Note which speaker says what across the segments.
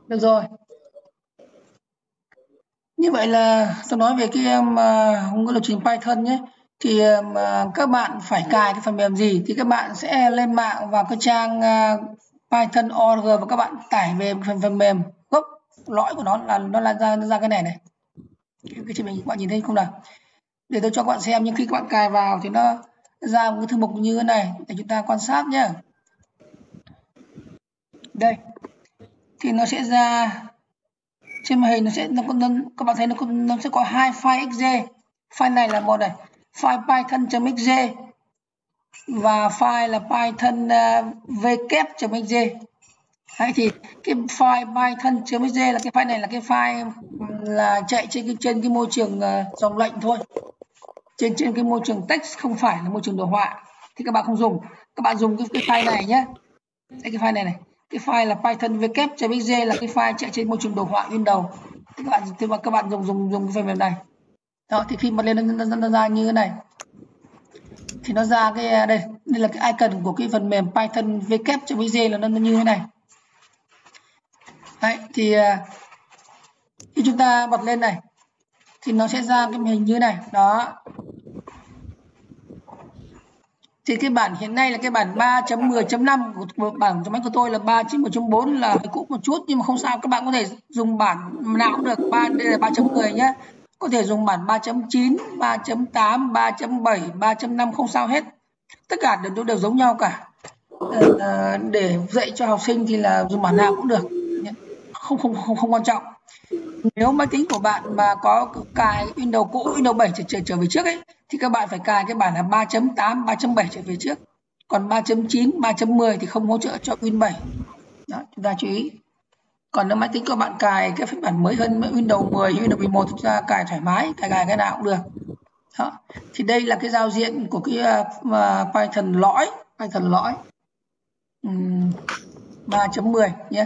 Speaker 1: Được rồi. Như vậy là tôi nói về cái lập trình Python nhé. Thì các bạn phải cài cái phần mềm gì thì các bạn sẽ lên mạng vào cái trang Python.org và các bạn tải về phần mềm gốc lõi của nó là nó ra cái này này. Cái trên mình các bạn nhìn thấy không nào? Để tôi cho các bạn xem, nhưng khi các bạn cài vào thì nó ra một cái thư mục như thế này để chúng ta quan sát nhé. Đây thì nó sẽ ra trên màn hình, các bạn thấy nó sẽ có hai file exe. File này là một này, file python.exe và file là python wget.exe. Đấy, thì cái file python.exe là cái file này là cái file là chạy trên cái môi trường dòng lệnh thôi, trên cái môi trường text, không phải là môi trường đồ họa thì các bạn không dùng. Các bạn dùng cái file này nhé. Đây, cái file này cái file là python wget.exe là cái file chạy trên môi trường đồ họa Windows. Thì các bạn dùng cái phần mềm này. Đó, thì khi bật lên nó ra như thế này. Thì nó ra cái đây là cái icon của cái phần mềm python wget.exe là nó như thế này. Đấy, thì khi chúng ta bật lên này thì nó sẽ ra cái hình như thế này. Đó. Thì cái bản hiện nay là cái bản 3.10.5 của bản máy của tôi là 3.1.4 là cũ một chút, nhưng mà không sao, các bạn có thể dùng bản nào cũng được. Đây là 3.10 nhé. Có thể dùng bản 3.9, 3.8, 3.7, 3.5 không sao hết. Tất cả đều giống nhau cả. Để dạy cho học sinh thì là dùng bản nào cũng được. Không quan trọng. Nếu máy tính của bạn mà có cài Windows cũ, Windows 7 trở về trước ấy, thì các bạn phải cài cái bản là 3.8, 3.7 trở về trước. Còn 3.9, 3.10 thì không hỗ trợ cho Win 7. Đó, chúng ta chú ý. Còn nếu máy tính của bạn cài cái phiên bản mới hơn Windows 10, Windows 11 thì chúng ta cài thoải mái, cài cái nào cũng được. Đó. Thì đây là cái giao diện của cái Python lõi 3.10 nhé.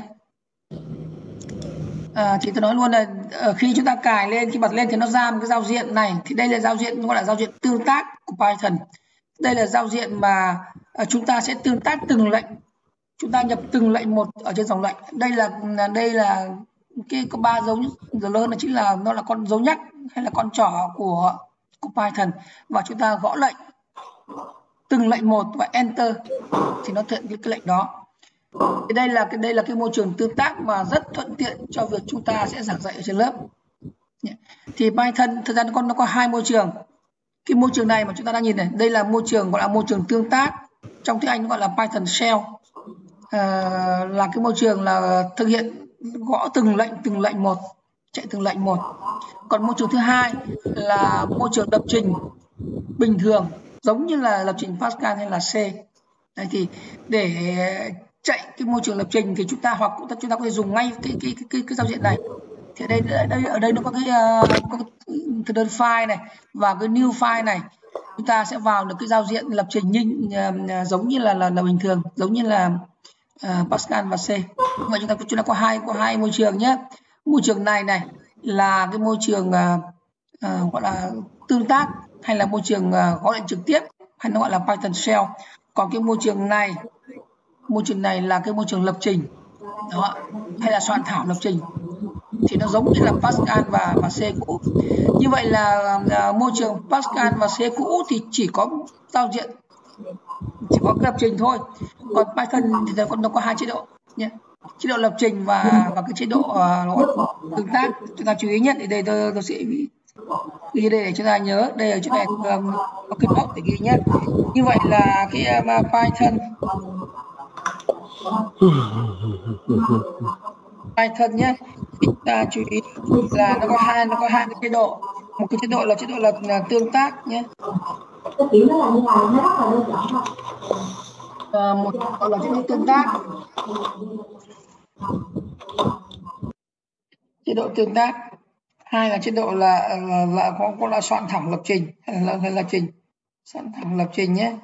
Speaker 1: Thì tôi nói luôn là khi chúng ta cài lên, khi bật lên thì nó ra một cái giao diện này. Thì đây là giao diện gọi là giao diện tương tác của Python. Đây là giao diện mà chúng ta sẽ tương tác từng lệnh. Chúng ta nhập từng lệnh một ở trên dòng lệnh. Đây là cái có 3 dấu lớn, là chính là nó là con dấu nhắc hay là con trỏ của Python, và chúng ta gõ lệnh từng lệnh một và enter thì nó thực hiện cái lệnh đó. Thì đây là cái môi trường tương tác mà rất thuận tiện cho việc chúng ta sẽ giảng dạy ở trên lớp. Thì Python thực ra nó có hai môi trường. Cái môi trường này mà chúng ta đang nhìn này, đây là môi trường gọi là môi trường tương tác, trong tiếng Anh nó gọi là Python Shell. Là cái môi trường là thực hiện gõ từng lệnh một, chạy từng lệnh một. Còn môi trường thứ hai là môi trường lập trình bình thường, giống như là lập trình Pascal hay là C. Đấy, thì để chạy cái môi trường lập trình thì chúng ta có thể dùng ngay cái giao diện này. Thì ở đây nó có cái thực đơn file này và cái new file này. Chúng ta sẽ vào được cái giao diện lập trình giống như là bình thường, giống như là Pascal và C. Vậy chúng ta có hai môi trường nhé. Môi trường này là cái môi trường gọi là tương tác, hay là môi trường gõ lệnh trực tiếp, hay nó gọi là Python Shell. Còn cái môi trường này là cái môi trường lập trình đó, hay là soạn thảo lập trình, thì nó giống như là Pascal và C cũ. Như vậy là môi trường Pascal và C cũ thì chỉ có giao diện, chỉ có lập trình thôi. Còn Python thì nó có hai chế độ nhé, chế độ lập trình và cái chế độ tương tác. Chúng ta chú ý nhất. Thì đây tôi sẽ ghi đây để chúng ta nhớ. Đây ở chỗ này có cái mốc để ghi nhé. Như vậy là cái Python nhé. Chúng ta chú ý là nó có hai cái chế độ. Một cái chế độ là tương tác nhé.
Speaker 2: Cái kiểu nó là như này, nó rất là đơn giản thôi.
Speaker 1: Một gọi là chế độ tương tác. Chế độ tương tác. Hai là chế độ là có là soạn thảo lập trình, hay là soạn thảo lập trình nhé.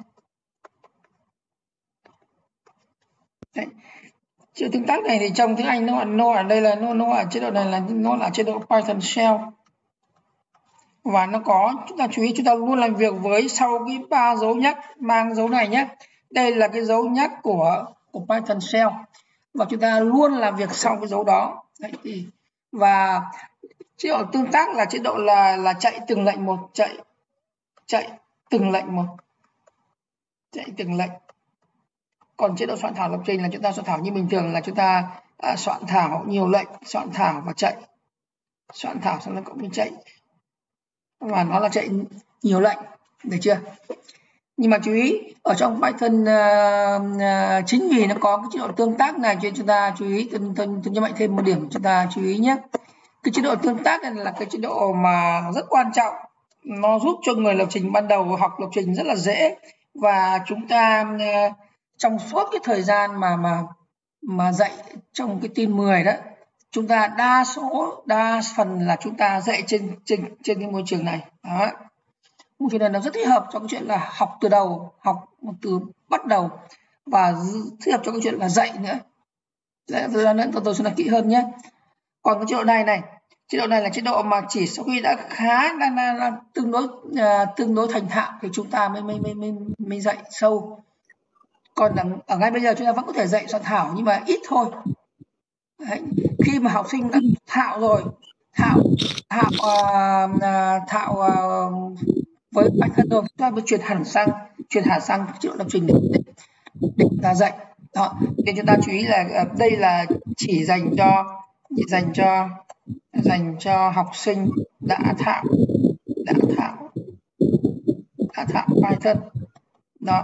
Speaker 1: Đấy. Chế độ tương tác này thì trong tiếng Anh nó ở đây là nó ở chế độ này là nó là chế độ Python Shell. Và nó có, chúng ta chú ý, chúng ta luôn làm việc với sau cái 3 dấu nhắc, mang dấu này nhé. Đây là cái dấu nhắc của Python Shell. và chúng ta luôn làm việc sau cái dấu đó. Đấy, và chế độ tương tác là chế độ là chạy từng lệnh một, chạy từng lệnh một, chạy từng lệnh. Còn chế độ soạn thảo lập trình là chúng ta soạn thảo như bình thường, là chúng ta soạn thảo nhiều lệnh, soạn thảo và chạy, soạn thảo xong nó cộng với chạy, và nó là chạy nhiều lệnh, được chưa? Nhưng mà chú ý ở trong Python chính vì nó có cái chế độ tương tác này cho nên chúng ta chú ý, tôi nhấn mạnh thêm một điểm chúng ta chú ý nhé. Cái chế độ tương tác này là cái chế độ mà rất quan trọng, nó giúp cho người lập trình ban đầu học lập trình rất là dễ, và chúng ta trong suốt cái thời gian mà dạy trong cái team 10 đó, chúng ta đa phần là chúng ta dạy trên cái môi trường này. Đó. Môi trường này nó rất thích hợp cho cái chuyện là học từ đầu, học từ bắt đầu, và thích hợp cho cái chuyện là dạy nữa. Tôi sẽ nói kỹ hơn nhé. Còn cái chế độ này chế độ này là chế độ mà chỉ sau khi đã đang tương đối thành thạo thì chúng ta mới dạy sâu. Còn ở ngay bây giờ chúng ta vẫn có thể dạy soạn thảo nhưng mà ít thôi. Đấy. Khi mà học sinh đã thạo rồi, thạo với Python rồi, chúng ta mới chuyển hẳn sang chế độ lập trình để ta dạy. Đó. Nên chúng ta chú ý là đây là chỉ dành cho học sinh đã thạo Python. Đó.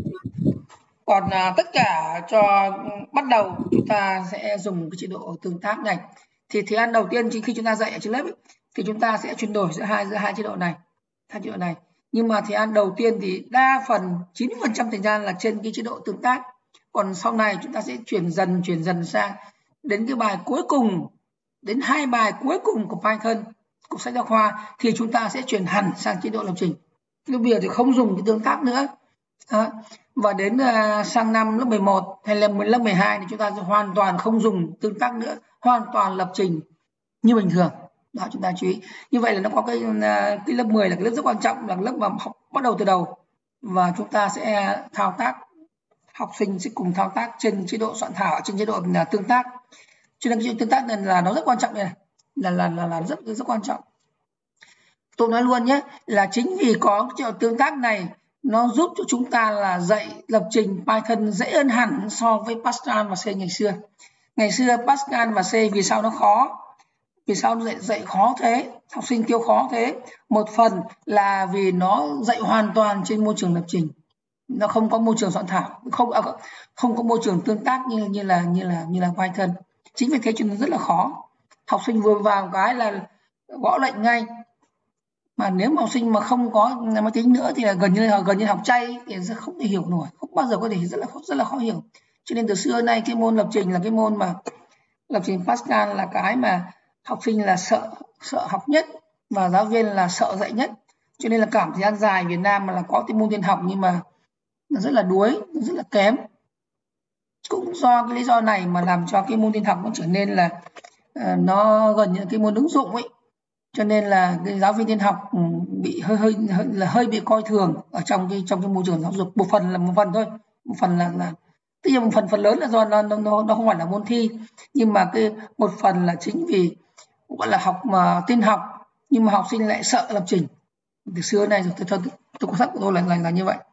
Speaker 1: Còn tất cả cho bắt đầu chúng ta sẽ dùng cái chế độ tương tác này. Thì thời gian đầu tiên khi chúng ta dạy ở trên lớp ấy, thì chúng ta sẽ chuyển đổi giữa hai chế độ này, nhưng mà thời gian đầu tiên thì đa phần 90% thời gian là trên cái chế độ tương tác. Còn sau này chúng ta sẽ chuyển dần sang đến cái bài cuối cùng, đến 2 bài cuối cùng của Python, của sách giáo khoa, thì chúng ta sẽ chuyển hẳn sang chế độ lập trình. Lúc bây giờ thì không dùng cái tương tác nữa. Đó. Và đến sang năm lớp 11 hay là lớp 12 thì chúng ta sẽ hoàn toàn không dùng tương tác nữa, hoàn toàn lập trình như bình thường. Đó, chúng ta chú ý. Như vậy là nó có cái lớp 10 là cái lớp rất quan trọng, là lớp mà học bắt đầu từ đầu, và chúng ta sẽ thao tác, học sinh sẽ cùng thao tác trên chế độ soạn thảo, trên chế độ tương tác. Cho nên cái chế độ tương tác này là nó rất quan trọng, này là rất quan trọng. Tôi nói luôn nhé, là chính vì có cái chế độ tương tác này nó giúp cho chúng ta là dạy lập trình Python dễ hơn hẳn so với Pascal và C ngày xưa. Ngày xưa Pascal và C vì sao nó khó? Vì sao nó dạy khó thế? Học sinh kêu khó thế? Một phần là vì nó dạy hoàn toàn trên môi trường lập trình. Nó không có môi trường soạn thảo, không có môi trường tương tác như là Python. Chính vì thế cho nên rất là khó. Học sinh vừa vào cái là gõ lệnh ngay. Mà nếu mà học sinh mà không có máy tính nữa thì là gần như học chay thì sẽ không thể hiểu nổi, không bao giờ có thể, rất là khó hiểu. Cho nên từ xưa đến nay cái môn lập trình là cái môn mà lập trình Pascal là cái mà học sinh là sợ học nhất, và giáo viên là sợ dạy nhất. Cho nên là cả thời gian dài Việt Nam mà là có cái môn tin học nhưng mà nó rất là đuối, rất là kém. Cũng do cái lý do này mà làm cho cái môn tin học nó trở nên là nó gần như cái môn ứng dụng ấy. Cho nên là cái giáo viên tin học bị hơi bị coi thường ở trong cái môi trường giáo dục. Một phần thôi, một phần là tất nhiên một phần lớn là do nó không phải là môn thi, nhưng mà cái một phần là chính vì gọi là học mà tin học nhưng mà học sinh lại sợ lập trình. Từ xưa này rồi tôi quan sát của tôi là như vậy.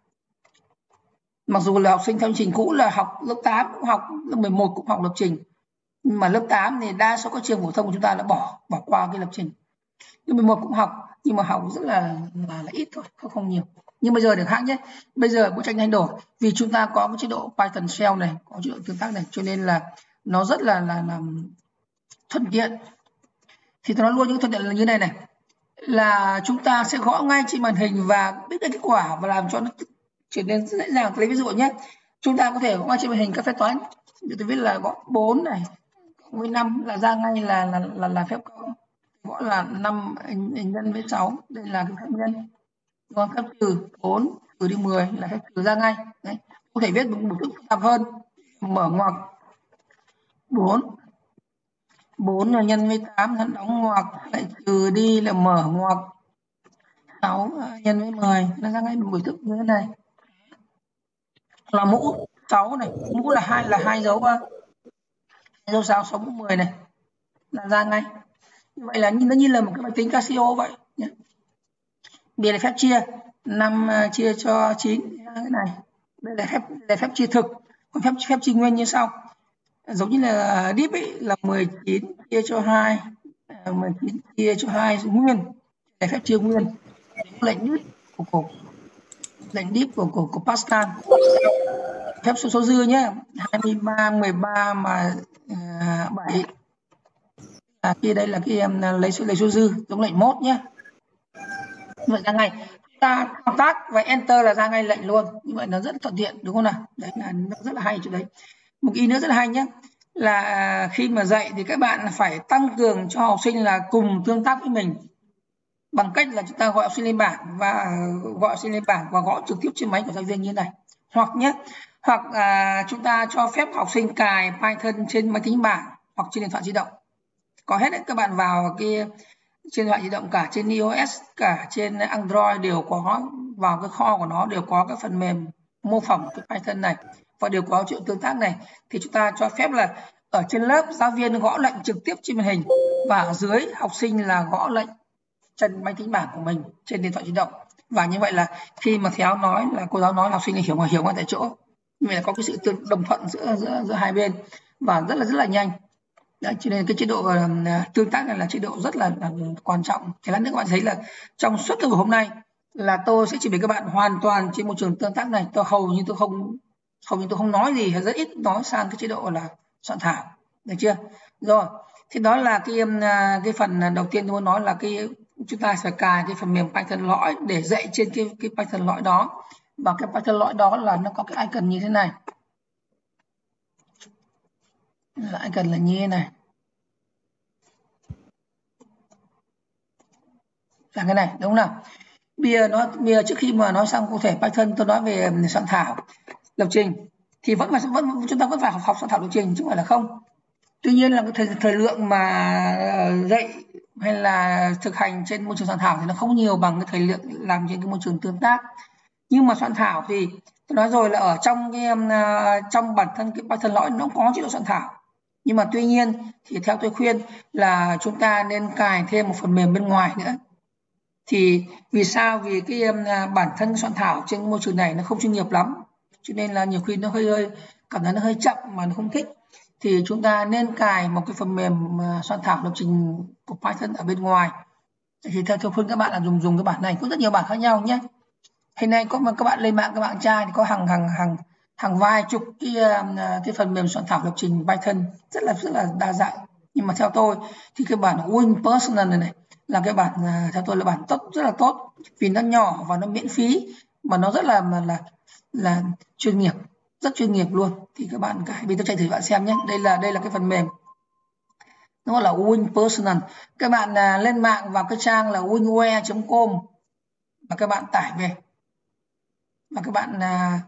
Speaker 1: Mặc dù là học sinh theo chương trình cũ là học lớp 8 cũng học, lớp 11 cũng học lập trình, nhưng mà lớp 8 thì đa số các trường phổ thông của chúng ta đã bỏ qua cái lập trình. Lớp 11 cũng học nhưng mà học rất là ít thôi, không nhiều. Nhưng bây giờ được khác nhé, bây giờ bức tranh thay đổi vì chúng ta có cái chế độ Python Shell này, có chế độ tương tác này, cho nên là nó rất là thuận tiện. Thì tôi nói luôn những thuận tiện là như này là chúng ta sẽ gõ ngay trên màn hình và biết được kết quả và làm cho nó trở nên rất dễ dàng. Lấy ví dụ nhé, chúng ta có thể gõ ngay trên màn hình các phép toán. Tôi viết là gõ 4 này cộng với 5 là ra ngay là phép cộng. Gõ là 5 nhân với 6, đây là cái phép nhân. Còn phép trừ 4 trừ đi 10 là phép trừ ra ngay. Đấy. Có thể viết một thức phức tạp hơn, mở ngoặc 4 là nhân với 8 là đóng ngoặc, lại trừ đi là mở ngoặc, 6 nhân với 10 nó ra ngay một thức như thế này. Là mũ 6 này, mũ là hai dấu Số 6 6 mũ 10 này là ra ngay. Như vậy là nó như là một cái máy tính Casio vậy nhé. Bây là phép chia 5 chia cho 9 cái này. Đây là phép chia thực, còn phép chia nguyên như sau. Giống như là deep ấy, là 19 chia cho 2, 19 chia cho 2 nguyên. Là phép chia nguyên. Lệnh deep của Pascal. Phép số dư nhé, 23 13 mà 7. Kia đây là cái lấy số dư, giống lệnh mốt nhé. Vậy ra ngay, ta thao tác và enter là ra ngay lệnh luôn. Như vậy nó rất thuận tiện đúng không nào? Đấy là nó rất là hay chỗ đấy. Một ý nữa rất là hay nhé, là khi mà dạy thì các bạn phải tăng cường cho học sinh là cùng tương tác với mình bằng cách là chúng ta gọi học sinh lên bảng và gọi trực tiếp trên máy của giáo viên như thế này. Hoặc chúng ta cho phép học sinh cài Python trên máy tính bảng hoặc trên điện thoại di động. Có hết đấy, các bạn vào cái trên điện thoại di động, cả trên iOS cả trên Android đều có, vào cái kho của nó đều có cái phần mềm mô phỏng cái Python này và đều có chuyện tương tác này. Thì chúng ta cho phép là ở trên lớp giáo viên gõ lệnh trực tiếp trên màn hình và ở dưới học sinh là gõ lệnh trên máy tính bảng của mình trên điện thoại di động. Và như vậy là khi mà thầy nói là cô giáo nói, học sinh là hiểu ngay tại chỗ. Như vậy là có cái sự đồng thuận giữa hai bên và rất là nhanh. Đấy, cho nên cái chế độ tương tác này là chế độ rất là quan trọng. Thì lát nữa các bạn thấy là trong suốt cái buổi hôm nay là tôi sẽ chỉ để các bạn hoàn toàn trên môi trường tương tác này. Tôi hầu như tôi không nói gì, hay rất ít nói sang cái chế độ là soạn thảo, được chưa? Rồi, thì đó là cái phần đầu tiên tôi muốn nói là chúng ta phải cài cái phần mềm Python lõi để dạy trên cái Python lõi đó. Và cái Python lõi đó là nó có cái icon như thế này. Icon là như thế này. Là cái này, đúng không nào? Bây giờ trước khi mà nói xong cụ thể Python, tôi nói về soạn thảo lập trình thì chúng ta vẫn phải học soạn thảo lập trình chứ không phải là không. Tuy nhiên là cái thời lượng mà dạy hay là thực hành trên môi trường soạn thảo thì nó không nhiều bằng cái thời lượng làm trên cái môi trường tương tác. Nhưng mà soạn thảo thì tôi nói rồi là ở trong bản thân cái Python lõi nó có chế độ soạn thảo. Nhưng mà tuy nhiên thì theo tôi khuyên là chúng ta nên cài thêm một phần mềm bên ngoài nữa. Thì vì sao? Vì cái bản thân soạn thảo trên môi trường này nó không chuyên nghiệp lắm, cho nên là nhiều khi nó hơi cảm thấy nó hơi chậm mà nó không thích. Thì chúng ta nên cài một cái phần mềm soạn thảo lập trình của Python ở bên ngoài. Thì theo tôi khuyên các bạn là dùng cái bản này, có rất nhiều bản khác nhau nhé. Hiện nay có mà các bạn lên mạng các bạn tra thì có hàng vài chục cái phần mềm soạn thảo lập trình Python rất là đa dạng. Nhưng mà theo tôi thì cái bản Win Personal này là cái bản theo tôi là bản rất là tốt, vì nó nhỏ và nó miễn phí mà nó rất là chuyên nghiệp, rất chuyên nghiệp luôn. Thì các bạn cài, bây giờ tôi chạy thử bạn xem nhé. Đây là cái phần mềm, nó gọi là Win Personal. Các bạn lên mạng vào cái trang là winware.com và các bạn tải về và các bạn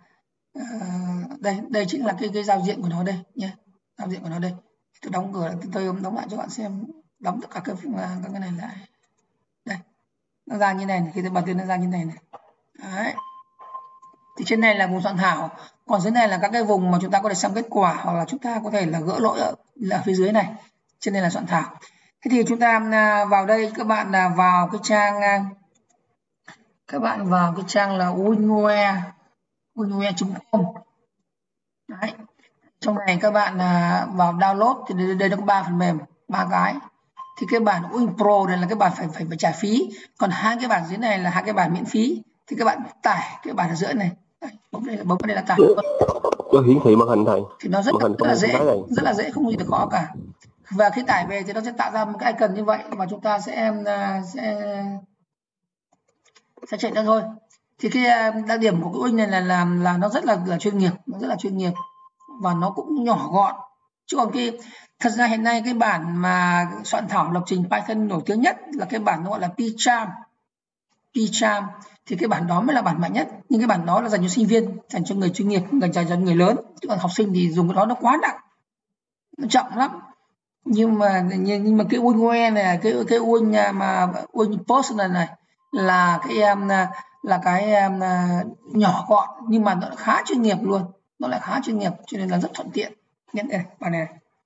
Speaker 1: đây chính là cái giao diện của nó đây nhé, giao diện của nó đây. Tôi đóng cửa, tôi đóng lại cho bạn xem, đóng tất cả các cái này lại. Đây, nó ra như này, khi tôi bật lên nó ra như này. Đấy. Thì trên này là vùng soạn thảo, còn dưới này là các cái vùng mà chúng ta có thể xem kết quả hoặc là chúng ta có thể là gỡ lỗi ở phía dưới này. Trên đây là soạn thảo. Thế thì chúng ta vào đây, các bạn vào cái trang là winware.com. Đấy. Trong này các bạn vào download thì đây nó có 3 phần mềm, 3 cái. Thì cái bản Win Pro này là cái bản phải trả phí, còn hai cái bản dưới này là hai cái bản miễn phí. Thì các bạn tải cái bản ở giữa này, bấm đây là tải.
Speaker 3: Cho hiển thị màn hình thầy.
Speaker 1: Thì nó rất là dễ, không gì được khó cả. Và khi tải về thì nó sẽ tạo ra một cái icon như vậy và chúng ta sẽ chạy ra thôi. Thì cái đặc điểm của cái Win này là nó rất là chuyên nghiệp, nó rất là chuyên nghiệp và nó cũng nhỏ gọn. Chứ còn thật ra hiện nay cái bản mà soạn thảo lập trình Python nổi tiếng nhất là cái bản nó gọi là PyCharm. Thì cái bản đó mới là bản mạnh nhất, nhưng cái bản đó là dành cho sinh viên, dành cho người chuyên nghiệp, dành cho người lớn. Chứ còn học sinh thì dùng cái đó nó quá nặng, nó chậm lắm. Nhưng mà cái WinWare này, cái Win mà Win Personal này là cái nhỏ gọn nhưng mà nó khá chuyên nghiệp luôn, nó lại khá chuyên nghiệp cho nên là rất thuận tiện. Nhận đây bản này.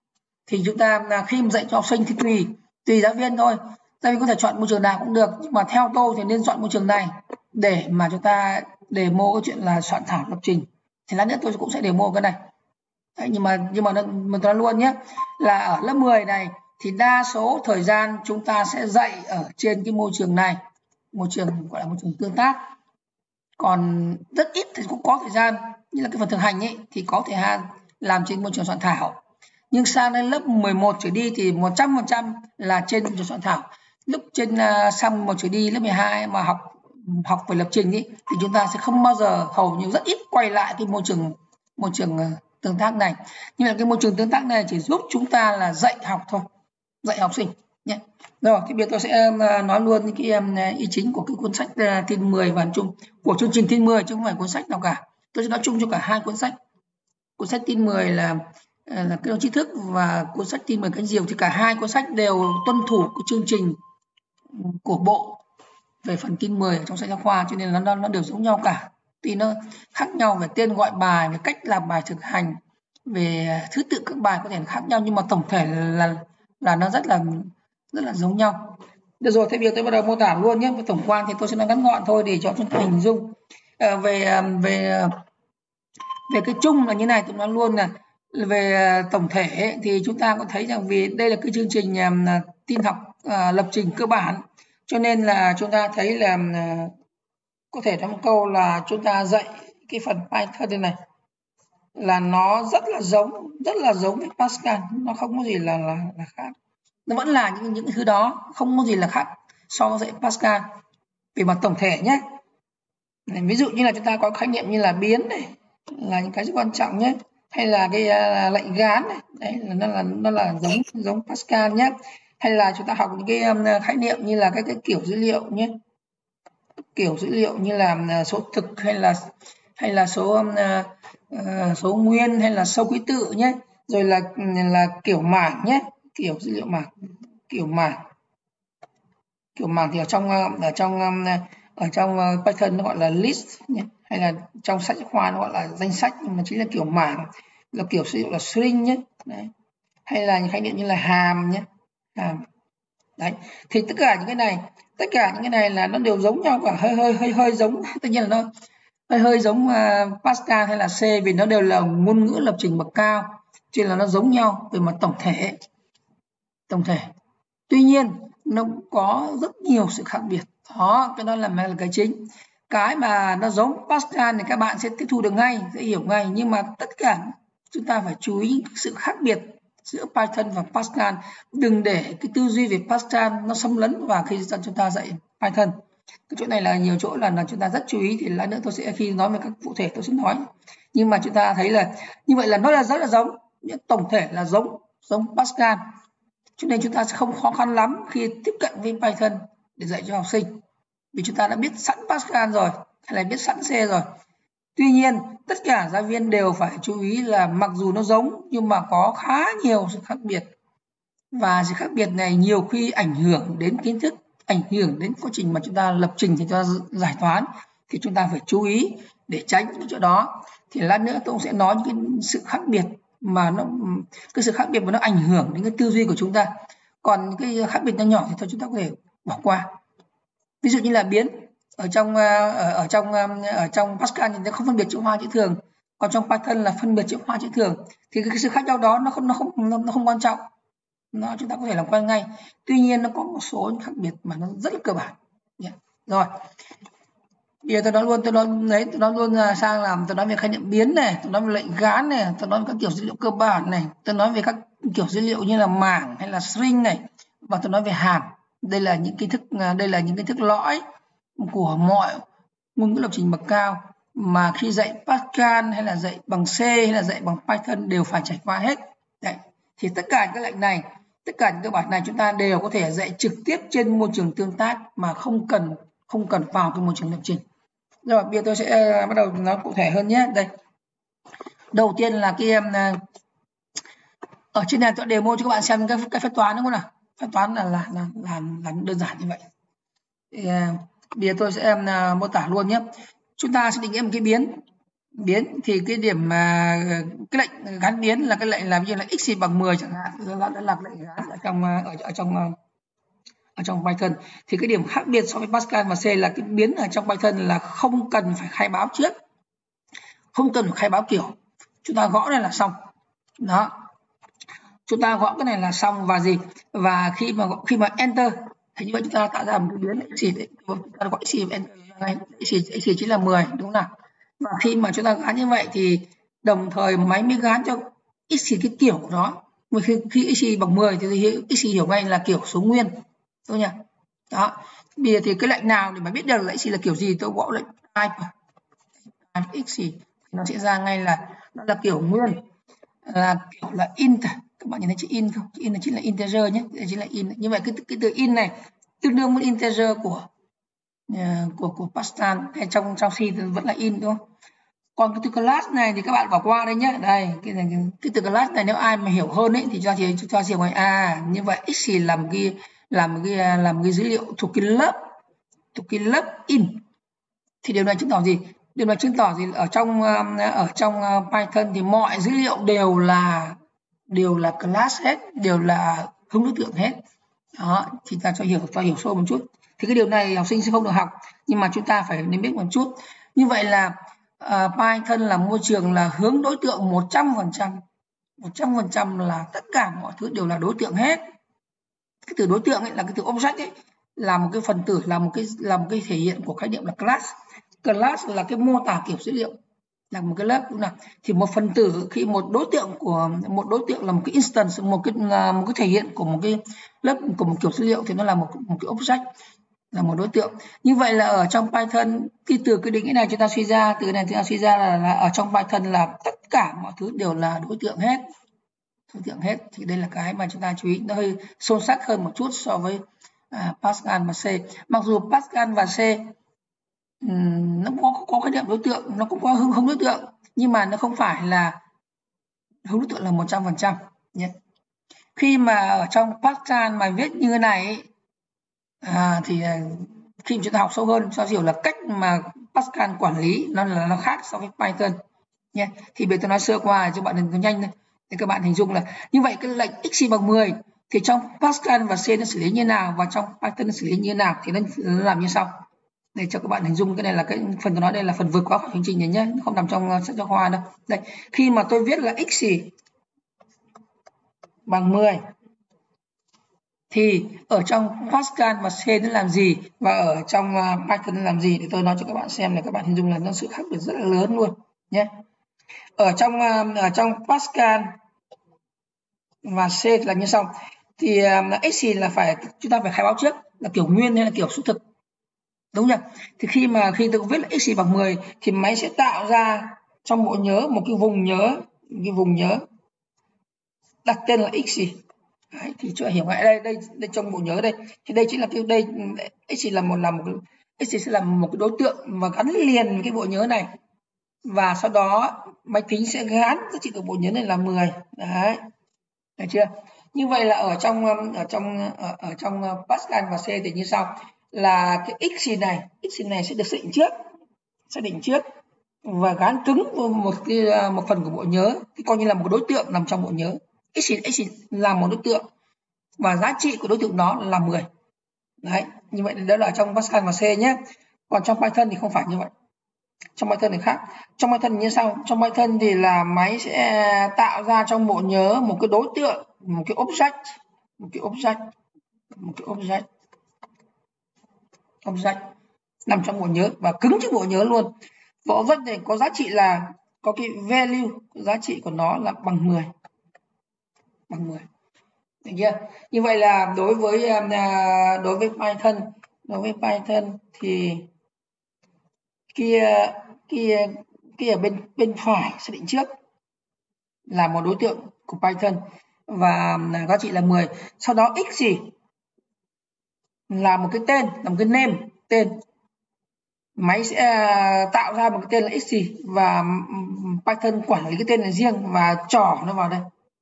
Speaker 1: thì chúng ta khi mà dạy cho học sinh thì tùy giáo viên thôi. Giáo viên có thể chọn môi trường nào cũng được, nhưng mà theo tôi thì nên chọn môi trường này để mà chúng ta demo cái chuyện là soạn thảo lập trình. Thì lát nữa tôi cũng sẽ demo cái này. Đấy, nhưng mà mình nói luôn nhé, là ở lớp 10 này thì đa số thời gian chúng ta sẽ dạy ở trên cái môi trường này, môi trường gọi là môi trường tương tác. Còn rất ít thì cũng có thời gian, như là cái phần thực hành ấy thì có thể làm trên môi trường soạn thảo. Nhưng sang đến lớp 11 trở đi thì 100% là trên môi trường soạn thảo. Lúc sang một trở đi lớp 12 mà học về lập trình ấy, thì chúng ta sẽ không bao giờ, hầu như rất ít quay lại cái môi trường tương tác này. Nhưng mà cái môi trường tương tác này chỉ giúp chúng ta là dạy học thôi, dạy học sinh nhé. Rồi thì bây giờ tôi sẽ nói luôn cái ý chính của cái cuốn sách tin 10 và chung của chương trình tin 10, chứ không phải cuốn sách nào cả. Tôi sẽ nói chung cho cả hai cuốn sách. Cuốn sách tin 10 là cái đầu tri thức, và cuốn sách tin 10 cánh diều, thì cả hai cuốn sách đều tuân thủ cái chương trình của bộ về phần tin 10 trong sách giáo khoa, cho nên là nó đều giống nhau cả. Tuy nó khác nhau về tên gọi bài, về cách làm bài thực hành, về thứ tự các bài có thể là khác nhau, nhưng mà tổng thể là nó rất là giống nhau. Được rồi, thế bây giờ tôi bắt đầu mô tả luôn nhé. Về tổng quan thì tôi sẽ nói ngắn gọn thôi để cho chúng ta hình dung. Về cái chung là như này, tôi nói luôn là về tổng thể thì chúng ta có thấy rằng vì đây là cái chương trình tin học lập trình cơ bản, cho nên là chúng ta thấy là có thể trong một câu là chúng ta dạy cái phần Python này là nó rất là giống với Pascal, nó không có gì là khác, nó vẫn là những thứ đó, không có gì là khác so với dạy Pascal về mặt tổng thể nhé. Ví dụ như là chúng ta có khái niệm như là biến này, là những cái rất quan trọng nhé, hay là cái lệnh gán này, đấy nó là giống Pascal nhé. Hay là chúng ta học những cái khái niệm như là cái kiểu dữ liệu nhé, kiểu dữ liệu như là số thực hay là số nguyên, hay là số quý tự nhé, rồi là kiểu mảng nhé, kiểu dữ liệu mảng, kiểu mảng thì ở trong Python nó gọi là list nhé, hay là trong sách giáo khoa nó gọi là danh sách, nhưng mà chính là kiểu mảng, là kiểu sử dụng là string nhé. Đấy. Hay là những khái niệm như là hàm nhé, hàm. Đấy, thì tất cả những cái này là nó đều giống nhau cả, hơi giống, tất nhiên là nó hơi giống Pascal hay là C, vì nó đều là ngôn ngữ lập trình bậc cao, cho nên là nó giống nhau về mặt tổng thể. Tuy nhiên nó có rất nhiều sự khác biệt, đó cái đó là cái chính. Cái mà nó giống Pascal thì các bạn sẽ tiếp thu được ngay, sẽ hiểu ngay, nhưng mà tất cả chúng ta phải chú ý sự khác biệt giữa Python và Pascal. Đừng để cái tư duy về Pascal nó xâm lấn vào khi chúng ta dạy Python. Cái chỗ này là nhiều chỗ là chúng ta rất chú ý, thì lát nữa tôi sẽ khi nói về các cụ thể tôi sẽ nói. Nhưng mà chúng ta thấy là như vậy là nó là rất là giống, nhưng tổng thể là giống Pascal. Cho nên chúng ta sẽ không khó khăn lắm khi tiếp cận với Python để dạy cho học sinh, vì chúng ta đã biết sẵn Pascal rồi, hay là biết sẵn C rồi. Tuy nhiên tất cả giáo viên đều phải chú ý là mặc dù nó giống nhưng mà có khá nhiều sự khác biệt, và sự khác biệt này nhiều khi ảnh hưởng đến kiến thức, ảnh hưởng đến quá trình mà chúng ta lập trình thì cho giải toán, thì chúng ta phải chú ý để tránh những chỗ đó. Thì lát nữa tôi sẽ nói những cái sự khác biệt mà sự khác biệt mà nó ảnh hưởng đến cái tư duy của chúng ta. Còn cái khác biệt nhỏ nhỏ thì thôi chúng ta có thể bỏ qua. Ví dụ như là biến ở trong Pascal thì nó không phân biệt chữ hoa chữ thường, còn trong Python là phân biệt chữ hoa chữ thường, thì cái sự khác nhau đó nó không quan trọng, chúng ta có thể làm quen ngay. Tuy nhiên nó có một số những khác biệt mà nó rất là cơ bản. Rồi bây giờ tôi nói luôn sang làm, tôi nói về khái niệm biến này, tôi nói về lệnh gán này, tôi nói về các kiểu dữ liệu cơ bản này, tôi nói về các kiểu dữ liệu như là mảng hay là string này, và tôi nói về hàm. Đây là những kiến thức lõi của mọi ngôn ngữ lập trình bậc cao mà khi dạy Pascal hay là dạy bằng C hay là dạy bằng Python đều phải trải qua hết. Đấy. Thì tất cả những cái lệnh này, tất cả những cái bản này chúng ta đều có thể dạy trực tiếp trên môi trường tương tác mà không cần vào cái môi trường lập trình. Rồi bây giờ tôi sẽ bắt đầu nói cụ thể hơn nhé. Đây, đầu tiên là cái ở trên này tôi demo cho các bạn xem cái phép toán, đúng không nào? Phép toán là đơn giản như vậy. Thì bây giờ tôi sẽ mô tả luôn nhé. Chúng ta sẽ định nghĩa một cái biến. biến thì cái điểm mà cái lệnh gán biến là cái lệnh làm như là x bằng 10 chẳng hạn, đó là lệnh gán ở trong Python. Thì cái điểm khác biệt so với Pascal và C là cái biến ở trong Python là không cần phải khai báo trước, không cần phải khai báo kiểu, chúng ta gõ này là xong. Đó, chúng ta gõ cái này là xong và gì, và khi mà enter thì như vậy chúng ta tạo ra một cái biến x, chúng ta gọi x enter ngay, x chính là 10 đúng không nào. Và khi mà chúng ta gán như vậy thì đồng thời máy mới gán cho x cái kiểu của nó. Khi x bằng 10 thì x hiểu ngay là kiểu số nguyên, đúng nhỉ. Đó, bây giờ thì cái lệnh nào để mà biết được là x là kiểu gì, tôi gõ lệnh type x thì nó sẽ ra ngay là nó là kiểu nguyên, là kiểu là int. Các bạn nhìn thấy chữ in không? Chữ in là chính là integer nhé, đây chính là in. Như vậy cái từ in này tương đương với integer của Pascal, hay trong C thì vẫn là in đúng không? Còn cái từ class này thì các bạn bỏ qua đây nhé. Đây, cái từ class này nếu ai mà hiểu hơn ấy thì chúng ta chỉ ngoài như vậy x làm cái dữ liệu thuộc cái lớp in. Thì điều này chứng tỏ gì? Điều này chứng tỏ gì? Ở trong Python thì mọi dữ liệu đều là class hết, đều là không đối tượng hết. Đó, thì ta cho hiểu sâu một chút. Thì cái điều này học sinh sẽ không được học, nhưng mà chúng ta phải nên biết một chút. Như vậy là Python là môi trường là hướng đối tượng 100%. 100% là tất cả mọi thứ đều là đối tượng hết. Cái từ đối tượng ấy là cái từ object ấy, là một cái phần tử, là một cái thể hiện của khái niệm là class. Class là cái mô tả kiểu dữ liệu, là một cái lớp cũng là. Thì một phần tử, khi một đối tượng là một cái instance, một cái thể hiện của một cái lớp, của một kiểu dữ liệu, thì nó là một cái object, là một đối tượng. Như vậy là ở trong Python, từ cái định nghĩa này chúng ta suy ra, là ở trong Python là tất cả mọi thứ đều là đối tượng hết. Thì đây là cái mà chúng ta chú ý, nó hơi sâu sắc hơn một chút so với Pascal và C. Mặc dù Pascal và C nó có khái niệm đối tượng, nó cũng có hướng đối tượng, nhưng mà nó không phải là hướng đối tượng là 100% nhé. Khi mà ở trong Pascal mà viết như thế này thì khi chúng ta học sâu hơn, chúng ta hiểu là cách mà Pascal quản lý nó khác so với Python nhé. Thì bây giờ tôi nói sơ qua cho bạn đừng có nhanh thôi, để các bạn hình dung là như vậy cái lệnh x bằng 10 thì trong Pascal và C nó xử lý như nào, và trong Python nó xử lý như nào, thì nó làm như sau. Để cho các bạn hình dung, cái này là cái phần tôi nói đây là phần vượt qua khỏi hành trình này nhé, không nằm trong sách giáo khoa đâu. Đây, khi mà tôi viết là x bằng 10 thì ở trong Pascal và C nó làm gì, và ở trong Python nó làm gì, để tôi nói cho các bạn xem, để các bạn hình dung là nó sự khác biệt rất là lớn luôn nhé. Ở trong Pascal và C là như sau. Thì x là chúng ta phải khai báo trước là kiểu nguyên hay là kiểu số thực, đúng nhỉ. Thì khi tôi viết là x bằng 10 thì máy sẽ tạo ra trong bộ nhớ một cái vùng nhớ đặt tên là x. Đấy, thì cho hiểu ngay đây trong bộ nhớ đây, thì đây chính là đây x sẽ là một cái đối tượng và gắn liền với cái bộ nhớ này, và sau đó máy tính sẽ gán giá trị của bộ nhớ này là 10. Đấy, được chưa? Như vậy là ở trong Pascal và C thì như sau, là cái x này sẽ được xác định trước và gán cứng vào một phần của bộ nhớ, thì coi như là một đối tượng nằm trong bộ nhớ. X là một đối tượng và giá trị của đối tượng đó là 10. Đấy, như vậy đó là trong Pascal và C nhé. Còn trong Python thì không phải như vậy. Trong Python thì khác. Trong Python như sau. Trong Python thì là máy sẽ tạo ra trong bộ nhớ một cái đối tượng, một cái object nằm trong bộ nhớ và cứng trong bộ nhớ luôn. Và object này có giá trị là có cái value, giá trị của nó là bằng 10. Được chưa? Như vậy là đối với Python thì kia ở bên phải xác định trước là một đối tượng của Python và giá trị là 10. Sau đó x là một cái tên, là một cái name, tên. Máy sẽ tạo ra một cái tên là x và Python quản lý cái tên này riêng và trỏ nó vào đây.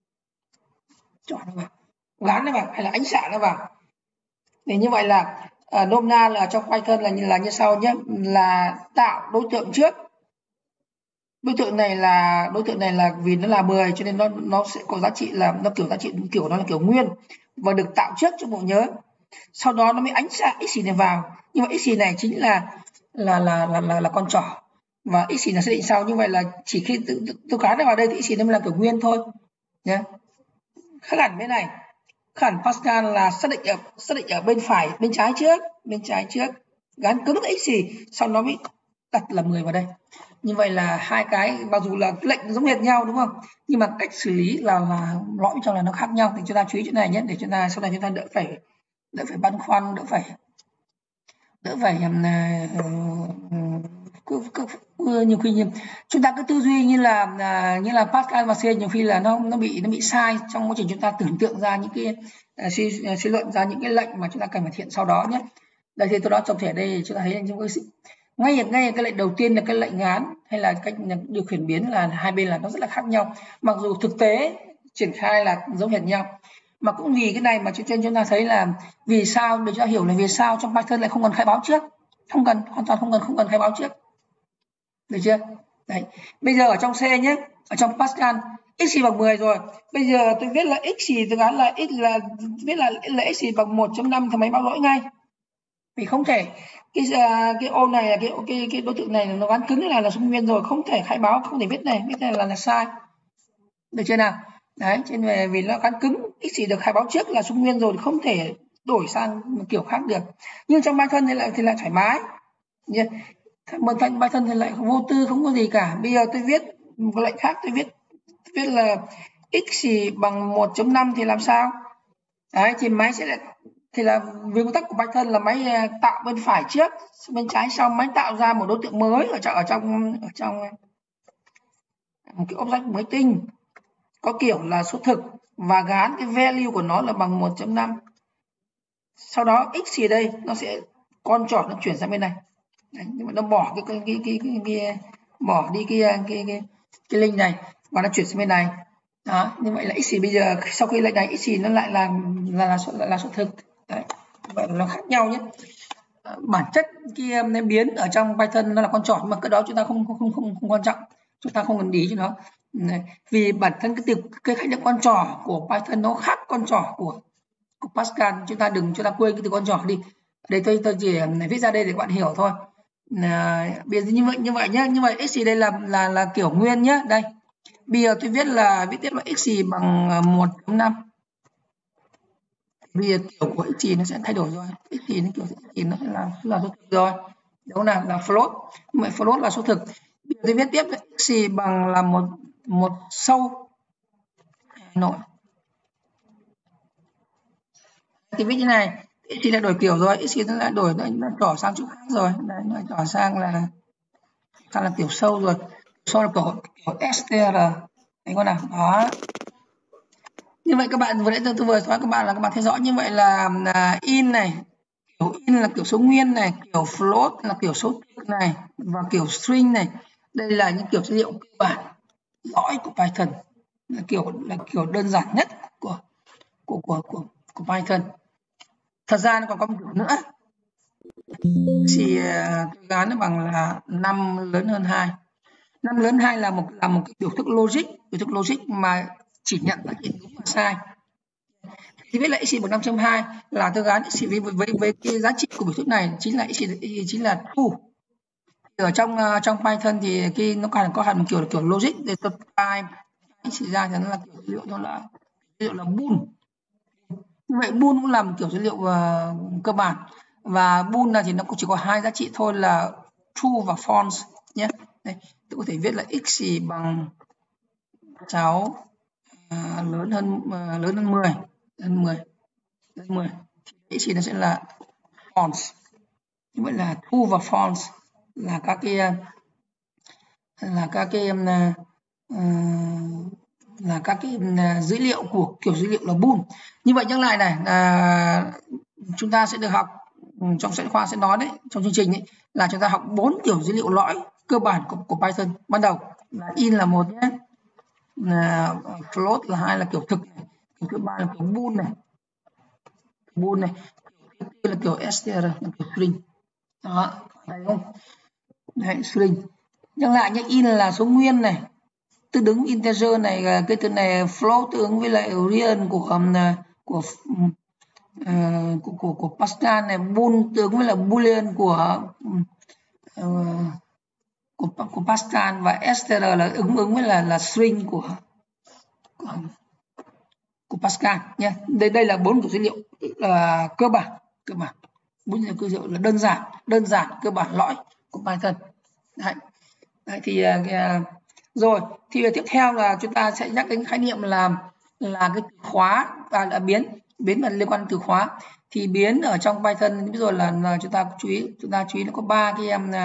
Speaker 1: Gán nó vào hay là ánh xạ nó vào. Thì như vậy là nôm na là trong Python là như sau nhé, là tạo đối tượng trước đối tượng này là vì nó là 10 cho nên nó sẽ có giá trị là nó kiểu giá trị kiểu nó là kiểu nguyên và được tạo trước trong bộ nhớ. Sau đó nó mới ánh xạ x này vào. Nhưng mà x này chính là con trỏ và x là xác định sau. Như vậy là chỉ khi tôi gán nó vào đây thì x nó mới là kiểu nguyên thôi nhé. Khác hẳn bên này, khác hẳn Pascal là xác định ở bên phải bên trái trước gán cứng x sau nó mới đặt là 10 vào đây. Như vậy là hai cái mặc dù là lệnh giống hệt nhau đúng không, nhưng mà cách xử lý là lõi trong là nó khác nhau. Thì chúng ta chú ý chỗ này nhé, để chúng ta sau này chúng ta đỡ phải băn khoăn, đỡ phải nhiều khi chúng ta cứ tư duy như là Pascal và C, nhiều khi là nó bị sai trong quá trình chúng ta tưởng tượng ra những cái suy luận ra những cái lệnh mà chúng ta cần phải thực hiện sau đó nhé. Đây thì tôi nói tổng thể đây chúng ta thấy trong ngay cái lệnh đầu tiên là cái lệnh gán hay là cách điều khiển biến là hai bên là nó rất là khác nhau, mặc dù thực tế triển khai là giống hệt nhau. Mà cũng vì cái này mà chúng ta thấy là vì sao để chúng ta hiểu là vì sao trong Python lại không cần khai báo trước, hoàn toàn không cần khai báo trước, được chưa? Đấy, bây giờ ở trong C nhé, ở trong Pascal x bằng 10 rồi, bây giờ tôi viết là x tôi gán là x là viết là x bằng 1.5 thì máy báo lỗi ngay, vì không thể cái ô này là cái đối tượng này nó gán cứng là số nguyên rồi, không thể khai báo, không thể viết này là sai, được chưa nào? Đấy, trên về vì nó gắn cứng x được khai báo trước là số nguyên rồi, không thể đổi sang một kiểu khác được. Nhưng trong Python thì lại thoải mái, Python thì lại vô tư, không có gì cả. Bây giờ tôi viết một cái lệnh khác, tôi viết là x bằng 1.5 thì làm sao? Đấy, thì máy sẽ lại thì là vì nguyên tắc của Python là máy tạo bên phải trước, bên trái sau, máy tạo ra một đối tượng mới ở trong một cái object mới tinh có kiểu là số thực và gán cái value của nó là bằng 1.5. Sau đó x thì đây nó sẽ con trỏ nó chuyển sang bên này. Đấy, nhưng mà nó bỏ bỏ đi cái link này và nó chuyển sang bên này. Đó, như vậy là x bây giờ sau khi lệnh này x nó lại là số thực. Đấy, vậy là nó khác nhau nhé. Bản chất kia biến ở trong Python nó là con trỏ, nhưng mà cái đó chúng ta không quan trọng, chúng ta không cần ý cho nó. Vì bản thân cái khái niệm con trỏ của Python nó khác con trỏ của Pascal. Chúng ta quên cái từ con trỏ đi. Đây tôi chỉ viết ra đây để các bạn hiểu thôi. Bây giờ như vậy nhé, như vậy x đây là kiểu nguyên nhé. Đây bây giờ tôi viết tiếp là x bằng 1.5. Bây giờ kiểu của x nó sẽ thay đổi rồi, x nó kiểu x nó là số thực rồi, đúng là float. Nhưng mà float là số thực. Bây giờ tôi viết tiếp là x bằng là một sâu Hà Nội. Thì viết như này, x đã đổi kiểu rồi, x nó đã đổi, nó trỏ sang chỗ khác rồi. Đấy, nó trỏ sang là kiểu sâu rồi, sâu là kiểu str. Đấy con nào đó. Như vậy các bạn vừa nãy tôi vừa nói các bạn là các bạn theo dõi như vậy là in này, kiểu in là kiểu số nguyên này, kiểu float là kiểu số thực này, và kiểu string này. Đây là những kiểu dữ liệu cơ bản lõi của Python, là kiểu đơn giản nhất của Python. Thật ra nó còn có một kiểu nữa, thì tôi gán nó bằng là 5 lớn hơn 2. 5 lớn 2 là một cái biểu thức logic mà chỉ nhận là hiện đúng và sai. Thì viết là x bằng 5.2 là tôi gán x với cái giá trị của biểu thức này chính là true. Ở trong Python thì nó có hẳn một kiểu logic để tôi time x ra thì nó là kiểu dữ liệu là bool. Như vậy bool cũng là một kiểu dữ liệu cơ bản, và bool là thì nó cũng chỉ có hai giá trị thôi là true và false nhé. Đây, tôi có thể viết là x bằng 6 lớn hơn 10 thì x nó sẽ là false. Như vậy là true và false là các cái dữ liệu của kiểu dữ liệu là bool. Như vậy nhắc lại này, chúng ta sẽ được học trong sách khoa sẽ nói đấy, trong chương trình ấy, là chúng ta học 4 kiểu dữ liệu lõi cơ bản của Python. Ban đầu là in là một nhé, float là 2 là kiểu thực này, kiểu thứ 3 là kiểu bool này, kiểu thứ 4 là kiểu str là kiểu string. Đó, thấy không? Đấy, string. Nhắc lại nhé, in là số nguyên này, tương ứng integer này, cái từ này float tương ứng với lại real của Pascal này, bool tương ứng với là boolean của Pascal, và str là ứng với là string của Pascal nhé. Đây là 4 kiểu dữ liệu cơ bản, 4 kiểu dữ liệu là đơn giản cơ bản lõi của Python. Đấy, thì rồi thì tiếp theo là chúng ta sẽ nhắc đến khái niệm là cái từ khóa và là biến mà liên quan đến từ khóa. Thì biến ở trong Python ví dụ là chúng ta chú ý nó có ba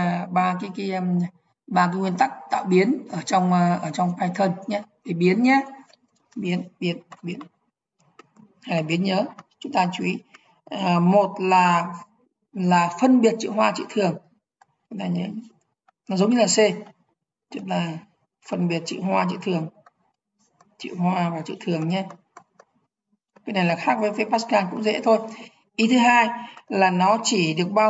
Speaker 1: cái nguyên tắc tạo biến ở trong Python nhé. Thì biến nhé, biến hay là biến nhớ, chúng ta chú ý một là phân biệt chữ hoa chữ thường, chúng ta nhớ nó giống như là C, tức là phân biệt chữ hoa và chữ thường nhé. Cái này là khác với Pascal, cũng dễ thôi. Ý thứ hai là nó chỉ bao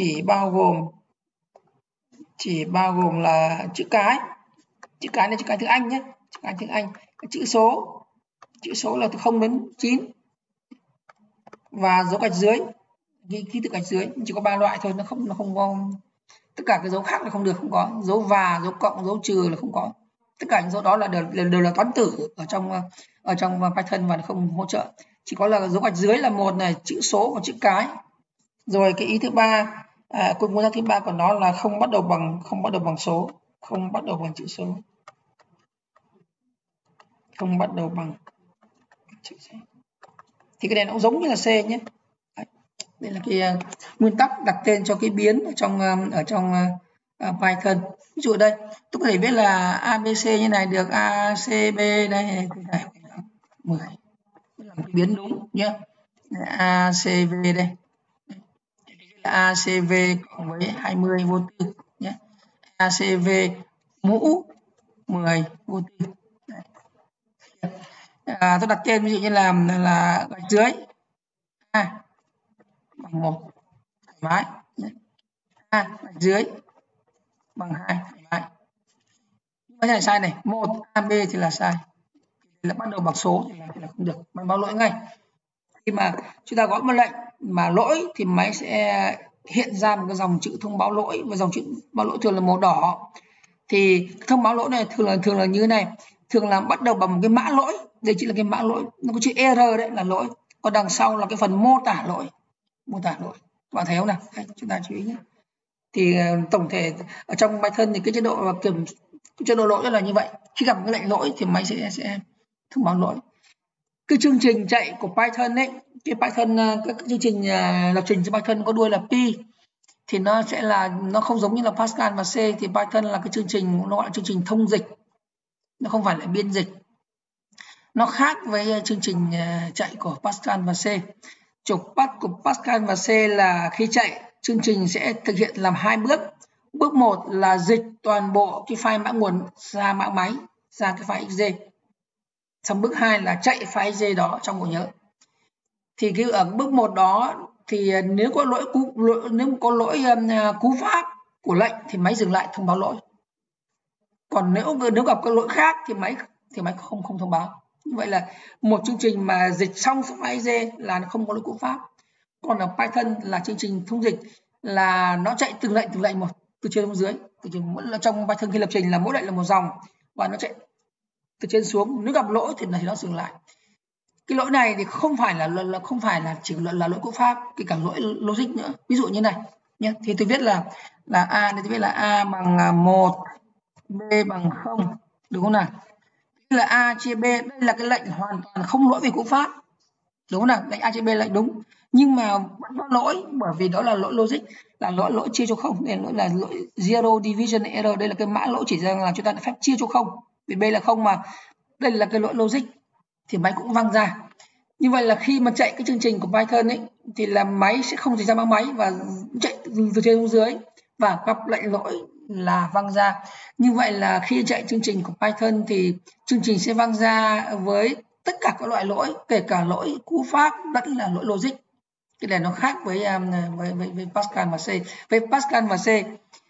Speaker 1: gồm là chữ cái là chữ cái tiếng Anh nhé, chữ cái tiếng Anh. Chữ số là từ 0 đến 9 và dấu gạch dưới, ký tự gạch dưới chỉ có 3 loại thôi, nó không có tất cả cái dấu khác là không được, không có dấu và, dấu cộng, dấu trừ là không có. Tất cả những dấu đó là đều là toán tử ở trong Python và không hỗ trợ. Chỉ có là dấu gạch dưới là một này, chữ số và chữ cái. Rồi cái ý thứ ba, nguyên tắc thứ ba của nó là không bắt đầu bằng số, không bắt đầu bằng chữ số, không bắt đầu bằng chữ số. Thì cái này nó cũng giống như là C nhé. Đây là cái nguyên tắc đặt tên cho cái biến ở trong Python. Ví dụ đây tôi có thể viết là ABC như này, được ACB đây, 10 là cái biến đúng nhé. ACV đây là ACV cộng với 20 vô tư nhé. ACV mũ 10 vô tư. Tôi đặt tên ví dụ như là gạch dưới A bằng 1 thoải mái nhé. A gạch dưới bằng 2 thoải mái. Cái này sai này, 1 AB thì là sai, là bắt đầu bằng số thì là không được, máy báo lỗi ngay. Khi mà chúng ta gõ một lệnh mà lỗi thì máy sẽ hiện ra một cái dòng chữ thông báo lỗi, và dòng chữ báo lỗi thường là màu đỏ. Thì thông báo lỗi này thường là như thế này, thường là bắt đầu bằng một cái mã lỗi, đây chỉ là cái mã lỗi, nó có chữ error đấy là lỗi, còn đằng sau là cái phần mô tả lỗi. Bạn thấy không nào? Đây, chúng ta chú ý nhé. Thì tổng thể ở trong Python thì cái chế độ lỗi là như vậy. Khi gặp cái lệnh lỗi thì máy sẽ thông báo lỗi. Cái chương trình chạy của Python ấy, các chương trình lập trình cho Python có đuôi là pi, thì nó không giống như là Pascal và C. Thì Python là cái chương trình, nó gọi là chương trình thông dịch, nó không phải là biên dịch. Nó khác với chương trình chạy của Pascal và C. Trục bắt của Pascal và C là khi chạy, chương trình sẽ thực hiện làm 2 bước. Bước 1 là dịch toàn bộ cái file mã nguồn ra mã máy, ra cái file XZ. Xong bước 2 là chạy file XZ đó trong bộ nhớ. Thì cái ở bước 1 đó thì nếu có lỗi cú pháp của lệnh thì máy dừng lại thông báo lỗi. Còn nếu gặp các lỗi khác thì máy không thông báo. Như vậy là một chương trình mà dịch xong file XZ là không có lỗi cú pháp. Còn ở Python là chương trình thông dịch, là nó chạy từng lệnh một, từ trên xuống dưới. Trong Python khi lập trình là mỗi lệnh là một dòng, và nó chạy từ trên xuống. Nếu gặp lỗi thì nó dừng lại. Cái lỗi này thì không phải là chỉ là lỗi cú pháp, cái cả lỗi logic nữa. Ví dụ như này nhé, thì tôi viết là A, tôi viết là A bằng 1, B bằng 0, đúng không nào? Đây là A chia B, đây là cái lệnh hoàn toàn không lỗi về cú pháp, đúng không nào? Lệnh A chia B lệnh đúng, nhưng mà vẫn có lỗi, bởi vì đó là lỗi logic, là lỗi chia cho không, đây là lỗi zero division error. Đây là cái mã lỗi chỉ rằng là chúng ta đã phép chia cho không, vì B là không mà đây là cái lỗi logic, thì máy cũng văng ra. Như vậy là khi mà chạy cái chương trình của Python ấy, thì là máy sẽ không dịch ra mã máy và chạy từ trên xuống dưới, và gặp lệnh lỗi là văng ra. Như vậy là khi chạy chương trình của Python thì chương trình sẽ văng ra với tất cả các loại lỗi, kể cả lỗi cú pháp lẫn là lỗi logic. Cái này nó khác với Pascal và C. Với Pascal và C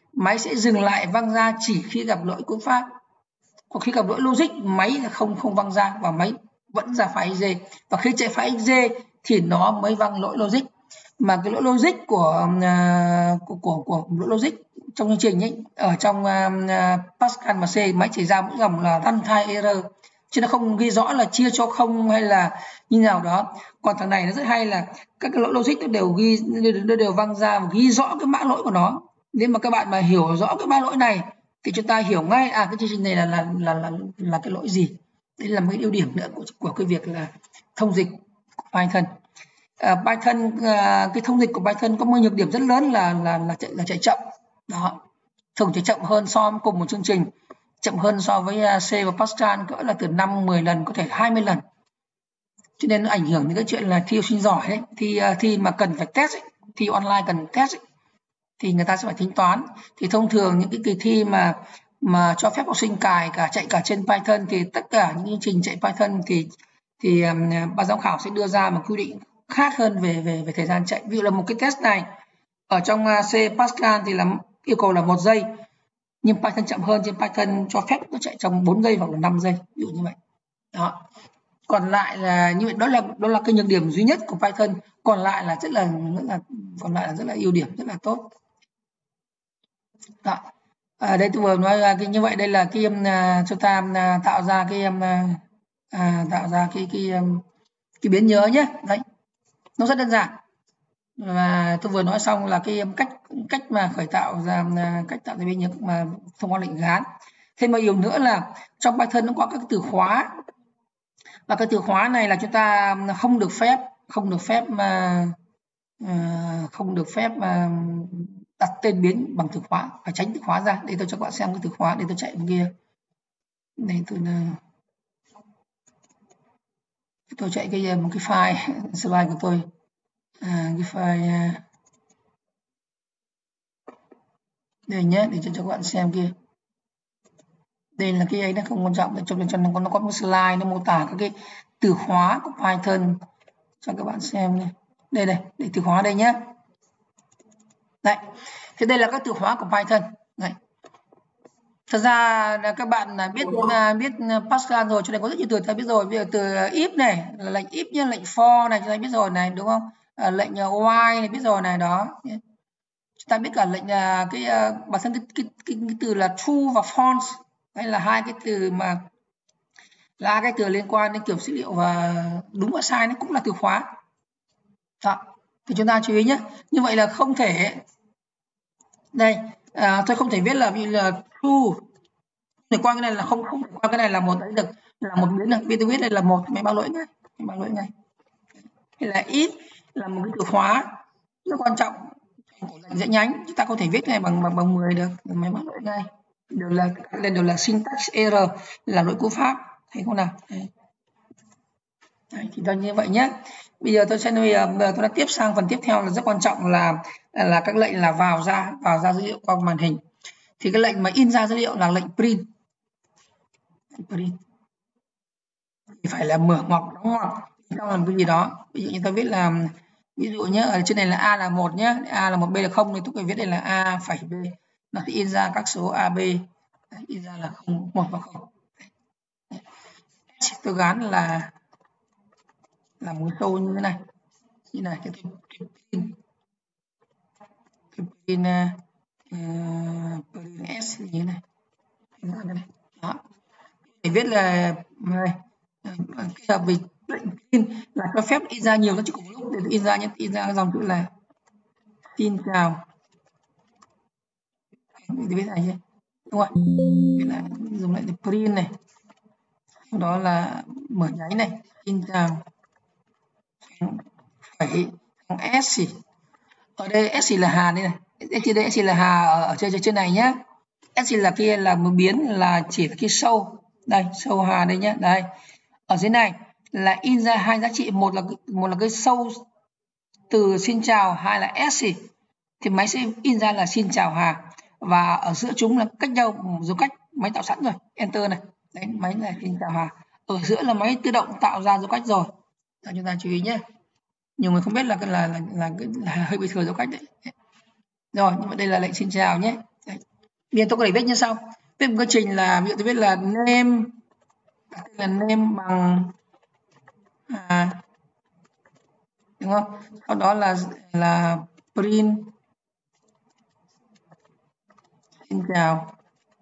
Speaker 1: máy sẽ dừng lại văng ra chỉ khi gặp lỗi cú pháp. Còn khi gặp lỗi logic, máy là không văng ra và máy vẫn ra file exe. Và khi chạy file exe thì nó mới văng lỗi logic. Mà cái lỗi logic của lỗi logic trong chương trình ấy, ở trong Pascal và C, máy chỉ ra mỗi dòng là runtime error, chứ nó không ghi rõ là chia cho không hay là như nào đó. Còn thằng này nó rất hay là các cái lỗi logic nó đều văng ra và ghi rõ cái mã lỗi của nó. Nếu mà các bạn mà hiểu rõ cái mã lỗi này thì chúng ta hiểu ngay cái chương trình này là cái lỗi gì. Đây là một cái ưu điểm nữa của cái việc là thông dịch của Python. Python, cái thông dịch của Python có một nhược điểm rất lớn là chạy chậm. Đó, thường chạy chậm hơn so với cùng một chương trình, chậm hơn so với C và Pascal cỡ là từ 5-10 lần, có thể 20 lần. Cho nên nó ảnh hưởng đến cái chuyện là thi học sinh giỏi đấy, thi mà cần phải test ấy, thi online cần test ấy, thì người ta sẽ phải tính toán. Thì thông thường những cái kỳ thi mà cho phép học sinh chạy cả trên Python thì tất cả những chương trình chạy Python thì ban giám khảo sẽ đưa ra một quy định khác hơn về thời gian chạy. Ví dụ là một cái test này ở trong C Pascal thì là yêu cầu là 1 giây, nhưng Python chậm hơn, trên Python cho phép nó chạy trong 4 giây hoặc là 5 giây, ví dụ như vậy. Đó. Còn lại là như vậy, đó là cái nhược điểm duy nhất của Python, còn lại là rất là ưu điểm, rất là tốt. Đó. Đây tôi vừa nói như vậy, đây là cái chúng ta tạo ra cái biến nhớ nhé. Đấy, nó rất đơn giản. Và tôi vừa nói xong là cái cách mà khởi tạo ra biến nhớ mà thông qua lệnh gán. Thêm một điều nữa là trong Python nó có các từ khóa, và cái từ khóa này là chúng ta không được phép đặt tên biến bằng từ khóa, phải tránh từ khóa ra. Để tôi cho các bạn xem cái từ khóa, để tôi chạy bên kia. Đây tôi chạy một cái file slide của tôi, cái file đây nhé, để cho các bạn xem kia. Đây là cái ấy, nó không quan trọng, để cho nó có một slide nó mô tả các cái từ khóa của Python cho các bạn xem này. Đây để từ khóa đây nhé. Đấy, thì đây là các từ khóa của Python. Đấy. Thật ra là các bạn biết Pascal rồi, cho nên có rất nhiều từ ta biết rồi. Bây giờ từ if này là lệnh if nhé, lệnh for này chúng ta biết rồi này, đúng không? Lệnh while này biết rồi này, đó. Chúng ta biết cả lệnh bản thân cái từ là true và false, hay là hai cái từ mà là cái từ liên quan đến kiểu dữ liệu và đúng và sai, nó cũng là từ khóa. Đó. Thì chúng ta chú ý nhé. Như vậy là không thể đây tôi không thể viết là ví dụ là true để qua cái này là không qua cái này là một đấy được, là một biến được. Bây tôi viết đây là một, máy báo lỗi ngay. Hay là if là một cái từ khóa rất quan trọng của lệnh dẫn nhánh, chúng ta có thể viết này bằng 10 được, máy báo lỗi ngay. Đều là syntax error, là lỗi cú pháp, thấy không nào? Đấy, thì đó như vậy nhé. Bây giờ tôi đã tiếp sang phần tiếp theo là rất quan trọng là các lệnh là vào ra dữ liệu qua màn hình. Thì cái lệnh mà in ra dữ liệu là lệnh print. Thì phải là mở ngoặc đóng ngoặc trong làm cái gì đó. Ví dụ như ta viết là, ví dụ nhé, ở trên này là A là 1 nhé, A là 1, B là 0, thì tôi phải viết đây là A phẩy B. Nó sẽ in ra các số A, B, in ra là 0, 1 và 0. Tôi gán là một câu như thế này, cái print S như thế này. Đó. Để viết là kết hợp với lệnh print là cho phép in ra nhiều giá trị cùng lúc. Để in ra nhé, in ra dòng chữ là xin chào. Để viết này nhé, đúng không? Viết là dùng lại print này, sau đó là mở nháy này, xin chào phẩy S. Ở đây S là Hà đây này, S là Hà ở trên này nhé. S là kia là một biến là chỉ cái show đây, show Hà đây nhé. Đây ở dưới này là in ra hai giá trị, một là cái show từ xin chào, hai là S, thì máy sẽ in ra là xin chào Hà, và ở giữa chúng là cách nhau dùng cách máy tạo sẵn rồi, enter này. Đấy, máy này xin chào Hà, ở giữa là máy tự động tạo ra dấu cách rồi. Đó, chúng ta chú ý nhé. Nhiều người không biết là hơi bị thừa dấu cách đấy. Rồi, nhưng mà đây là lệnh xin chào nhé. Đấy. Bây giờ tôi có thể viết như sau, viết một cái trình là ví dụ tôi viết là name bằng đúng không? Sau đó là print xin chào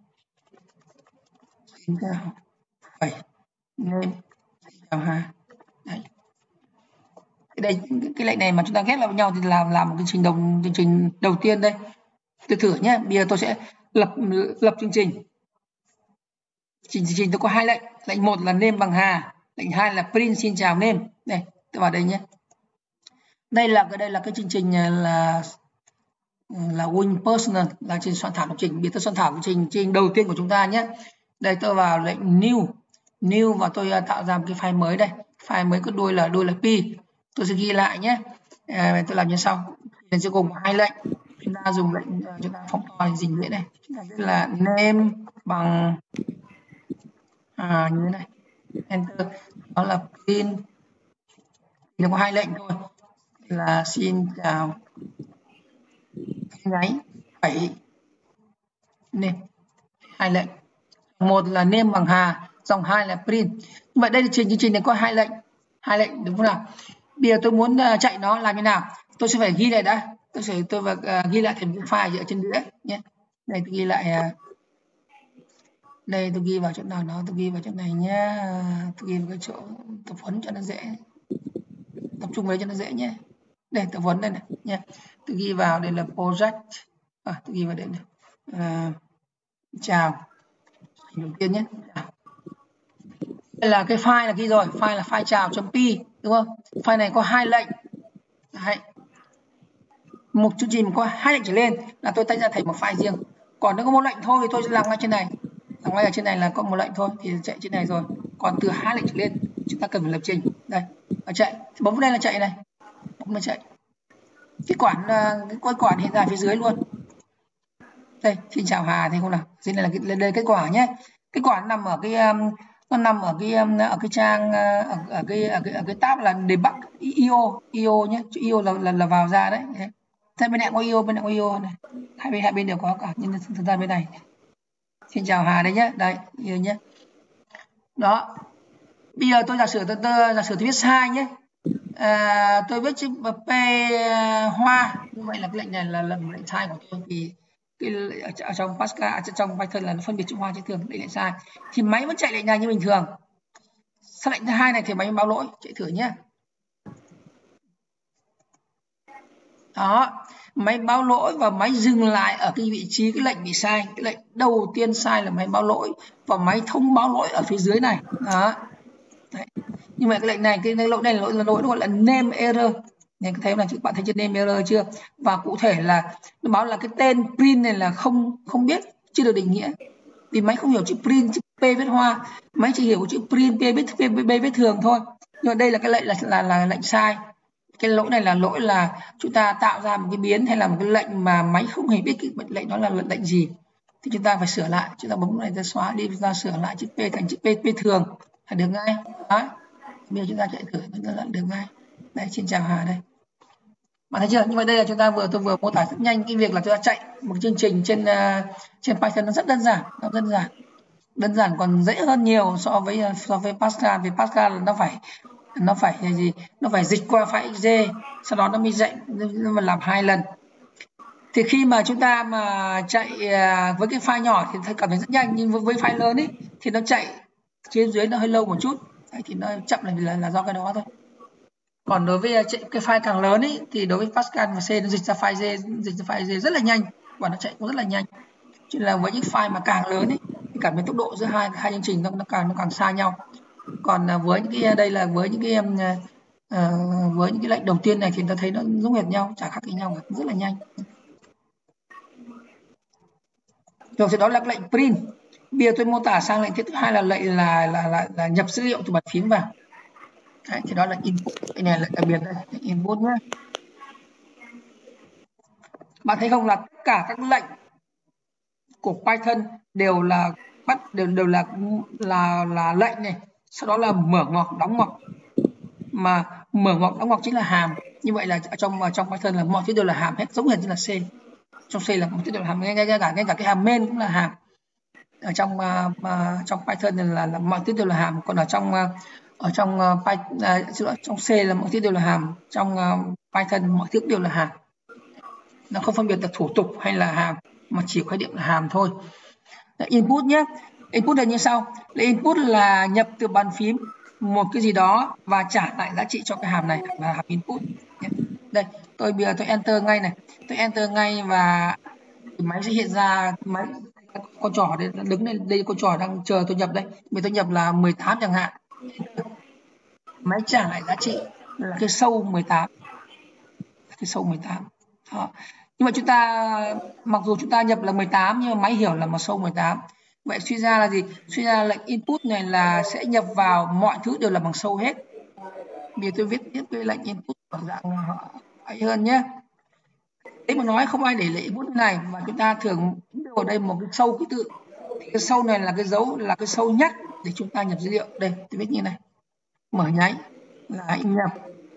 Speaker 1: vậy name xin chào Hà. Đấy. Đây cái lệnh này mà chúng ta ghép lại với nhau thì làm một cái chương trình đầu tiên đây. Tôi thử nhé. Bây giờ tôi sẽ lập chương trình. Chương trình tôi có 2 lệnh. Lệnh 1 là name bằng Hà, lệnh 2 là print xin chào name. Đây, tôi vào đây nhé. Đây là cái chương trình là Win Personal, là trên soạn thảo lập trình. Bây giờ tôi soạn thảo chương trình đầu tiên của chúng ta nhé. Đây tôi vào lệnh new và tôi tạo ra một cái file mới đây. File mới có đuôi là p. Tôi sẽ ghi lại nhé. Tôi làm như sau. Mình sẽ gồm 2 lệnh. Chúng ta dùng lệnh chúng ta phóng to dình dễ này. Chúng ta viết là name bằng như thế này. Enter. Đó là print. Nó có 2 lệnh thôi. Là xin chào nháy 7 name. 2 lệnh. Một là name bằng Hà, dòng 2 là print. Vậy đây là chương trình này có 2 lệnh đúng không nào? Bây giờ tôi muốn chạy nó làm như nào? Tôi sẽ phải ghi lại đã. Tôi ghi lại thành file ở trên đĩa nhé. Đây tôi ghi lại đây, tôi ghi vào chỗ nào đó, tôi ghi vào chỗ này nhé. Tôi ghi vào cái chỗ tập huấn cho nó dễ. Tập trung vào cho nó dễ nhé. Đây tập huấn đây này nhé. Tôi ghi vào đây là project. Tôi ghi vào đây này. Chào. Đầu tiên nhé. Đây là cái file là ghi rồi, file là file chào.p đúng không? File này có 2 lệnh. Đấy. Một chương trình có 2 lệnh trở lên là tôi tách ra thành một file riêng. Còn nếu có một lệnh thôi thì tôi sẽ làm ngay trên này. Làm ngay ở trên này là có một lệnh thôi thì chạy trên này rồi. Còn từ 2 lệnh trở lên chúng ta cần phải lập trình. Đây, ở chạy. Bấm vào đây là chạy này. Bấm vào chạy. Cái quản hiện ra phía dưới luôn. Đây, xin chào Hà thấy không nào? Dưới này là đây kết quả nhé. Kết quả nằm ở cái trang ở cái tab là debug io nhé. Io là vào ra đấy. Thế bên này có io này. Hai bên đều có cả, nhưng thực ra bên này. Xin chào Hà đấy nhé. Đây, io nhé. Đó. Bây giờ tôi giả sử tôi viết sai nhé. Tôi viết chữ p hoa, như vậy là cái lệnh này là lệnh sai của tôi, thì ở trong Pascal, trong Python là nó phân biệt chữ hoa chữ thường, lệnh lại sai thì máy vẫn chạy lệnh này như bình thường. Sau lệnh thứ 2 này thì máy báo lỗi, chạy thử nhé. Đó, máy báo lỗi và máy dừng lại ở cái vị trí cái lệnh bị sai. Cái lệnh đầu tiên sai là máy báo lỗi và máy thông báo lỗi ở phía dưới này. Đó. Đấy. Nhưng mà cái lệnh này, cái lỗi này là lỗi gọi là name error. Nên thấy là bạn thấy chữ name error chưa? Và cụ thể là nó báo là cái tên print này là không biết, chưa được định nghĩa. Vì máy không hiểu chữ print, chữ p viết hoa, máy chỉ hiểu chữ print, p viết thường thôi. Nhưng mà đây là cái lệnh là lệnh sai. Cái lỗi này là lỗi là chúng ta tạo ra một cái biến hay là một cái lệnh mà máy không hề biết cái lệnh đó là lệnh gì. Thì chúng ta phải sửa lại, chúng ta bấm này, ta xóa đi, chúng ta sửa lại chữ p thành chữ p thường là được ngay. Đó. Bây giờ chúng ta chạy thử nó được ngay. Đây, xin chào Hà đây. Bạn thấy chưa? Nhưng mà đây là tôi vừa mô tả rất nhanh cái việc là chúng ta chạy một chương trình trên Python. Nó rất đơn giản, còn dễ hơn nhiều so với Pascal. Vì Pascal nó phải dịch qua file exe, sau đó nó mới dạy, nó mà làm 2 lần. Thì khi mà chúng ta mà chạy với cái file nhỏ thì cảm thấy rất nhanh, nhưng với file lớn ấy thì nó chạy trên dưới nó hơi lâu một chút. Đấy, thì nó chậm là do cái đó thôi. Còn đối với cái file càng lớn ấy thì đối với Pascal và C nó dịch ra file exe rất là nhanh và nó chạy cũng rất là nhanh. Cho nên là với những file mà càng lớn ấy thì cảm thấy tốc độ giữa hai chương trình nó càng xa nhau. Còn với những cái đây là với những cái lệnh đầu tiên này thì ta thấy nó giống hệt nhau, chả khác gì nhau, rất là nhanh. Rồi sau đó là lệnh print. Bây giờ tôi mô tả sang lệnh thứ 2 là lệnh là nhập dữ liệu từ bàn phím vào. Đấy, thì đó là input. Cái này là đặc biệt đây, input nhé. Bạn thấy không là tất cả các lệnh của Python đều là lệnh này, sau đó là mở ngoặc, đóng ngoặc. Mà mở ngoặc, đóng ngoặc chính là hàm. Như vậy là trong Python là mọi thứ đều là hàm hết, giống hệt như là C. trong C là mẫu tiếp đều là hàm, ngay cả cái hàm main cũng là hàm. Ở trong trong Python là mọi tiếp đều là hàm, còn ở trong trong C là mọi tiếp đều là hàm, trong Python mọi tiếp đều là hàm. Nó không phân biệt là thủ tục hay là hàm, mà chỉ khái niệm là hàm thôi. Input nhé. Input là như sau. Input là nhập từ bàn phím một cái gì đó và trả lại giá trị cho cái hàm này là hàm input. Đây, bây giờ tôi enter ngay này. Tôi enter ngay và máy sẽ hiện ra con trỏ đây, đứng đây con trỏ đang chờ tôi nhập đây. Bây tôi nhập là 18 chẳng hạn. Máy trả lại giá trị là cái sâu 18. Cái sâu 18. Đó. Nhưng mà chúng ta mặc dù chúng ta nhập là 18 nhưng mà máy hiểu là một sâu 18. Vậy suy ra là gì? Suy ra lệnh input này là sẽ nhập vào mọi thứ đều là bằng sâu hết. Bây giờ tôi viết tiếp cái lệnh input ở dạng hay hơn nhé. Thế mà nói không ai để lệnh input này, mà chúng ta thường ở đây một cái sâu ký tự. Thì cái sâu này là cái dấu, là cái sâu nhắc để chúng ta nhập dữ liệu. Đây, tôi viết như này. Mở nháy là nhập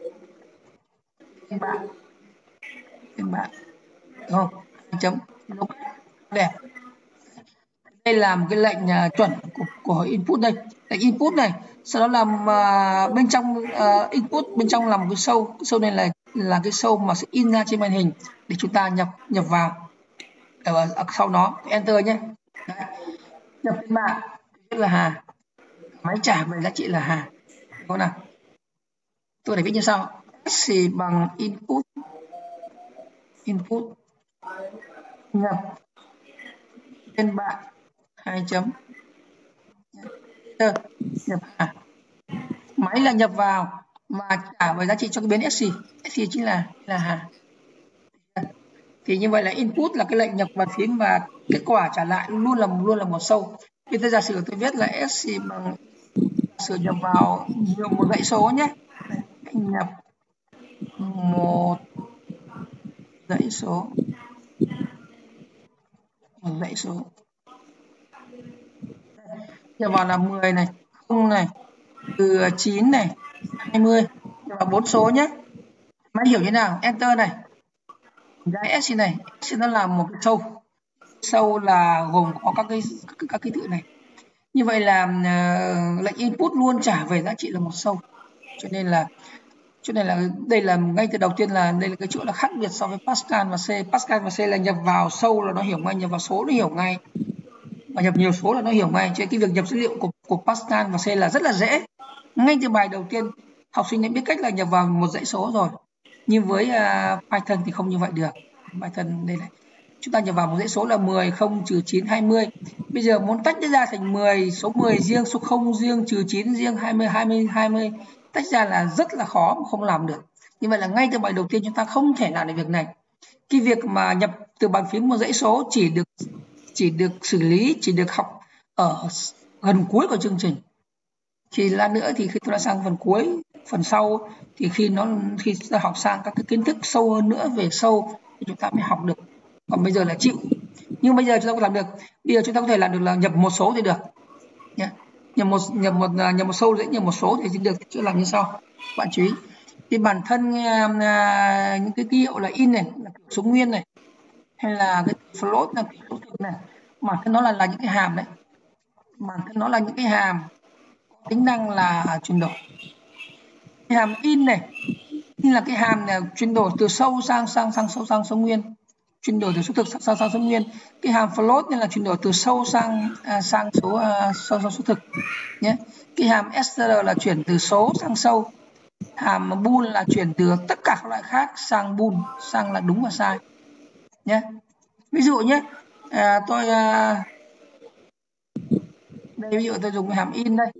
Speaker 1: tên bạn. Đúng không? Chấm lúc đẹp. Đây là một cái lệnh chuẩn của input đây. Lệnh input này, sau đó là bên trong input bên trong là một cái sâu. Cái sâu này là cái sâu mà sẽ in ra trên màn hình để chúng ta nhập vào. Ở sau đó enter nhé. Đấy. Nhập tên bạn viết là Hà. Máy trả về giá trị là Hà. Đúng không nào? Tôi để viết như sau. S bằng input nhập tên bạn 2 chấm nhập Hà. Máy là nhập vào mà trả về giá trị cho cái biến SC. SC chính là Hà. Thì như vậy là input là cái lệnh nhập bàn phím và kết quả trả lại luôn là một sâu. Bây giờ giả sử tôi viết là SC bằng sử nhập vào nhiều một dãy số nhé. Nhập một dãy số. Một dãy số. Nhập vào là 10 này, 0 này, từ 9 này, 20. Nhập vào 4 số nhé. Máy hiểu như nào? Enter này. Cái SC này, SC nó là một cái sâu. Sâu là gồm có các ký tự này. Như vậy là lệnh input luôn trả về giá trị là một sâu. Cho nên là đây là ngay từ đầu tiên là đây là cái chỗ là khác biệt so với Pascal và C. Pascal và C là nhập vào sâu là nó hiểu ngay, nhập vào số nó hiểu ngay, và nhập nhiều số là nó hiểu ngay. Cho nên cái việc nhập dữ liệu của Pascal và C là rất là dễ. Ngay từ bài đầu tiên học sinh đã biết cách là nhập vào một dãy số rồi. Nhưng với Python thì không như vậy được. Python đây này, chúng ta nhập vào một dãy số là 10, 0, trừ 9, 20. Bây giờ muốn tách nó ra thành 10, số 10 riêng, số 0 riêng, trừ 9 riêng, 20 tách ra là rất là khó, không làm được. Như vậy là ngay từ bài đầu tiên chúng ta không thể làm được việc này. Cái việc mà nhập từ bàn phím một dãy số chỉ được xử lý, chỉ được học ở gần cuối của chương trình. Thì lát nữa thì khi tôi đã sang phần cuối, phần sau thì khi ta học sang các cái kiến thức sâu hơn nữa về sâu thì chúng ta mới học được. Còn bây giờ là chịu. Nhưng bây giờ chúng ta có làm được. Bây giờ chúng ta có thể làm được là nhập một số thì được. Nhé. Nhập một sâu dễ nhập một số thì được. Chứ làm như sau. Bạn chú ý. Thì bản thân những cái ký hiệu là in này, là số nguyên này, hay là cái float là số thực này, bản thân nó là những cái hàm đấy. Bản thân nó là những cái hàm tính năng là chuyển đổi. Cái hàm in này, in là cái hàm này chuyển đổi từ sâu sang số nguyên, chuyển đổi từ số thực sang số nguyên. Cái hàm float nên là chuyển đổi từ sâu sang số thực nhé. Cái hàm str là chuyển từ số sang sâu. Hàm bool là chuyển từ tất cả các loại khác sang bool, sang là đúng và sai nhé. Ví dụ nhé, tôi đây, ví dụ tôi dùng cái hàm in đây.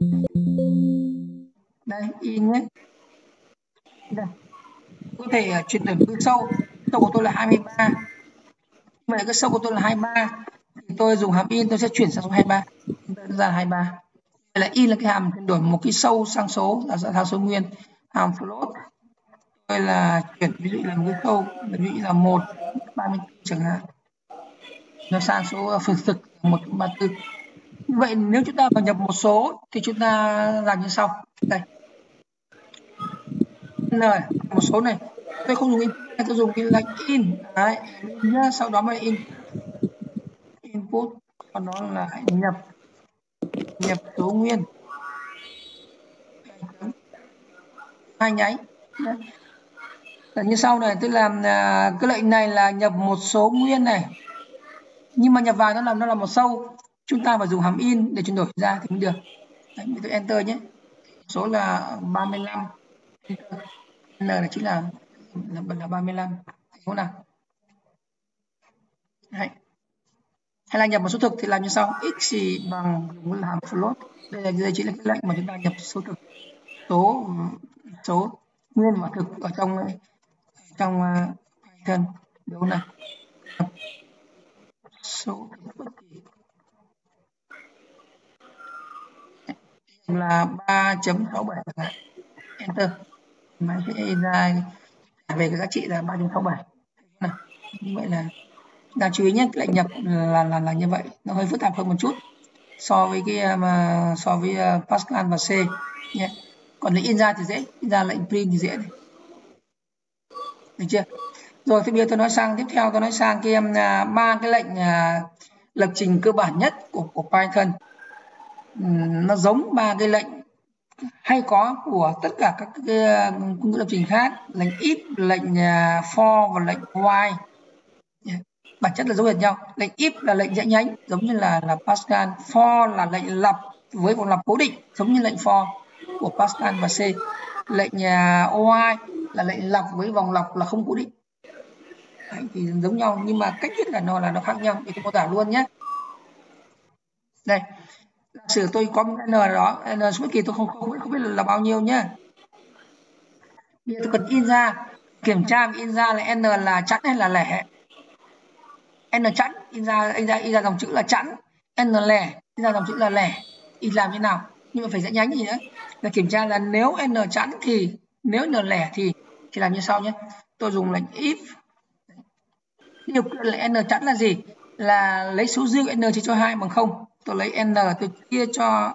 Speaker 1: Đây, in nhé. Đây. Có thể chuyển đổi từ sâu của tôi là 23. Mà cái sâu của tôi là 23 thì tôi dùng hàm in tôi sẽ chuyển sang số 23. Đơn giản 23. Đây là in là cái hàm chuyển đổi một cái sâu sang số là sang số nguyên. Hàm float tôi là chuyển ví dụ là một cái sâu, ví dụ là 134 chẳng hạn. Nó sang số phương thực 134. Như vậy nếu chúng ta vào nhập một số thì chúng ta làm như sau. Đây. Rồi, một số này tôi không dùng input tôi dùng cái lệnh in đấy, nhá, sau đó mới in input, sau đó là nhập số nguyên hai nháy. Như sau này, tôi làm cái lệnh này là nhập một số nguyên này, nhưng mà nhập vào nó là một sâu, chúng ta phải dùng hàm in để chuyển đổi ra thì mới được. Đấy, tôi enter nhé, số là 35, n là chính là 35, thấy không nào? Đấy. Hay là nhập một số thực thì làm như sau, x thì bằng dùng làm float, đây chính là cái lệnh mà chúng ta nhập số thực, số nguyên và thực ở trong Python, đúng không nào? Số bất kỳ là 3.67 chẳng hạn, enter, máy sẽ ra về cái giá trị là 3.67 nào. Như vậy là đáng chú ý nhé, cái lệnh nhập là như vậy, nó hơi phức tạp hơn một chút so với Pascal và C nhé. Còn lệnh in ra thì dễ, in ra lệnh print thì dễ này. Được chưa? Rồi thì bây giờ tôi nói sang tiếp theo, tôi nói sang cái ba cái lệnh lập trình cơ bản nhất của Python. Nó giống ba cái lệnh hay có của tất cả các cái công cụ lập trình khác, lệnh if, lệnh for và lệnh while. Bản chất là giống hệt nhau. Lệnh if là lệnh dãy nhánh giống như là Pascal, for là lệnh lặp với vòng lặp cố định giống như lệnh for của Pascal và C. Lệnh while là lệnh lặp với vòng lặp là không cố định. Đấy, thì giống nhau nhưng mà cách viết là nó khác nhau. Để tôi mô tả luôn nhé. Đây, giả sử tôi có một n đó, n số bất kỳ tôi không biết là bao nhiêu nhé. Bây giờ tôi cần in ra, kiểm tra in ra là n là chẵn hay là lẻ. N chẵn in ra dòng chữ là chẵn, n lẻ in ra dòng chữ là lẻ. In làm như nào? Nhưng mà phải dãy nhánh gì nữa? Là kiểm tra là nếu n chẵn thì, nếu n lẻ thì làm như sau nhé. Tôi dùng lệnh if. Điều kiện là n chẵn là gì? Là lấy số dư n chia cho 2 bằng 0. Tôi lấy n tôi chia cho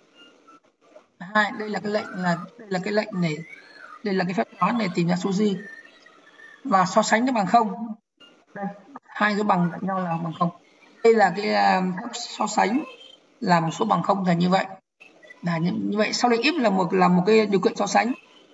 Speaker 1: 2. Đây là cái lệnh này, đây là cái phép toán để tìm ra số dư và so sánh nó bằng 0. Đây, hai số bằng cạnh nhau là bằng 0. Đây là cái phép so sánh là một số bằng 0 là như vậy. Là như vậy. Sau lệnh if là một cái điều kiện so sánh.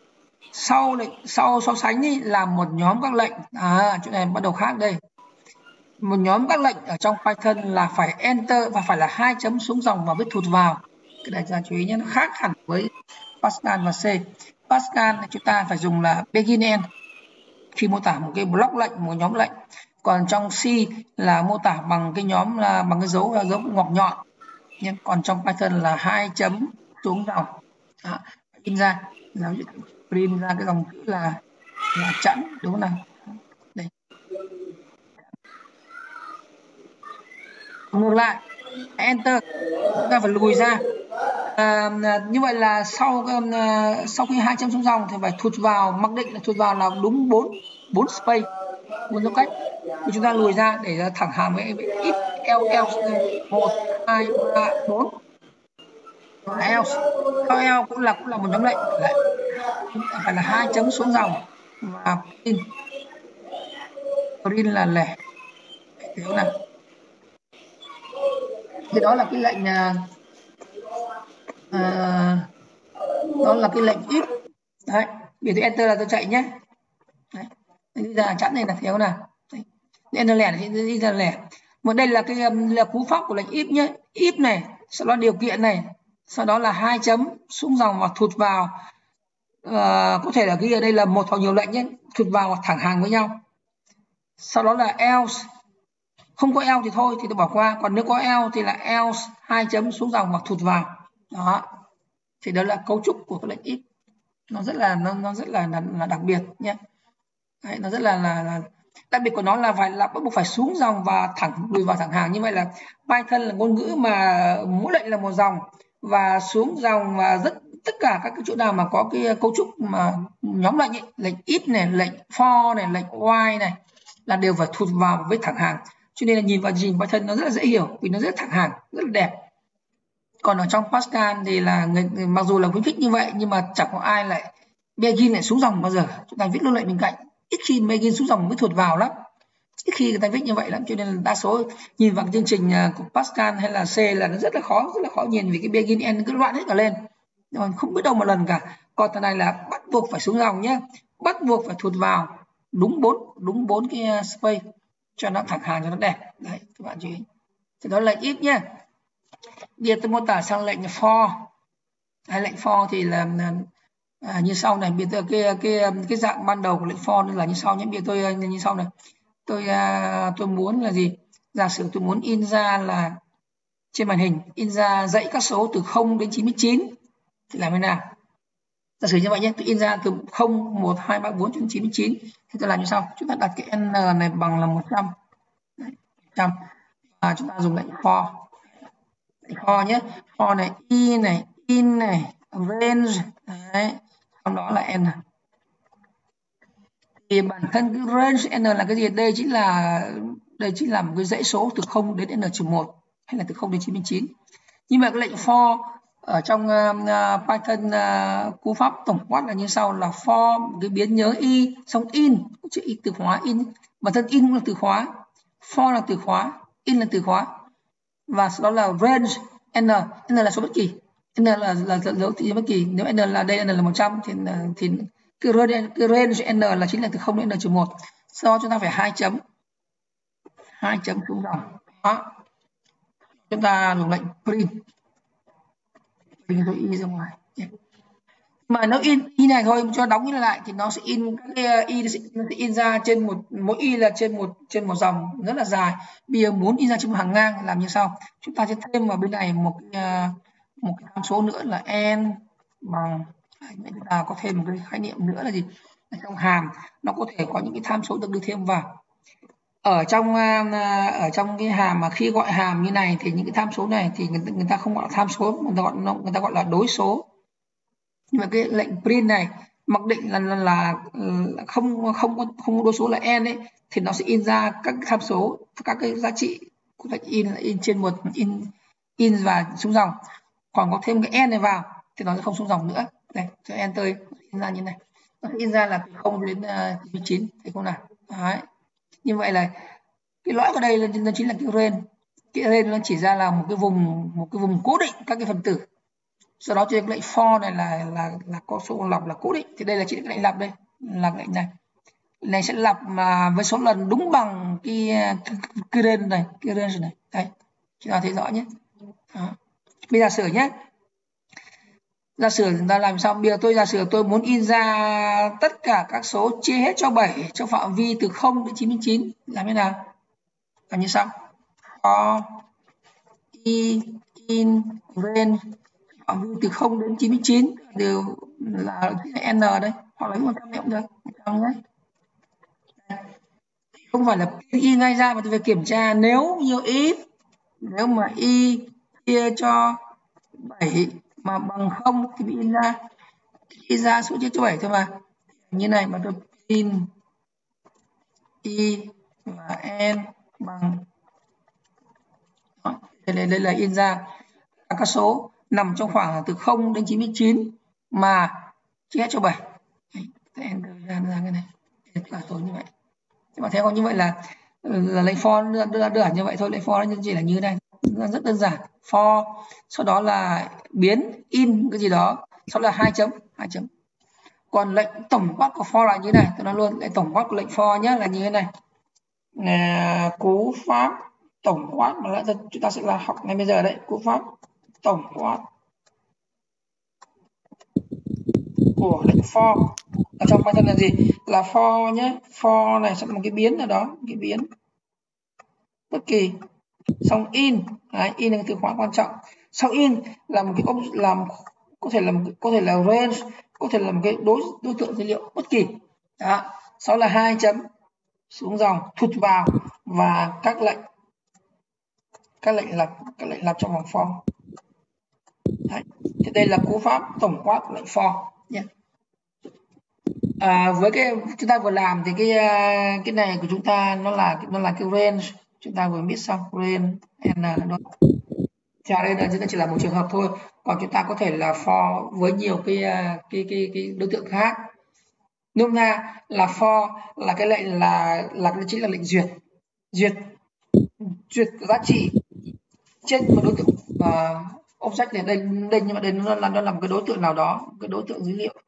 Speaker 1: Sau so sánh ý, là một nhóm các lệnh. Chỗ này bắt đầu khác đây. Một nhóm các lệnh ở trong Python là phải enter và phải là 2 chấm xuống dòng và viết thụt vào. Cái này là chú ý nhé, nó khác hẳn với Pascal và C. Pascal là chúng ta phải dùng là begin end khi mô tả một cái block lệnh, một nhóm lệnh. Còn trong C là mô tả bằng cái nhóm là bằng cái dấu ngoặc nhọn. Nhưng còn trong Python là 2 chấm xuống dòng. In ra là print ra cái dòng chữ là chẵn, đúng không nào? Đây. Ngược lại, enter, chúng ta phải lùi ra. Như vậy là sau khi 2 chấm xuống dòng thì phải thụt vào, mặc định là thụt vào là đúng 4 space, 4 dấu cách. Thì chúng ta lùi ra để thẳng hàng với if else 1 2 3 4. Else cũng là một nhóm lệnh, phải là 2 chấm xuống dòng và print là lẻ. Thế nào? Thì đó là cái lệnh if. Đấy, biểu tôi enter là tôi chạy nhé. Đấy, đi ra chẵn này là thiếu nào. Đấy. Enter lẻ thì đi ra lẻ. Một đây là là cú pháp của lệnh if nhé. If này, sau đó điều kiện này, sau đó là 2 chấm xuống dòng và thụt vào. Có thể là ghi ở đây là một hoặc nhiều lệnh nhé, thụt vào hoặc thẳng hàng với nhau. Sau đó là else. Không có else thì thôi thì tôi bỏ qua, còn nếu có else thì là else 2 chấm xuống dòng hoặc thụt vào. Đó. Thì đó là cấu trúc của cái lệnh if. Nó rất là đặc biệt nhé. Đấy, nó rất là đặc biệt của nó là bắt buộc phải xuống dòng và lùi vào thẳng hàng. Như vậy là Python là ngôn ngữ mà mỗi lệnh là một dòng và xuống dòng và tất cả các cái chỗ nào mà có cái cấu trúc mà nhóm lệnh ấy, lệnh if này, lệnh for này, lệnh while này là đều phải thụt vào với thẳng hàng. Cho nên là nhìn vào trình Python nó rất là dễ hiểu vì nó rất thẳng hàng, rất là đẹp. Còn ở trong Pascal thì là mặc dù là khuyến khích như vậy nhưng mà chẳng có ai lại begin lại xuống dòng bao giờ, chúng ta viết luôn lệnh bên cạnh ít khi margin xuống dòng mới thụt vào lắm, ít khi người ta viết như vậy lắm, cho nên là đa số nhìn vào chương trình của Pascal hay là C là nó rất là khó nhìn vì cái begin end cứ loạn hết cả lên, rồi không biết đâu một lần cả. Còn thằng này là bắt buộc phải xuống dòng nhé, bắt buộc phải thụt vào đúng bốn cái space cho nó thẳng hàng cho nó đẹp. Đấy các bạn chú ý. Thì đó là lệnh if nhé. Bây giờ tôi mô tả sang lệnh for. Lệnh for thì là như sau này. Bây giờ cái dạng ban đầu của lệnh for là như sau nhé. Bây giờ tôi như sau này. Tôi muốn là gì? Giả sử tôi muốn in ra là trên màn hình in ra dãy các số từ 0 đến 99 thì làm thế nào? Giả sử như vậy nhé, tôi in ra từ 0, 1, 2, 3, 4 đến 99 thì tôi làm như sau. Chúng ta đặt cái n này bằng là 100. Đấy, 100. Và chúng ta dùng lệnh for. Lệnh for nhé. For này y này, in này, range. Đấy. Sau đó là n. Thì bản thân cái range n là cái gì? Đây chính là một cái dãy số từ 0 đến n-1 hay là từ 0 đến 99. Nhưng mà cái lệnh for ở trong Python cú pháp tổng quát là như sau, là for cái biến nhớ y xong in, chữ y từ khóa in, bản thân in cũng là từ khóa, for là từ khóa, in là từ khóa, và sau đó là range n là số bất kỳ, n là dấu thị bất kỳ. Nếu n là đây, n là 100 thì cái range n là chính là từ 0 đến n-1. Sau đó chúng ta phải 2 chấm xuống dòng. Đó. Chúng ta dùng lệnh print tôi y ra ngoài. Mà nó in này thôi, cho đóng lại thì nó sẽ in các cái y, nó sẽ in ra trên mỗi y là trên một dòng rất là dài. Bây giờ muốn in ra trên một hàng ngang làm như sau. Chúng ta sẽ thêm vào bên này một cái tham số nữa là n bằng, chúng ta có thêm một cái khái niệm nữa là gì? Ở trong hàm nó có thể có những cái tham số được đưa thêm vào. Ở trong cái hàm mà khi gọi hàm như này thì những cái tham số này thì người ta không gọi là tham số, người ta gọi là đối số. Nhưng mà cái lệnh print này mặc định là không có đối số là n ấy, thì nó sẽ in ra các tham số, các cái giá trị của lệnh in trên một in và xuống dòng. Còn có thêm cái n này vào thì nó sẽ không xuống dòng nữa. Đây, cho enter in ra như này, nó sẽ in ra là từ 0 đến 99, thấy không nào? Đấy. Như vậy là cái lõi của đây nó chính là cái range. Cái range nó chỉ ra là một cái vùng cố định các cái phần tử. Sau đó trên lệnh for này là có số lặp là cố định, thì đây là chỉ cái lệnh lặp đây, là lệnh này sẽ lặp mà với số lần đúng bằng cái range này, đây chúng ta thấy rõ nhé. Đó. Bây giờ giả sử nhé, giả sử chúng ta làm sao? Bây giờ giả sử tôi muốn in ra tất cả các số chia hết cho 7 trong phạm vi từ 0 đến 99, làm thế nào? Làm như sau: for in range phạm vi từ 0 đến 99 đều là n đây, hoặc là 100 cũng được, 100 nhé. Không phải là y ngay ra mà tôi phải kiểm tra nếu như nếu mà y chia cho 7 mà bằng 0 thì bị in ra số chia cho 7 thôi mà. Như này mà tôi in y và n bằng, đây là in ra các số nằm trong khoảng từ 0 đến 99 mà chia cho 7. Enter ra cái này, là tối như vậy. Các bạn thấy không? Như vậy là lệnh for đưa như vậy thôi. Lệnh for nó chỉ là như này, nó rất đơn giản. For sau đó là biến in cái gì đó, sau đó là 2 chấm. Còn lệnh tổng quát của for là như này, tôi nói luôn, lệnh tổng quát của lệnh for nhé là như thế này. Cú pháp tổng quát mà lại chúng ta sẽ là học ngay bây giờ đấy. Cú pháp tổng quát của lệnh for ở trong Python là gì? Là for nhé. For này sẽ là một cái biến nào đó, cái biến bất kỳ. Xong in, đấy, in là cái từ khóa quan trọng. Sau in là một cái có thể là range, có thể là một cái đối tượng dữ liệu bất kỳ. Đó. Sau là 2 chấm xuống dòng, thụt vào và các lệnh lặp trong vòng for. Đấy. Thì đây là cú pháp tổng quát của lệnh for nhé. Với cái chúng ta vừa làm thì cái này của chúng ta nó là cái range, chúng ta vừa biết xong range n đó. Đây là chúng ta chỉ là một trường hợp thôi, còn chúng ta có thể là for với nhiều cái đối tượng khác. Nôm na là for là cái lệnh là chính là lệnh duyệt giá trị trên một đối tượng object này đây nhưng mà đây nó là một cái đối tượng nào đó, cái đối tượng dữ liệu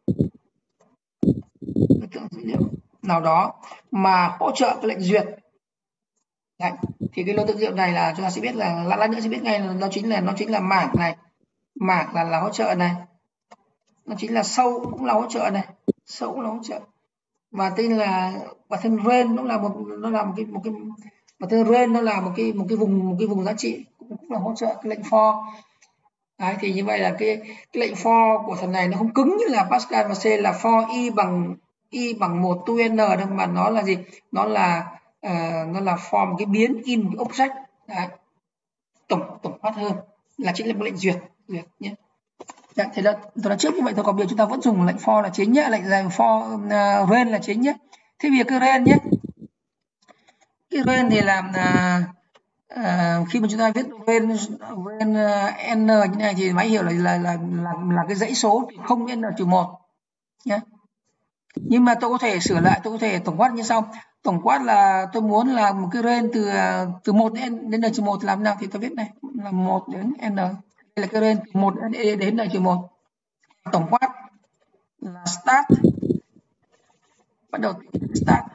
Speaker 1: nào đó mà hỗ trợ cái lệnh duyệt. Đấy. Thì cái đối tượng dữ liệu này là chúng ta sẽ biết là lát nữa sẽ biết ngay là nó chính là mảng này, mảng là hỗ trợ này, nó chính là sâu cũng là hỗ trợ này, sâu cũng là hỗ trợ, và tên là bản thân range nó là một cái bản thân range nó là một cái vùng giá trị cũng là hỗ trợ cái lệnh for. Đấy, thì như vậy là cái lệnh for của thằng này nó không cứng như là Pascal và C là for y bằng 1 to n đâu, mà nó là gì, nó là for một cái biến in object. Đấy. tổng quát hơn là chính là một lệnh duyệt nhé. Đấy, thế là tôi nói trước như vậy thôi, còn bây giờ chúng ta vẫn dùng lệnh for là chính nhé, lệnh for range là chính nhé. Thế bây giờ cái range nhé, cái range thì làm khi mà chúng ta viết range n như này thì máy hiểu là cái dãy số 0 đến n-1 nhé. Nhưng mà tôi có thể sửa lại, tôi có thể tổng quát như sau. Tổng quát là tôi muốn là một cái range từ 1 đến n-1 thì làm nào, thì tôi viết này là 1 đến n, đây là cái range từ 1 đến n-1. Tổng quát là start, bắt đầu từ start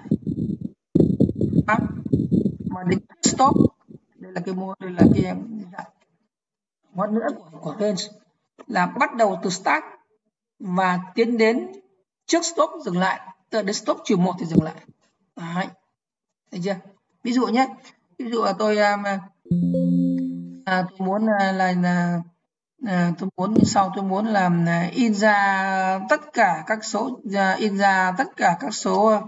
Speaker 1: mà đến stop, đây là cái một nữa của range là bắt đầu từ start và tiến đến trước stop dừng lại, từ đến stop -1 thì dừng lại. Đấy. Thấy chưa? Ví dụ nhé, ví dụ là tôi muốn tôi muốn như sau, tôi muốn làm in ra tất cả các số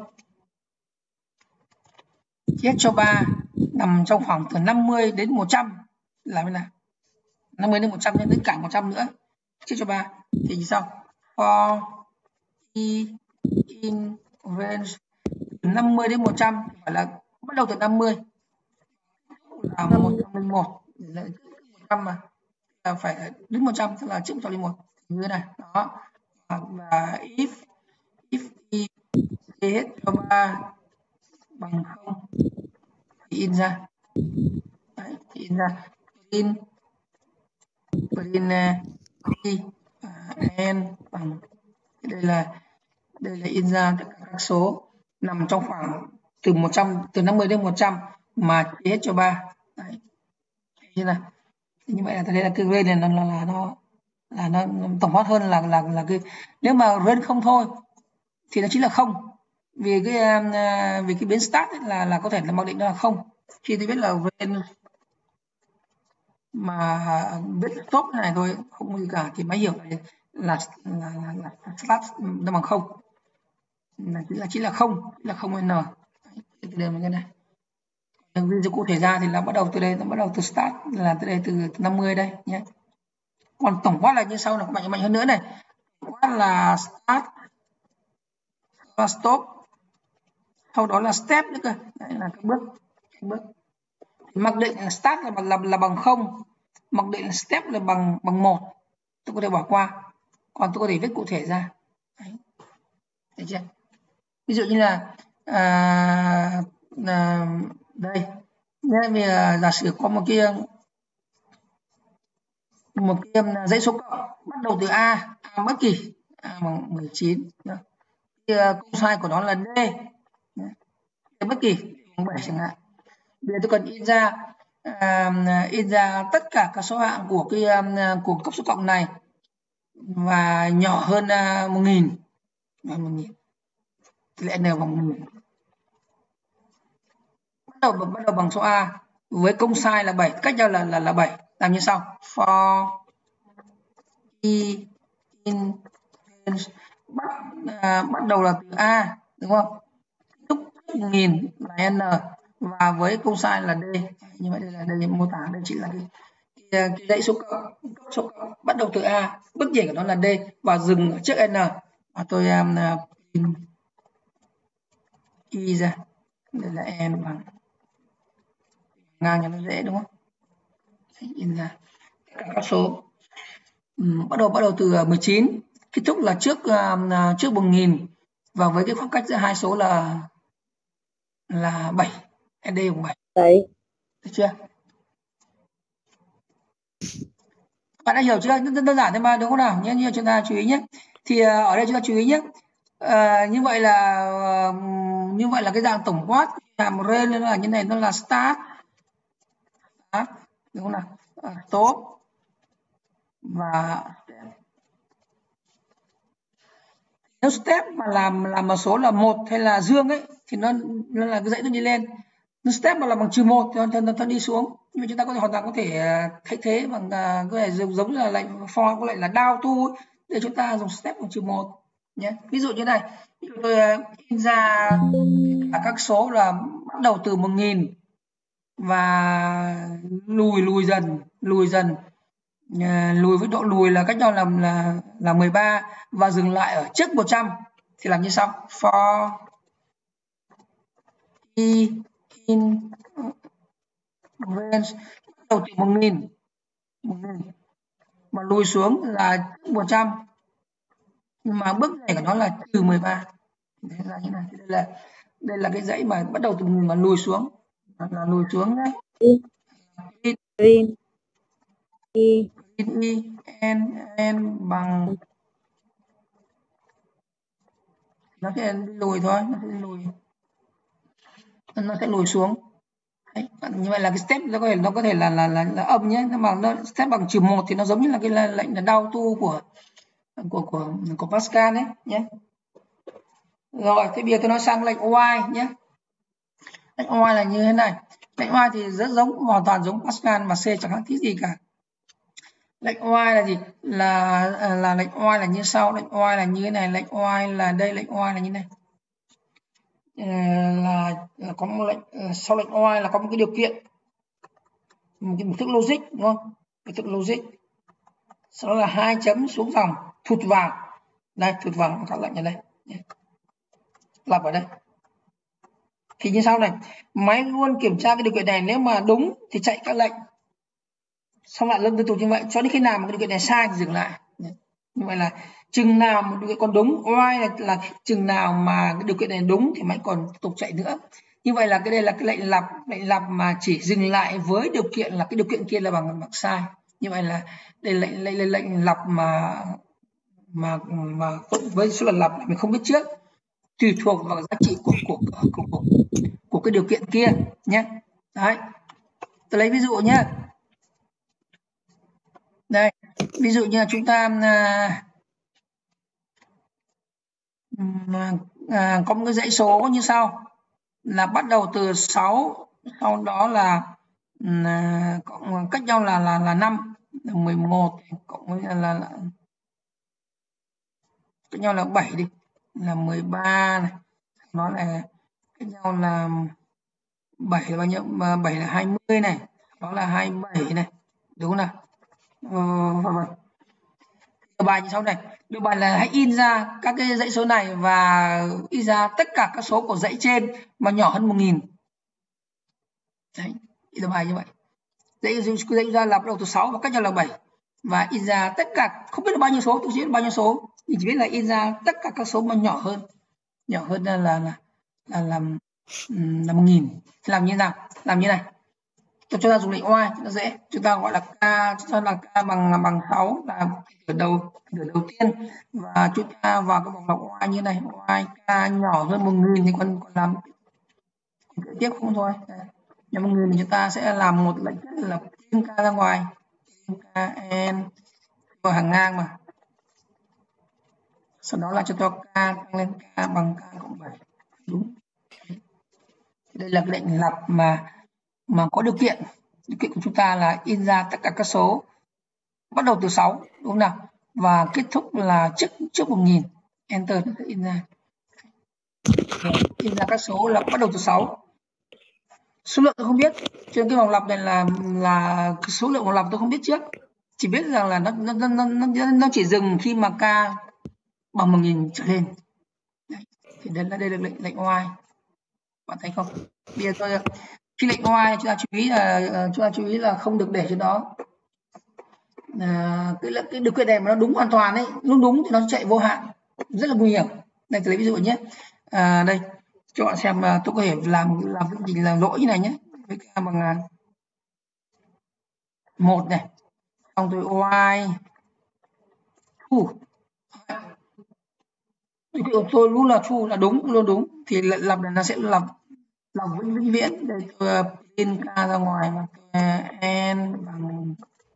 Speaker 1: hết cho 3 nằm trong khoảng từ 50 đến 100, làm thế nào? 50 đến 100 đến cả 100 nữa, chia cho 3 thì như sau: for y in range từ 50 đến 100 phải là bắt đầu từ 50 là 101, 100 mà là phải đến 100, tức là chữ 101 như thế này đó. Và if y hết cho 3 bằng 0 thì in ra. Đấy, thì in ra print y n bằng, đây là in ra tất cả các số nằm trong khoảng từ 50 đến 100 mà chia hết cho 3. Đấy. Như này. Như vậy là đây là cái range này nó tổng quát hơn là cái, nếu mà range không thôi thì nó chính là không, vì cái biến start ấy là có thể là mặc định nó là không. Khi tôi biết là range mà viết stop này thôi không gì cả thì máy hiểu là start nó bằng không, là chính là không n. Cái đường như thế này. Ví dụ cụ thể ra thì là bắt đầu từ đây, nó bắt đầu từ start là từ đây, từ 50 đây nhé. Còn tổng quát là như sau, là mạnh hơn nữa này. Tổng quát là start và stop, sau đó là step nữa cơ. Đấy là cái bước. Mặc định là start là bằng 0, mặc định là step là bằng 1. Tôi có thể bỏ qua, còn tôi có thể viết cụ thể ra. Đấy. Thấy chưa? Ví dụ như là đây nhé, bây giờ giả sử có một cái dãy số cộng bắt đầu từ a bất kỳ bằng 19, công sai của nó là d bất kỳ bằng 7 chẳng hạn. Bây giờ tôi cần in ra tất cả các số hạng của của cấp số cộng này và nhỏ hơn 1000 tỷ lệ n bằng 1000. Bắt đầu bằng số a với công sai là 7, cách nhau là 7. Làm như sau: for y in range bắt đầu là từ a, đúng không? Lúc 1000 là n và với công sai là d. Như vậy đây là mô tả, đây chỉ là cái dãy số cộng bắt đầu từ a, bước nhảy của nó là d và dừng ở trước n. Và tôi in y ra, đây là n bằng ngang cho nó dễ, đúng không? In ra các số bắt đầu từ 19, kết thúc là trước 1000 và với cái khoảng cách giữa hai số là 7, SD bằng 7.
Speaker 4: Đấy.
Speaker 1: Được chưa? Bạn đã hiểu chưa? Rất đơn giản thôi mà, đúng không nào? Như chúng ta chú ý nhé. Thì ở đây chúng ta chú ý nhé. Như vậy là cái dạng tổng quát hàm range là như này, nó là start, đúng không nào? Top và nếu step mà làm một số là 1 hay là dương ấy thì nó là cái dãy nó đi lên. Nếu step mà là bằng -1 thì nó đi xuống. Nhưng mà chúng ta có thể hoàn toàn có thể thay thế bằng có thể giống là lệnh for có lệnh là down to ấy, để chúng ta dùng step bằng -1 nhé. Ví dụ như này, tôi in ra các số là bắt đầu từ 1000 và lùi dần lùi với độ lùi là cách nhau là 13 và dừng lại ở trước 100 thì làm như sau: for in range bắt đầu từ 1000 mà lùi xuống là 100, nhưng mà bước này của nó là trừ 13. Thế là như này. Đây là cái dãy mà bắt đầu từ 1000 mà lùi xuống, là lùi xuống đấy.
Speaker 4: Green
Speaker 1: n bằng nó sẽ lùi thôi, nó sẽ lùi xuống. Đấy, như vậy là cái step nó có thể là âm nhé, nhưng mà nó step bằng -1 thì nó giống như là cái lệnh là down to của Pascal đấy nhé. Rồi, thế bây giờ tôi nói sang lệnh y nhé. Lệnh y là như thế này. Lệnh y thì rất hoàn toàn giống Pascal mà C chẳng khác gì cả. Lệnh y là gì? Là lệnh y là như sau. Lệnh y là như thế này. Lệnh y là đây. Lệnh y là như này. Là có một lệnh sau lệnh y là có một cái điều kiện, một thức logic, đúng không? Cái thức logic. Sau đó là 2 chấm xuống dòng thụt vào. Đây, thụt vào các lệnh ở đây. Lặp ở đây. Thì như sau này, máy luôn kiểm tra cái điều kiện này, nếu mà đúng thì chạy các lệnh. Xong lại liên tục như vậy cho đến khi nào mà cái điều kiện này sai thì dừng lại. Như vậy là chừng nào mà điều kiện còn đúng, y là chừng nào mà cái điều kiện này đúng thì máy còn tiếp tục chạy nữa. Như vậy là cái đây là cái lệnh lặp mà chỉ dừng lại với điều kiện là cái điều kiện kia là bằng sai. Như vậy là đây là lệnh lặp mà với số lần lặp mình không biết trước, tùy thuộc vào giá trị của cái điều kiện kia nhé. Đấy, tôi lấy ví dụ nhé. Đây, ví dụ như là chúng ta có một cái dãy số như sau, là bắt đầu từ 6, sau đó là cách nhau là 5, 11 cộng với là cách nhau là 7 đi, là 13 này, nó là cách nhau là 7 là bao nhiêu? 7 là 20 này, đó là 27 này, đúng không nào? Điều bài như sau này. Điều bài là hãy in ra các cái dãy số này và in ra tất cả các số của dãy trên mà nhỏ hơn 1000. Đấy, điều bài như vậy. Dãy ra là bắt đầu từ 6 và cách nhau là 7 và in ra tất cả, không biết là bao nhiêu số, tôi chỉ biết bao nhiêu số, thì chỉ biết là in ra tất cả các số mà nhỏ hơn là 1000. Làm như nào? Làm như này. Chúng ta dùng lệnh y nó dễ, chúng ta gọi là k, chúng ta là k bằng 6 là ở đầu tiên, và chúng ta vào cái vòng lặp y như này, y k nhỏ hơn 1000 thì còn làm tiếp không thôi. Nhà 1000 thì chúng ta sẽ làm một lệnh là thêm k ra ngoài, thêm k n vào hàng ngang mà, sau đó là cho to k tăng lên k bằng k cộng 7. Đúng. Đây là cái lệnh lặp mà có điều kiện của chúng ta là in ra tất cả các số bắt đầu từ 6, đúng không nào, và kết thúc là trước 1000. Enter nó sẽ in ra các số là bắt đầu từ 6. Số lượng tôi không biết, trên cái vòng lặp này là số lượng vòng lặp tôi không biết trước, chỉ biết rằng là nó chỉ dừng khi mà k bằng 1000 trở lên. Đấy. Thì đây là lệnh y, bạn thấy không? Bây giờ tôi khi lệnh y chúng ta chú ý là không được để cho nó cái điều kiện này mà nó đúng hoàn toàn ấy, lúc đúng thì nó chạy vô hạn, rất là nguy hiểm. Đây tôi lấy ví dụ nhé. Đây cho bạn xem, tôi có thể làm cái gì là lỗi như này nhé, với k bằng 1 này, xong tôi y true. Tôi luôn là true, là đúng, luôn đúng, thì lặp này nó sẽ lặp vĩnh viễn. Đây tôi print k ra ngoài và n bằng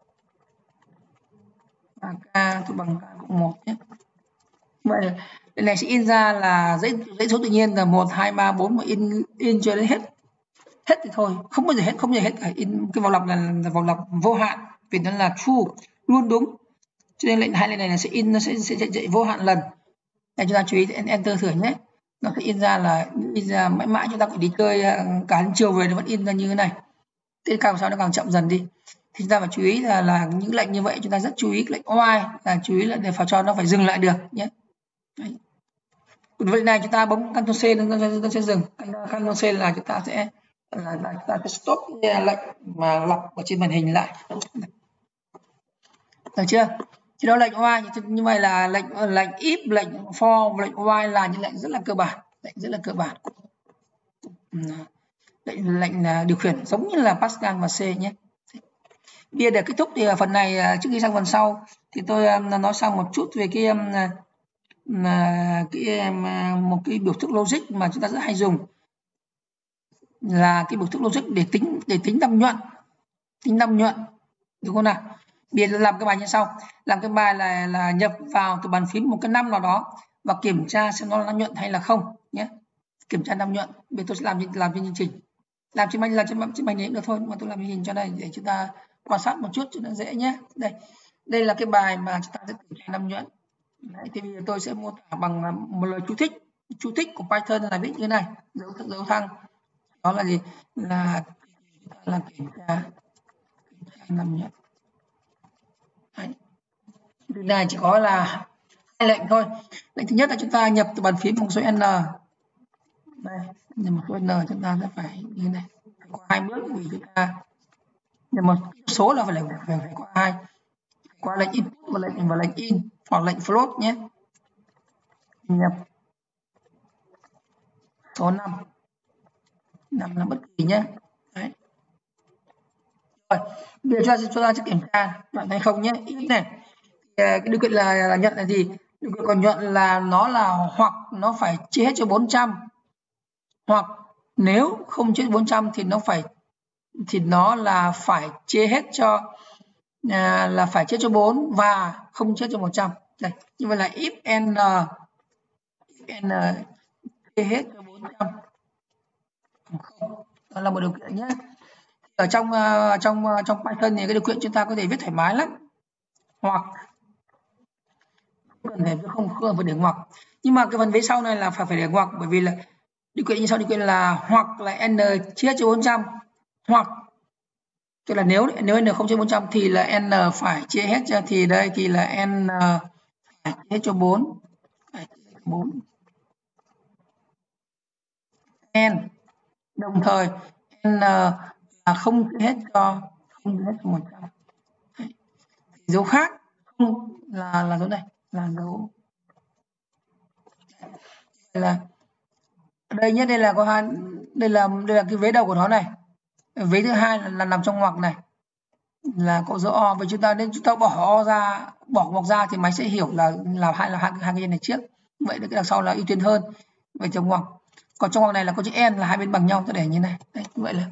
Speaker 1: k, tôi bằng k cộng 1 nhé. Vậy đây này sẽ in ra là dãy số tự nhiên là 1 2 3 4 mà in cho đến hết thì thôi, không bao giờ hết cả. In cái vòng lặp là vòng lặp vô hạn, vì nó là true, luôn đúng, cho nên hai lệnh này là sẽ in, nó sẽ chạy vô hạn lần. Đây chúng ta chú ý enter thử nhé, nó sẽ in ra mãi mãi. Chúng ta phải đi chơi cả đến chiều về nó vẫn in ra như thế này. Thế càng sau nó càng chậm dần đi, thì chúng ta phải chú ý là những lệnh như vậy chúng ta rất chú ý lệnh y là chú ý là để phải cho nó phải dừng lại được nhé. Đấy. Vậy này chúng ta bấm Ctrl C nó sẽ dừng. Ctrl C là chúng ta sẽ stop cái lệnh mà lặp ở trên màn hình lại. Được chưa? Thì đó lệnh y như vậy là lệnh if, lệnh for, lệnh y là những lệnh rất là cơ bản, lệnh điều khiển giống như là Pascal và C nhé. Bây giờ để kết thúc thì phần này, trước khi sang phần sau thì tôi nói sang một chút về một cái biểu thức logic mà chúng ta rất hay dùng, là cái biểu thức logic để tính năm nhuận, đúng không nào? Bây giờ làm cái bài như sau, làm cái bài là nhập vào từ bàn phím một cái năm nào đó và kiểm tra xem nó là năm nhuận hay là không nhé. Kiểm tra năm nhuận. Bây giờ tôi sẽ làm trên chương trình, làm trên máy cũng được thôi, nhưng mà tôi làm chương trình cho đây để chúng ta quan sát một chút cho nó dễ nhé. Đây là cái bài mà chúng ta sẽ kiểm tra năm nhuận. Đấy, thì bây giờ tôi sẽ mô tả bằng một lời chú thích của Python là viết như thế này, dấu thăng, đó là gì, là kiểm tra năm nhuận. Từ này chỉ có là hai lệnh thôi. Lệnh thứ nhất là chúng ta nhập từ bàn phím một số n. Đây, nhập một số n chúng ta sẽ phải như thế này, phải qua hai bước, vì chúng ta nhập một số là phải qua hai, qua lệnh input và lệnh in hoặc lệnh float nhé. Nhập số 5 là bất kỳ nhé. Đấy. Rồi, bây giờ chúng ta sẽ kiểm tra đoạn hay không nhé. Ý này, cái điều kiện là nhận là gì? Điều kiện còn nhuận là nó là hoặc nó phải chia hết cho 400, hoặc nếu không chia 400 thì nó là phải chia hết cho phải chia cho 4 và không chia cho 100. Đây, như vậy là if n chia hết cho 400 không, đó là một điều kiện nhé. Ở trong Python thì cái điều kiện chúng ta có thể viết thoải mái lắm, hoặc không cần phải để ngoặc, nhưng mà cái phần phía sau này là phải để ngoặc, bởi vì là điều kiện như sau. Điều kiện là hoặc là n chia cho 400, hoặc tức là nếu n không chia 400 thì là n phải chia hết cho, thì đây thì là n phải chia hết cho 4, n đồng thời n là không chia hết cho 100. Dấu khác không là dấu này, là dấu là đây nhé. Đây là có hai, đây là cái vế đầu của nó này. Vế thứ hai là nằm trong ngoặc này, là có dấu o. Và chúng ta nên bỏ ngoặc ra thì máy sẽ hiểu là hai cái này trước. Vậy cái đằng sau là ưu tiên hơn về trong ngoặc. Còn trong ngoặc này là có chữ n là hai bên bằng nhau, ta để như này. Đấy, như vậy là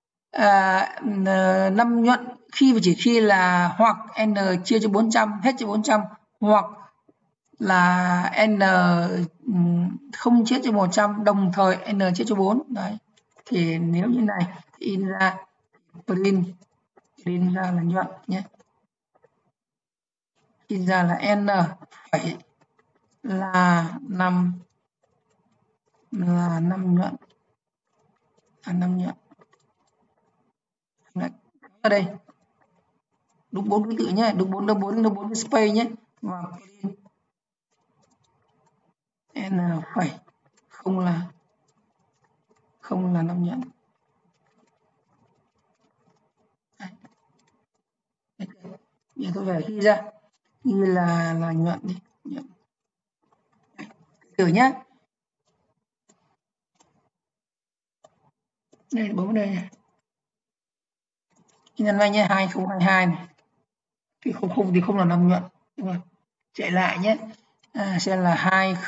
Speaker 1: năm nhuận chỉ khi là hoặc n chia cho 400 hết cho 400, hoặc là n không chia cho 100 đồng thời n chia cho 4. Đấy, thì nếu như này thì in ra print ra là nhuận nhé, in ra là n phải là 5 nhuận, ở đây đúng 4 ký tự nhé, đúng 4 space nhé, và n phải không là 5 nhuận. Bây giờ tôi phải ghi ra, ghi là nhuận đi, nhuận. thử nhé. Đây bấm đây này. Nhân ngay nhé, 2022 này. Thì không thì không là năm nhuận. Đúng rồi. Chạy lại nhé. Sẽ là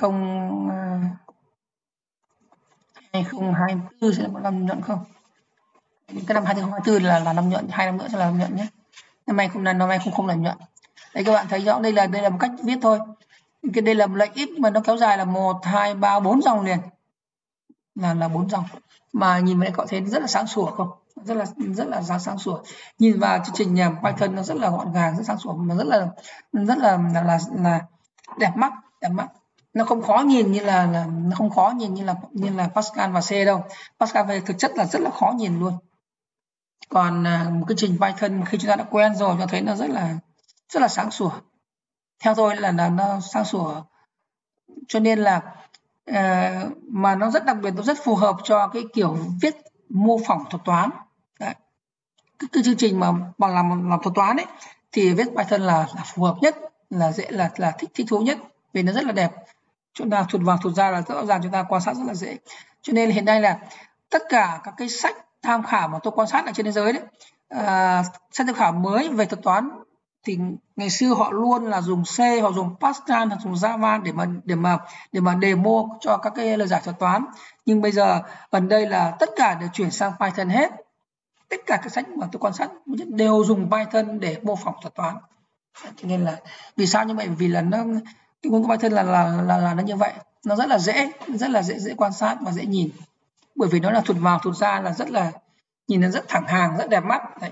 Speaker 1: 2024 sẽ là một năm nhuận không? Cái năm 2024 là năm nhuận, 2 năm nữa sẽ là năm nhuận nhé. Năm nay không là nhuận. Đấy các bạn thấy rõ đây là một cách viết thôi. Cái đây là một lệnh if mà nó kéo dài là 1 2 3 4 dòng liền. Là 4 dòng. Mà nhìn vào đây cậu thấy rất là sáng sủa không? Rất là sáng sủa. Nhìn vào chương trình Python nó rất là gọn gàng, rất sáng sủa mà rất là đẹp mắt. Nó không khó nhìn như là nó không khó nhìn như là Pascal và C đâu. Pascal về thực chất là rất là khó nhìn luôn. Còn một cái trình Python khi chúng ta đã quen rồi cho thấy nó rất là sáng sủa. Theo tôi là nó sáng sủa, cho nên là mà nó rất đặc biệt, nó rất phù hợp cho cái kiểu viết mô phỏng thuật toán. Đấy. Cái chương trình mà bằng làm thuật toán ấy thì viết Python là phù hợp nhất, là dễ, là thích thú nhất vì nó rất là đẹp. Chúng ta thuật vào thuật ra là rõ ràng, chúng ta quan sát rất là dễ. Cho nên hiện nay là tất cả các cái sách tham khảo mà tôi quan sát ở trên thế giới đấy, sách tham khảo mới về thuật toán thì ngày xưa họ luôn là dùng C, họ dùng Pascal, hoặc dùng Java để mà demo cho các cái lời giải thuật toán. Nhưng bây giờ gần đây là tất cả đều chuyển sang Python hết. Tất cả các sách mà tôi quan sát đều dùng Python để mô phỏng thuật toán. Cho nên là vì sao như vậy? Vì là nó cái ngôn ngữ Python là nó như vậy, nó rất là dễ quan sát và dễ nhìn, bởi vì nó là thuật vào thuật ra, là rất là nhìn nó rất thẳng hàng, rất đẹp mắt. Đấy.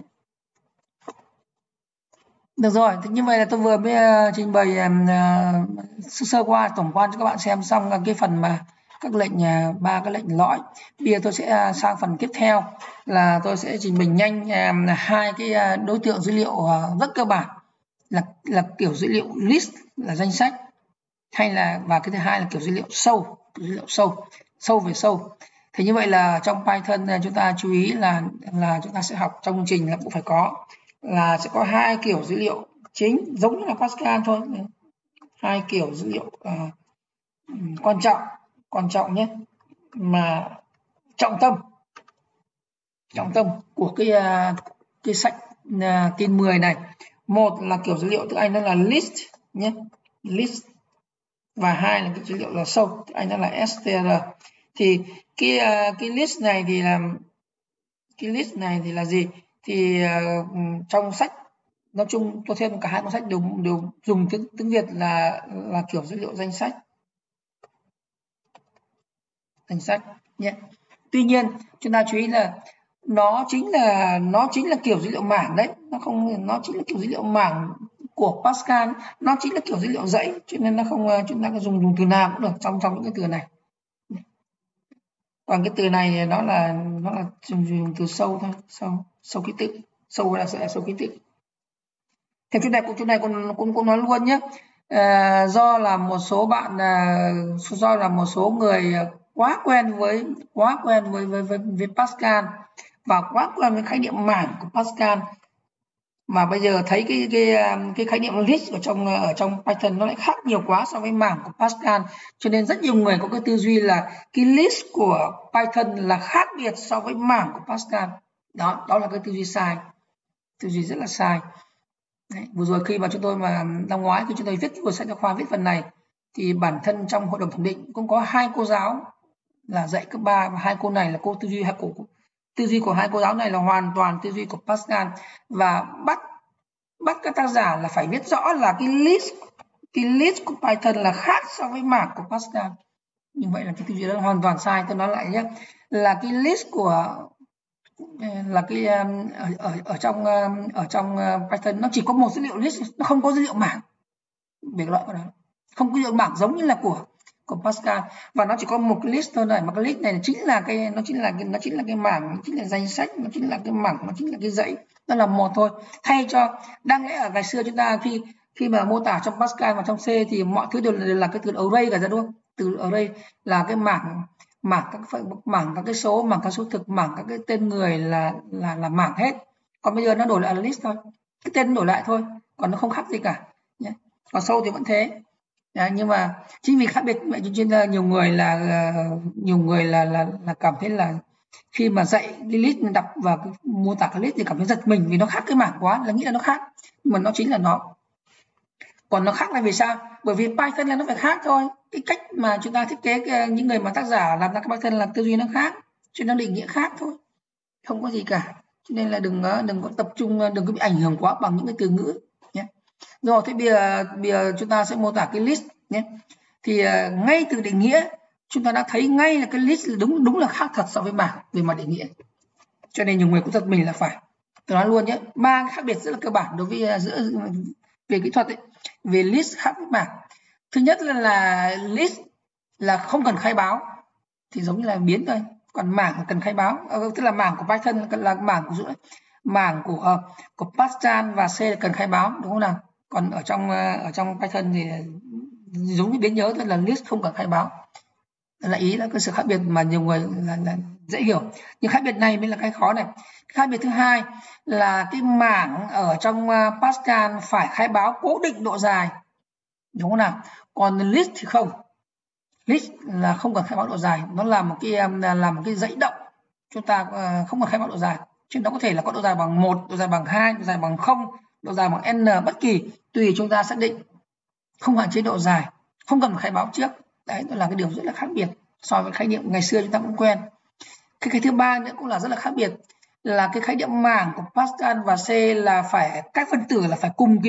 Speaker 1: Được rồi, thì như vậy là tôi vừa mới trình bày sơ qua, tổng quan cho các bạn xem xong cái phần mà các lệnh, 3 cái lệnh lõi. Bây giờ tôi sẽ sang phần tiếp theo là tôi sẽ trình bày nhanh 2 cái đối tượng dữ liệu rất cơ bản, là kiểu dữ liệu list là danh sách, hay là, và cái thứ hai là kiểu dữ liệu sâu về sâu. Thì như vậy là trong Python chúng ta chú ý là chúng ta sẽ học trong chương trình là cũng phải có, là sẽ có 2 kiểu dữ liệu chính giống như là Pascal thôi. 2 kiểu dữ liệu quan trọng nhé, mà trọng tâm của cái sách tin 10 này. Một là kiểu dữ liệu tiếng Anh đó là list nhé, list, và hai là cái dữ liệu là sâu, tiếng Anh đó là str. Thì cái list này thì là gì? Thì trong sách nói chung tôi thêm cả hai cuốn sách đều dùng tiếng Việt là kiểu dữ liệu danh sách nhé. Tuy nhiên chúng ta chú ý là nó chính là kiểu dữ liệu mảng đấy, nó chính là kiểu dữ liệu mảng của Pascal, nó chính là kiểu dữ liệu dãy, cho nên nó không, chúng ta có dùng từ nào cũng được trong những cái từ này. Còn cái từ này nó là dùng từ sâu thôi, sâu ký tự, sâu là sẽ sâu ký tự. Thì chỗ này cũng nói luôn nhé. Do là một số bạn, do là một số người quá quen với Pascal và quá quen với khái niệm mảng của Pascal, mà bây giờ thấy cái khái niệm list ở trong Python nó lại khác nhiều quá so với mảng của Pascal, cho nên rất nhiều người có cái tư duy là cái list của Python là khác biệt so với mảng của Pascal. Đó là cái tư duy sai, tư duy rất là sai. Đấy, vừa rồi khi mà chúng tôi mà năm ngoái khi chúng tôi viết vừa sách giáo khoa viết phần này thì bản thân trong hội đồng thẩm định cũng có 2 cô giáo là dạy cấp 3, và 2 cô này là tư duy của 2 cô giáo này là hoàn toàn tư duy của Pascal, và bắt các tác giả là phải biết rõ là cái list của Python là khác so với mảng của Pascal. Như vậy là cái tư duy đó là hoàn toàn sai. Tôi nói lại nhé, là cái list là cái ở trong Python nó chỉ có một dữ liệu list, nó không có dữ liệu mảng. Việc lợi của nó không có dữ liệu mảng giống như là của Pascal, và nó chỉ có một cái list thôi này, mà cái list này chính là cái mảng, nó chính là danh sách, nó chính là cái mảng, nó chính là cái dãy, nó là một thôi. Thay cho đáng lẽ ở ngày xưa chúng ta khi mà mô tả trong Pascal và trong C thì mọi thứ đều là cái từ array cả ra, đúng không? Từ array là cái mảng các cái số, mảng các số thực, mảng các cái tên người là mảng hết. Còn bây giờ nó đổi lại là list thôi, cái tên đổi lại thôi, còn nó không khác gì cả nhé. Còn sâu thì vẫn thế. Đấy, nhưng mà chính vì khác biệt vậy cho nên là nhiều người là cảm thấy là khi mà dạy cái list đọc và mô tả cái list thì cảm thấy giật mình vì nó khác cái mảng quá, là nghĩ là nó khác, nhưng mà nó chính là nó. Còn nó khác là vì sao? Bởi vì Python là nó phải khác thôi. Cái cách mà chúng ta thiết kế, những người mà tác giả làm ra cái Python là tư duy nó khác, cho nên nó định nghĩa khác thôi, không có gì cả. Cho nên là đừng có tập trung, đừng có bị ảnh hưởng quá bằng những cái từ ngữ nhé. Rồi thế bây giờ chúng ta sẽ mô tả cái list nhé. Thì ngay từ định nghĩa chúng ta đã thấy ngay là cái list là đúng là khác thật so với mảng về mặt định nghĩa. Cho nên nhiều người cũng giật mình là phải. Tôi nói luôn nhé, 3 khác biệt rất là cơ bản đối với giữa về kỹ thuật ấy, về list khác với mảng. Thứ nhất là list là không cần khai báo, thì giống như là biến thôi. Còn mảng là cần khai báo, tức là mảng của Python là mảng của Pascal và C là cần khai báo, đúng không nào? Còn ở trong Python thì giống như biến nhớ thôi, là list không cần khai báo. Là ý là cái sự khác biệt mà nhiều người là dễ hiểu. Nhưng khác biệt này mới là cái khó này. Khác biệt thứ hai là cái mảng ở trong Pascal phải khai báo cố định độ dài, đúng không nào? Còn list thì không. List là không cần khai báo độ dài, nó là một cái dãy động, chúng ta không cần khai báo độ dài. Chứ nó có thể là có độ dài bằng 1, độ dài bằng 2, độ dài bằng 0, độ dài bằng n bất kỳ, tùy chúng ta xác định, không hạn chế độ dài, không cần khai báo trước. Đấy, đó là cái điều rất là khác biệt so với khái niệm ngày xưa chúng ta cũng quen. Cái thứ ba nữa cũng là rất là khác biệt, là cái khái niệm mảng của Pascal và C là phải các phân tử là phải cùng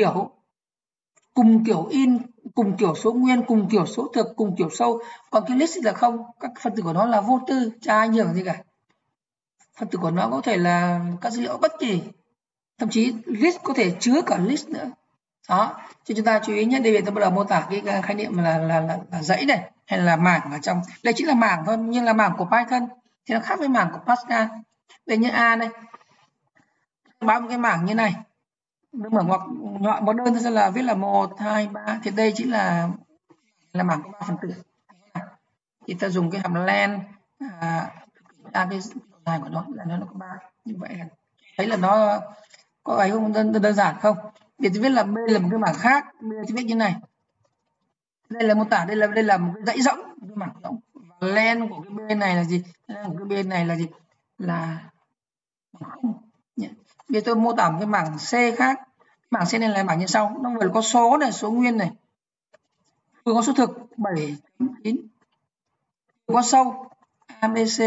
Speaker 1: kiểu in, cùng kiểu số nguyên, cùng kiểu số thực, cùng kiểu sâu. Còn cái list là không, các phân tử của nó là vô tư, chả ảnh hưởng gì cả. Phân tử của nó có thể là các dữ liệu bất kỳ, thậm chí list có thể chứa cả list nữa. Đó, cho chúng ta chú ý nhé. Đây tôi bắt đầu mô tả cái khái niệm là dãy này, hay là mảng ở trong đây, chính là mảng thôi, nhưng là mảng của Python thì nó khác với mảng của Pascal. Đây như A đây, báo một cái mảng như này, mở ngoặc nhọn một đơn thôi là viết là 1, 2, 3, thì đây chính là mảng có 3 phần tử. Thì ta dùng cái hàm len cái dài của nó là nó có 3, như vậy là thấy là nó có ấy không, đơn giản không? Để tôi viết là B là một cái mảng khác, B tôi viết như này, đây là mô tả, đây là một cái dãy rỗng, cái mảng rỗng. Len của cái bên này là gì? Len của cái bên này là gì? Là không. Bây giờ tôi mô tả một cái mảng C khác. Mảng C này là mảng như sau, nó vừa có số này, số nguyên này, vừa có số thực 7, 9, vừa có sâu ABC,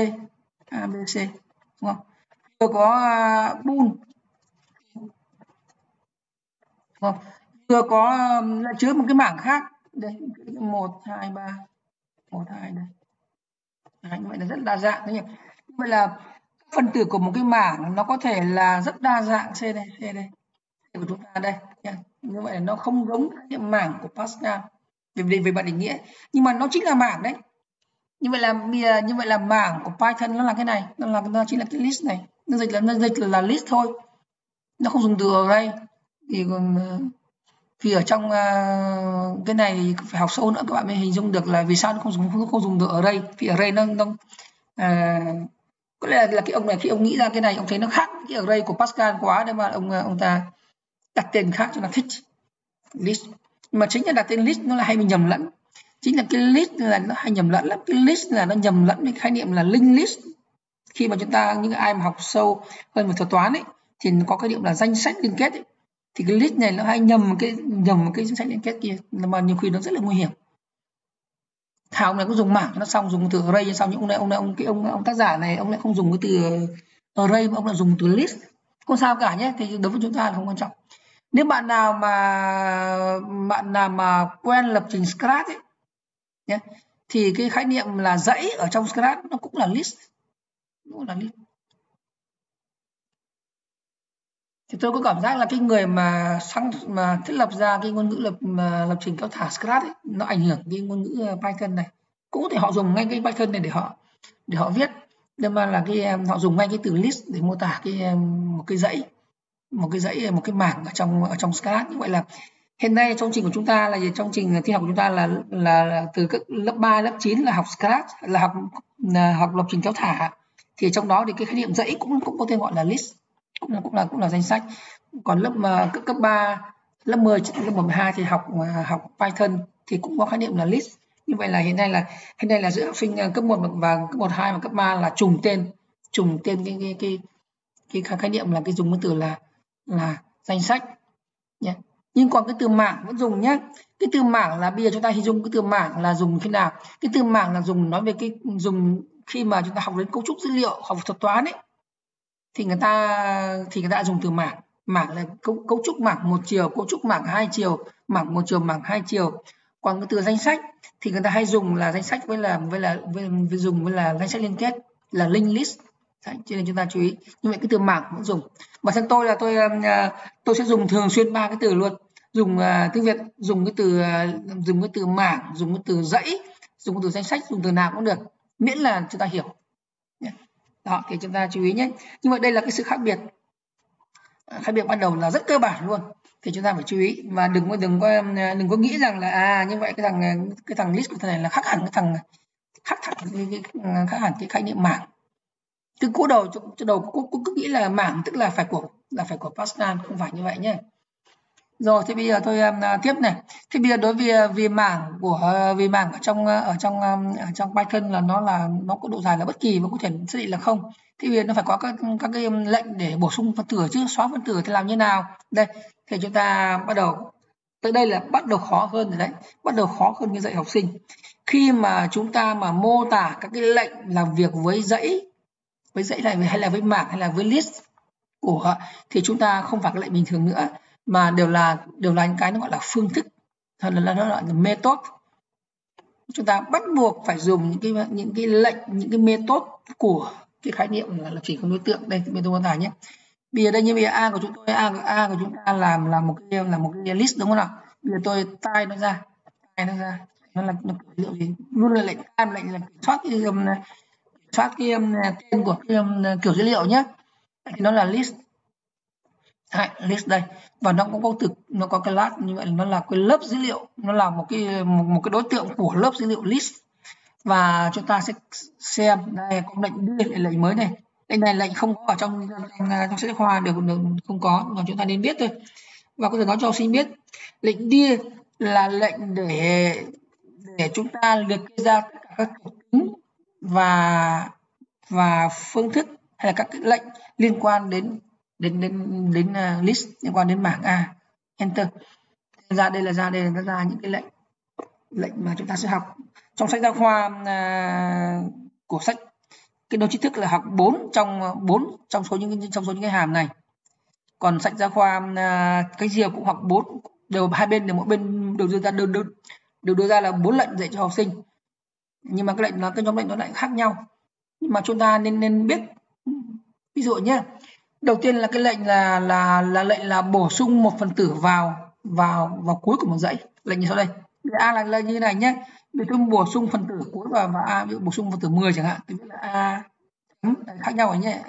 Speaker 1: đúng không? Vừa có bool, đúng không? Vừa có lại chứa một cái mảng khác, đây 1, 2, 3, 1, 2 đây. Đấy, như vậy là rất đa dạng. Như vậy là phân tử của một cái mảng nó có thể là rất đa dạng. C đây của chúng ta đây. Như vậy là nó không giống cái mảng của Pascal về mặt định nghĩa, nhưng mà nó chính là mảng đấy. Như vậy là mảng của Python nó là cái này, nó chính là cái list này, nó dịch là list thôi, nó không dùng từ array. Thì còn vì ở trong cái này phải học sâu nữa các bạn mới hình dung được là vì sao nó không dùng từ array. Vì array nó có lẽ là cái ông này khi ông nghĩ ra cái này ông thấy nó khác cái array của Pascal quá, nên mà ông ta đặt tên khác cho nó thích, list. Nhưng mà chính là đặt tên list nó là hay bị nhầm lẫn, chính là cái list là nó hay nhầm lẫn lắm. Cái list là nó nhầm lẫn với khái niệm là linked list. Khi mà chúng ta, những ai mà học sâu hơn về thuật toán ấy, thì có cái niệm là danh sách liên kết ấy. Thì cái list này nó hay nhầm cái danh sách liên kết kia, mà nhiều khi nó rất là nguy hiểm. Thảo này có dùng mảng nó xong, dùng từ array, xong những ông tác giả này ông lại không dùng cái từ array mà ông lại dùng từ list. Không sao cả nhé, thì đối với chúng ta là không quan trọng. Nếu bạn nào mà quen lập trình Scratch ấy, nhé, thì cái khái niệm là dãy ở trong Scratch nó cũng là list, Thì tôi có cảm giác là cái người mà thiết lập ra cái ngôn ngữ lập trình kéo thả Scratch ấy, nó ảnh hưởng cái ngôn ngữ Python này. Cũng có thể họ dùng ngay cái Python này để họ viết, nhưng mà là họ dùng ngay cái từ list để mô tả một cái dãy, một cái mảng ở trong Scratch. Như vậy là hiện nay trong trình của chúng ta là gì? Trong trình tin học của chúng ta là từ các lớp 3, lớp 9 là học Scratch, là học lập trình kéo thả. Thì trong đó thì cái khái niệm dãy cũng có tên gọi là list, cũng là danh sách. Còn lớp cấp 3, lớp 10, lớp 12 thì học Python thì cũng có khái niệm là list. Như vậy là hiện nay là giữa học sinh cấp 1 và cấp 1, 2 và cấp 3 là trùng tên cái khái niệm là cái dùng cái từ là danh sách nhé. Nhưng còn cái từ mảng vẫn dùng nhé. Cái từ mảng là bây giờ chúng ta hình dung cái từ mảng là dùng khi nào? Cái từ mảng là dùng nói về cái dùng khi mà chúng ta học đến cấu trúc dữ liệu, học thuật toán ấy, thì người ta dùng từ mảng. Mảng là cấu trúc mảng một chiều, cấu trúc mảng hai chiều, mảng một chiều, mảng hai chiều. Còn cái từ danh sách thì người ta hay dùng là danh sách với là danh sách liên kết là linked list. Đấy, cho nên chúng ta chú ý. Như vậy cái từ mảng cũng dùng. Bản thân tôi là tôi sẽ dùng thường xuyên 3 cái từ luôn. Dùng tiếng Việt dùng cái từ mảng, dùng cái từ dãy, dùng cái từ danh sách, dùng từ nào cũng được, miễn là chúng ta hiểu. Đó, thì chúng ta chú ý nhé. Nhưng mà đây là cái sự khác biệt ban đầu là rất cơ bản luôn, thì chúng ta phải chú ý và đừng có nghĩ rằng là như vậy cái thằng list của thằng này là khác hẳn cái khái niệm mảng. Từ cú đầu cứ nghĩ là mảng tức là phải của Pascal, không phải như vậy nhé. Rồi thì bây giờ tôi tiếp này. Thì bây giờ đối với vì mảng ở trong Python là nó có độ dài là bất kỳ và có thể xác định là không. Thì bây giờ nó phải có các cái lệnh để bổ sung phân tử chứ, xóa phân tử thì làm như nào? Đây, thì chúng ta bắt đầu tới đây là bắt đầu khó hơn rồi đấy, bắt đầu khó hơn cái dạy học sinh. Khi mà chúng ta mà mô tả các cái lệnh làm việc với dãy này hay là với mảng hay là với list thì chúng ta không phải cái lệnh bình thường nữa, mà đều là những cái nó gọi là phương thức, hoặc là nó gọi là method. Chúng ta bắt buộc phải dùng những cái lệnh, những cái method của cái khái niệm là lập trình không đối tượng. Đây bên tôi mô tả nhé. Bây giờ đây như bây giờ a của chúng tôi, a của chúng ta làm là một cái list, đúng không nào? Bây giờ tôi type nó ra, nó là liệu gì luôn là lệnh lệnh là kiểm soát cái tên của cái kiểu dữ liệu nhé. Thì nó là list. List đây, và nó cũng có cái class như vậy, nó là cái lớp dữ liệu, nó là một cái đối tượng của lớp dữ liệu list. Và chúng ta sẽ xem đây có lệnh mới này. Lệnh không có ở trong sách giáo khoa được không có, mà chúng ta nên biết thôi. Và có thể nói cho học sinh biết lệnh dir là lệnh để chúng ta liệt kê ra tất cả các thuộc tính và phương thức hay là các cái lệnh liên quan đến list, liên quan đến mảng A. Enter. Ra đây là ra những cái lệnh mà chúng ta sẽ học trong sách giáo khoa của sách cái đồ tri thức là học 4 trong số những cái hàm này. Còn sách giáo khoa cái gì cũng học 4, đều mỗi bên đều đưa ra là 4 lệnh dạy cho học sinh. Nhưng mà cái nhóm lệnh nó lại khác nhau. Nhưng mà chúng ta nên biết. Ví dụ nhé, đầu tiên là cái lệnh là lệnh là bổ sung một phần tử vào cuối của một dãy. Lệnh như sau đây. A là lệnh như này nhé. Vì tôi bổ sung phần tử cuối vào A, ví dụ bổ sung phần tử 10 chẳng hạn, tôi biết là A khác nhau rồi nhé.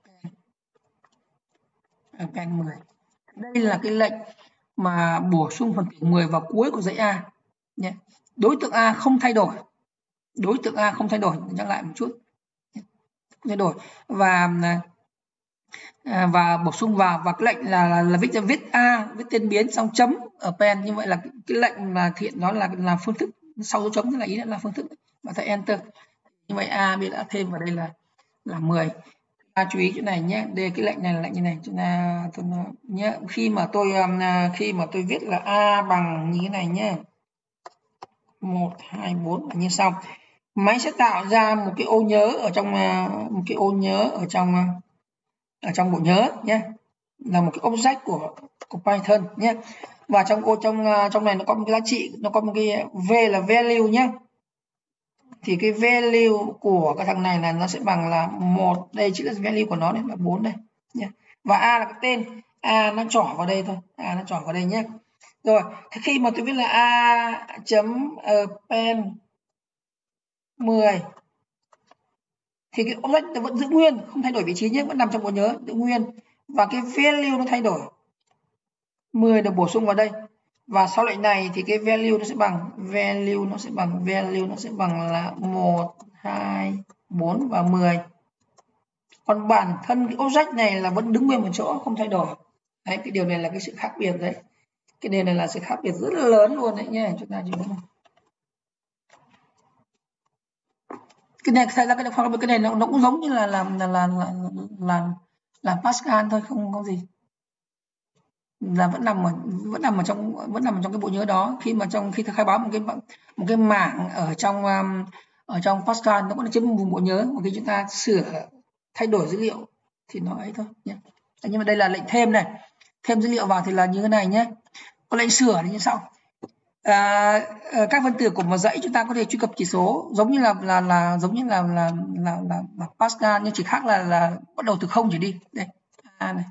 Speaker 1: Pen 10. Đây là cái lệnh mà bổ sung phần tử 10 vào cuối của dãy A nhé. Đối tượng A không thay đổi. Nhắc lại một chút. Không thay đổi. Và bổ sung vào và cái lệnh là viết A, viết tên biến xong chấm ở pen. Như vậy là cái lệnh mà hiện nó là phương thức, sau dấu chấm là ý là phương thức, và ta enter. Như vậy A bị đã thêm vào đây là 10. Ta chú ý chỗ này nhé. Đây cái lệnh này là lệnh như này. Chúng ta nhé, khi mà tôi viết là A bằng như thế này nhé. 1 2 4 là như sau. Máy sẽ tạo ra một cái ô nhớ ở trong bộ nhớ nhé, là một cái object của Python nhé. Và trong này nó có một cái giá trị, nó có một cái v là value nhé. Thì cái value của cái thằng này là nó sẽ bằng là 1, đây chữ value của nó này là 4 đây nhé. Và A là cái tên, A nó trỏ vào đây thôi, nhé. Rồi, thế khi mà tôi viết là A chấm pen 10 thì cái object nó vẫn giữ nguyên, không thay đổi vị trí nhé, vẫn nằm trong bộ nhớ, giữ nguyên. Và cái value nó thay đổi, 10 được bổ sung vào đây. Và sau lệnh này thì cái value nó sẽ bằng là 1, 2, 4 và 10. Còn bản thân cái object này là vẫn đứng nguyên một chỗ, không thay đổi. Đấy, cái điều này là cái sự khác biệt đấy. Cái đề này là sự khác biệt rất là lớn luôn đấy nhé. Chúng ta chỉ cái này xảy ra cái này nó cũng giống như là Pascal thôi, không gì, là vẫn nằm ở trong cái bộ nhớ đó. Khi khai báo một cái mảng ở trong Pascal nó cũng chiếm một vùng bộ nhớ, một khi chúng ta thay đổi dữ liệu thì nó ấy thôi nhé. Nhưng mà đây là lệnh thêm này, thêm dữ liệu vào thì là như thế này nhé. Có lệnh sửa thì như sau. Các phân tử của một dãy chúng ta có thể truy cập chỉ số giống như là Pascal, nhưng chỉ khác là bắt đầu từ 0 trở đi. Đây A này,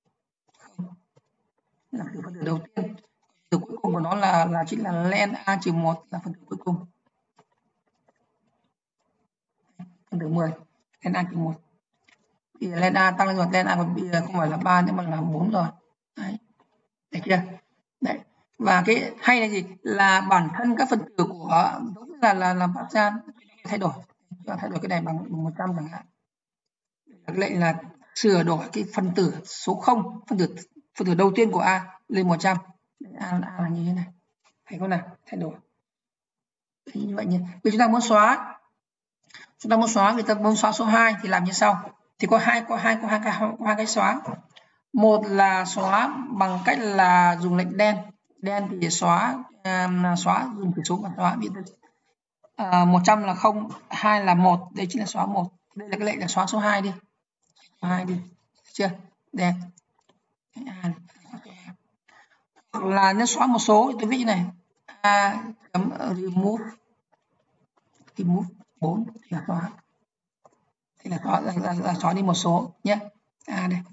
Speaker 1: là phần tử đầu tiên, từ cuối cùng của nó là chính là len A-1 là phần tử cuối cùng, phần tử 10 len A-1. Thì len A tăng lên rồi, len A bây giờ không phải là 3 nữa mà là 4 rồi. Đấy, được chưa? Đấy. Và cái hay là gì, là bản thân các phần tử của giống như là Pascal thay đổi cái này bằng 100 chẳng hạn. Cái lệnh là sửa đổi cái phần tử số 0, phần tử đầu tiên của A lên 100. A là như thế này, thấy không nào, thay đổi. Đấy, như vậy nhé. Vì chúng ta muốn xóa người ta muốn xóa số 2 thì làm như sau. Thì có hai cái xóa. Một là xóa bằng cách là dùng lệnh đen thì xóa dùng chỉ số mà xóa. 100 là 0, 2 là 1, đây chính là xóa 1. Đây là cái lệnh là xóa số 2 đi. Số 2 đi. Được chưa? Đen. Hoặc là nếu xóa một số thì tôi viết như này. A.remove 4 thì là xóa. Thì là xóa đi một số nhé. A đây.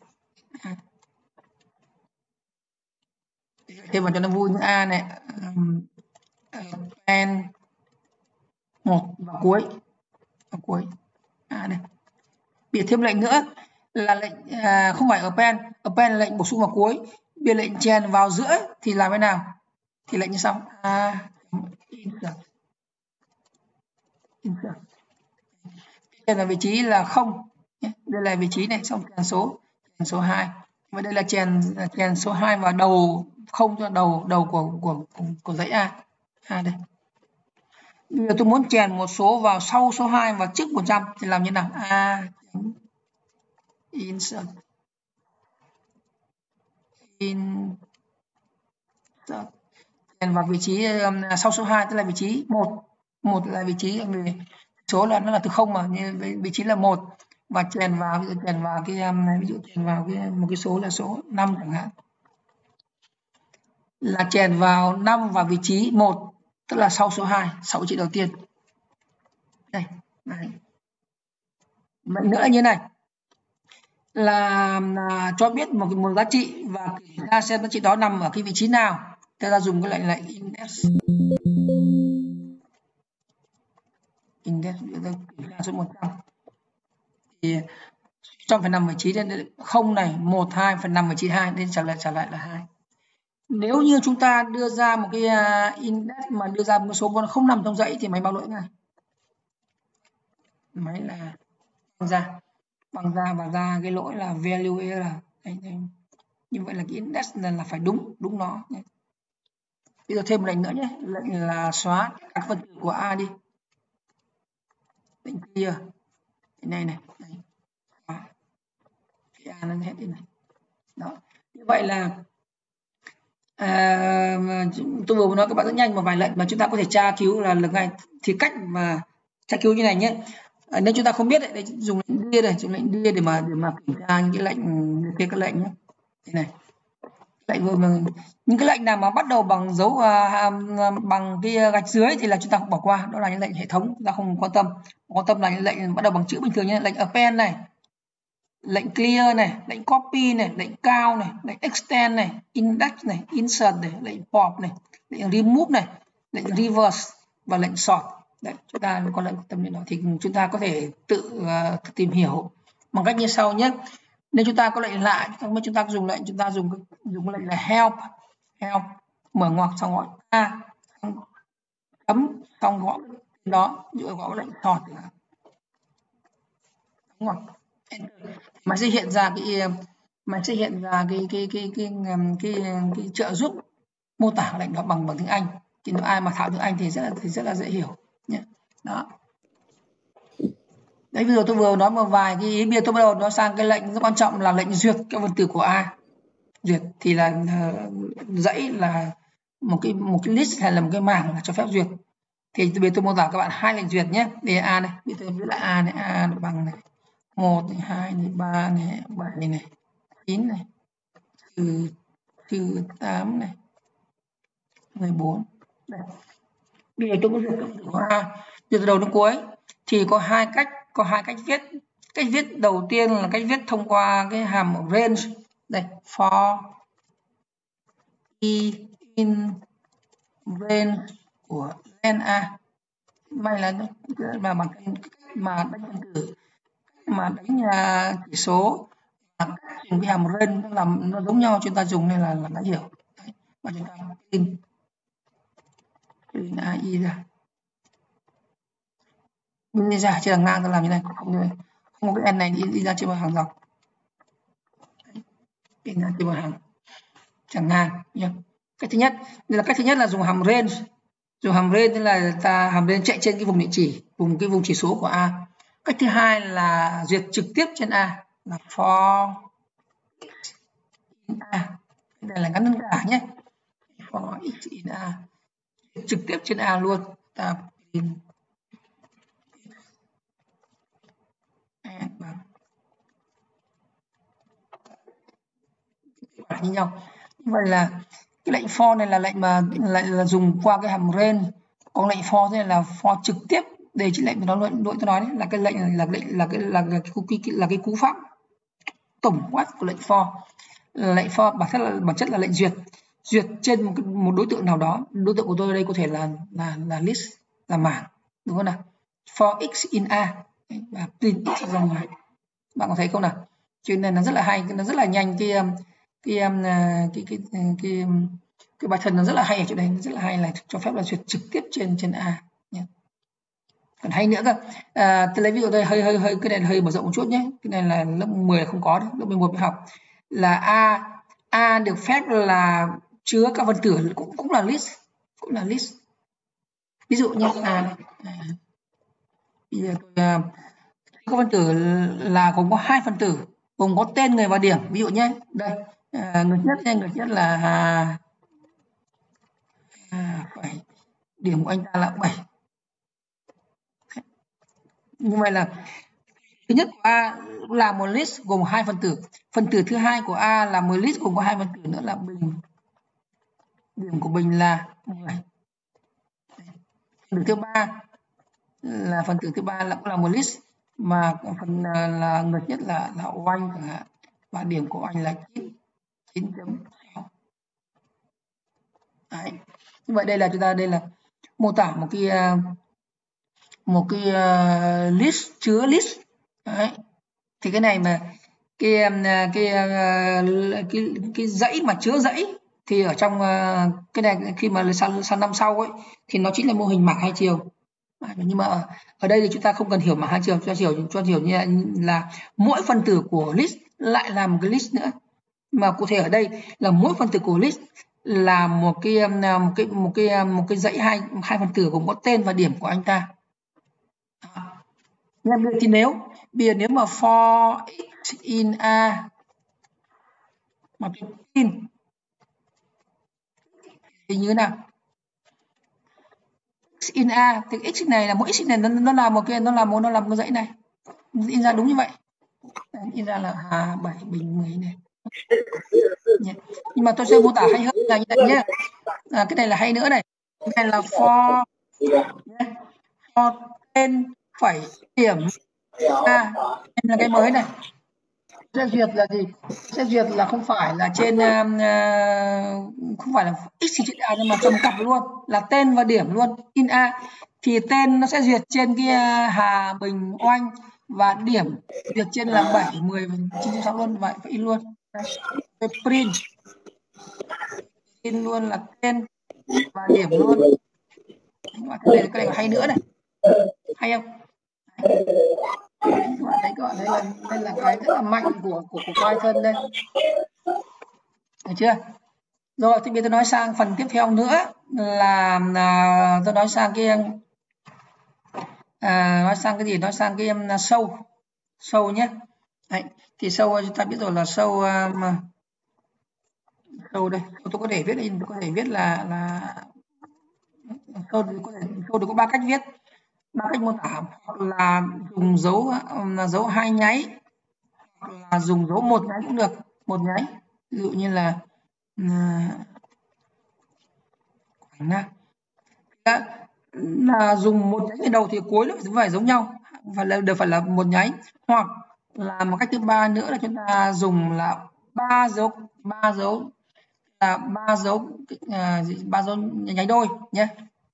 Speaker 1: Thêm vào cho nó vui, A này, pen 1 vào cuối. A đây. Biệt thêm lệnh nữa là lệnh không phải append là lệnh bổ sung vào cuối. Biệt lệnh chèn vào giữa thì làm thế nào? Thì lệnh như sau. Insert. Đây là vị trí là 0. Đây là vị trí này, xong chèn số 2. Và đây là chèn số 2 vào đầu 0 cho đầu của dãy A. Đây. Bây giờ tôi muốn chèn một số vào sau số 2 và trước 100 thì làm như nào? Insert. Chèn vào vị trí sau số 2 tức là vị trí 1. 1 là vị trí số là nó là từ 0 mà, như vị trí là 1, và chèn vào cái ví dụ chèn vào một cái số là số 5 chẳng hạn. Là chèn vào 5 vào vị trí 1, tức là sau số 2, sau vị trí đầu tiên. Đây, này. Vậy nữa như này. Là cho biết một giá trị và kiểm tra xem giá trị đó nằm ở cái vị trí nào. Chúng ta dùng cái lệnh là index kiểm tra số 100 thì trong phải nằm vị trí đến 0 này, 1, 2 phần nằm vị trí 2, nên trả lại là 2. Nếu như chúng ta đưa ra một cái index mà đưa ra một số không nằm trong dãy thì máy báo lỗi ngay. Máy là bằng ra và ra cái lỗi là value error. Đây. Như vậy là cái index là phải đúng nó. Bây giờ thêm một lệnh nữa nhé, lệnh là xóa các phần tử của A đi. Lệnh clear. Cái này. Xóa. Cái A nó hết đi này. Đó. Như vậy là tôi vừa nói các bạn rất nhanh một vài lệnh mà chúng ta có thể tra cứu là ngay. Thì cách mà tra cứu như này nhé. Nếu chúng ta không biết đấy, dùng lệnh dia này, để mà kiểm tra những cái lệnh các lệnh nhé. Đây này. Những cái lệnh nào mà bắt đầu bằng dấu bằng cái gạch dưới thì là chúng ta bỏ qua, đó là những lệnh hệ thống chúng ta không quan tâm là những lệnh bắt đầu bằng chữ bình thường như lệnh append này, lệnh clear này, lệnh copy này, lệnh count này, lệnh extend này, index này, insert này, lệnh pop này, lệnh remove này, lệnh reverse và lệnh sort. Đấy, chúng ta có lệnh tâm đến đó thì chúng ta có thể tự tìm hiểu bằng cách như sau nhé. Nếu chúng ta có lệnh lại, chúng ta dùng lệnh là help mở ngoặc xong gọi A chấm xong gõ đó, dựa gõ lệnh sort ngoặc mà sẽ hiện ra cái trợ giúp mô tả lệnh đó bằng tiếng Anh. Thì nếu ai mà thạo tiếng Anh thì rất là dễ hiểu nhé. Đó. Đấy, bây giờ tôi vừa nói một vài cái ý, bây giờ tôi bắt đầu nói sang cái lệnh rất quan trọng là lệnh duyệt các phần tử của A. Duyệt thì là dãy là một cái list hay là một cái mảng là cho phép duyệt. Thì bây giờ tôi mô tả các bạn hai lệnh duyệt nhé. Đây là A này, bây giờ tôi viết là A này, A bằng này 1 này, 2 này, 3 này, 7 này, 9 này, trừ 8 này, 14. Đây. Bây giờ tôi có duyệt các phần tử của A từ đầu đến cuối thì có hai cách viết. Cách viết đầu tiên là cách viết thông qua cái hàm range. Đây, for i in range của len A. May là bằng mà đánh phần tử, mà đánh chỉ số dùng cái hàm range nó giống nhau, chúng ta dùng nên là đã hiểu. Đấy. Và chúng ta in AI ra. Mình đi ra chỉ là ngang, ta làm như này, không có cái n này đi ra trên một hàng dọc. Đi ra trên một hàng chẳng ngang nhé. Cách thứ nhất là dùng hàm range. Dùng hàm range là hàm range chạy trên cái vùng địa chỉ, cái vùng chỉ số của A. Cách thứ hai là duyệt trực tiếp trên A, là for in A. Cái này là ngắn hơn cả nhé. For x in A, trực tiếp trên A luôn. Ta in bằng như nhau. Như vậy là cái lệnh for này là lệnh mà là dùng qua cái hàm range. Còn lệnh for thế này là for trực tiếp. Đây chỉ lệnh tôi nói đấy, là cái lệnh là cái cú pháp tổng quát của lệnh for. Lệnh for bản chất là lệnh duyệt trên một đối tượng nào đó. Đối tượng của tôi ở đây có thể là list, là mảng, đúng không nào? For x in A và print x ra ngoài. Bạn có thấy không nào? Cho nên nó rất là hay, nó rất là nhanh. Cái Python nó rất là hay ở chỗ đây, nó rất là hay là cho phép là duyệt trực tiếp trên A nhé. Còn hay nữa cơ, tôi lấy ví dụ đây hơi cái này hơi mở rộng một chút nhé. Cái này là lớp 10 không có đâu, lớp 11 mới học. Là A được phép là chứa các phần tử cũng là list, ví dụ như A này. Bây giờ các phần tử là gồm có hai phần tử, gồm có tên người và điểm. Ví dụ nhé, đây người nhất là 7, điểm của anh ta là 7. Như vậy là thứ nhất của A là một list gồm hai phần tử. Phần tử thứ hai của A là một list gồm có hai phần tử nữa là Bình. Điểm của Bình là 10. Phần tử thứ ba là cũng là một list mà phần là người nhất là Oanh chẳng hạn, và điểm của Oanh là 9.6. Đấy. Như vậy đây là mô tả một cái list, chứa list. Đấy. Thì cái này mà cái dãy mà chứa dãy thì ở trong cái này khi mà sang năm sau ấy thì nó chính là mô hình mảng hai chiều. Nhưng mà ở đây thì chúng ta không cần hiểu mảng hai chiều, cho hiểu như là mỗi phần tử của list lại là một cái list nữa. Mà cụ thể ở đây là mỗi phần tử của list là một cái dãy hai phần tử gồm có tên và điểm của anh ta. Thì nếu mà for x in A mà tôi in thì như thế nào? X in A thì x này là mỗi x này nó là một cái dãy này, in ra đúng như vậy. In ra là 7 Bình 10 này. Nhưng mà tôi sẽ mô tả hay hơn là như vậy nhé. Cái này là hay nữa này. Cái này là for tên phẩy điểm A. Đây là cái mới này. Sẽ duyệt là gì? Sẽ duyệt là không phải là trên không phải là x trên A, nhưng mà trong cặp luôn là tên và điểm luôn. In A thì tên nó sẽ duyệt trên cái Hà, Bình, Oanh, và điểm duyệt trên là 7, 10 và 9.6 luôn. Vậy phải in luôn. Đây. Print in luôn là tên và điểm luôn. Cái này hay nữa này. Hay không? Các bạn thấy đây là cái rất là mạnh của Python đây. Được chưa? Rồi thì bây giờ tôi nói sang phần tiếp theo nữa là tôi nói sang cái nói sang cái gì, nói sang cái sâu nhé. Đấy, thì sâu chúng ta biết rồi là sâu đây tôi có thể viết đây, tôi có thể viết là sâu được có 3 cách viết, 3 cách mô tả, hoặc là dùng dấu 2 nháy, hoặc là dùng dấu 1 nháy cũng được, 1 nháy, ví dụ như là dùng 1 nháy từ đầu thì cuối nó phải giống nhau, đều phải là 1 nháy, hoặc là một cách thứ ba nữa là chúng ta dùng là 3 dấu nháy đôi nhé.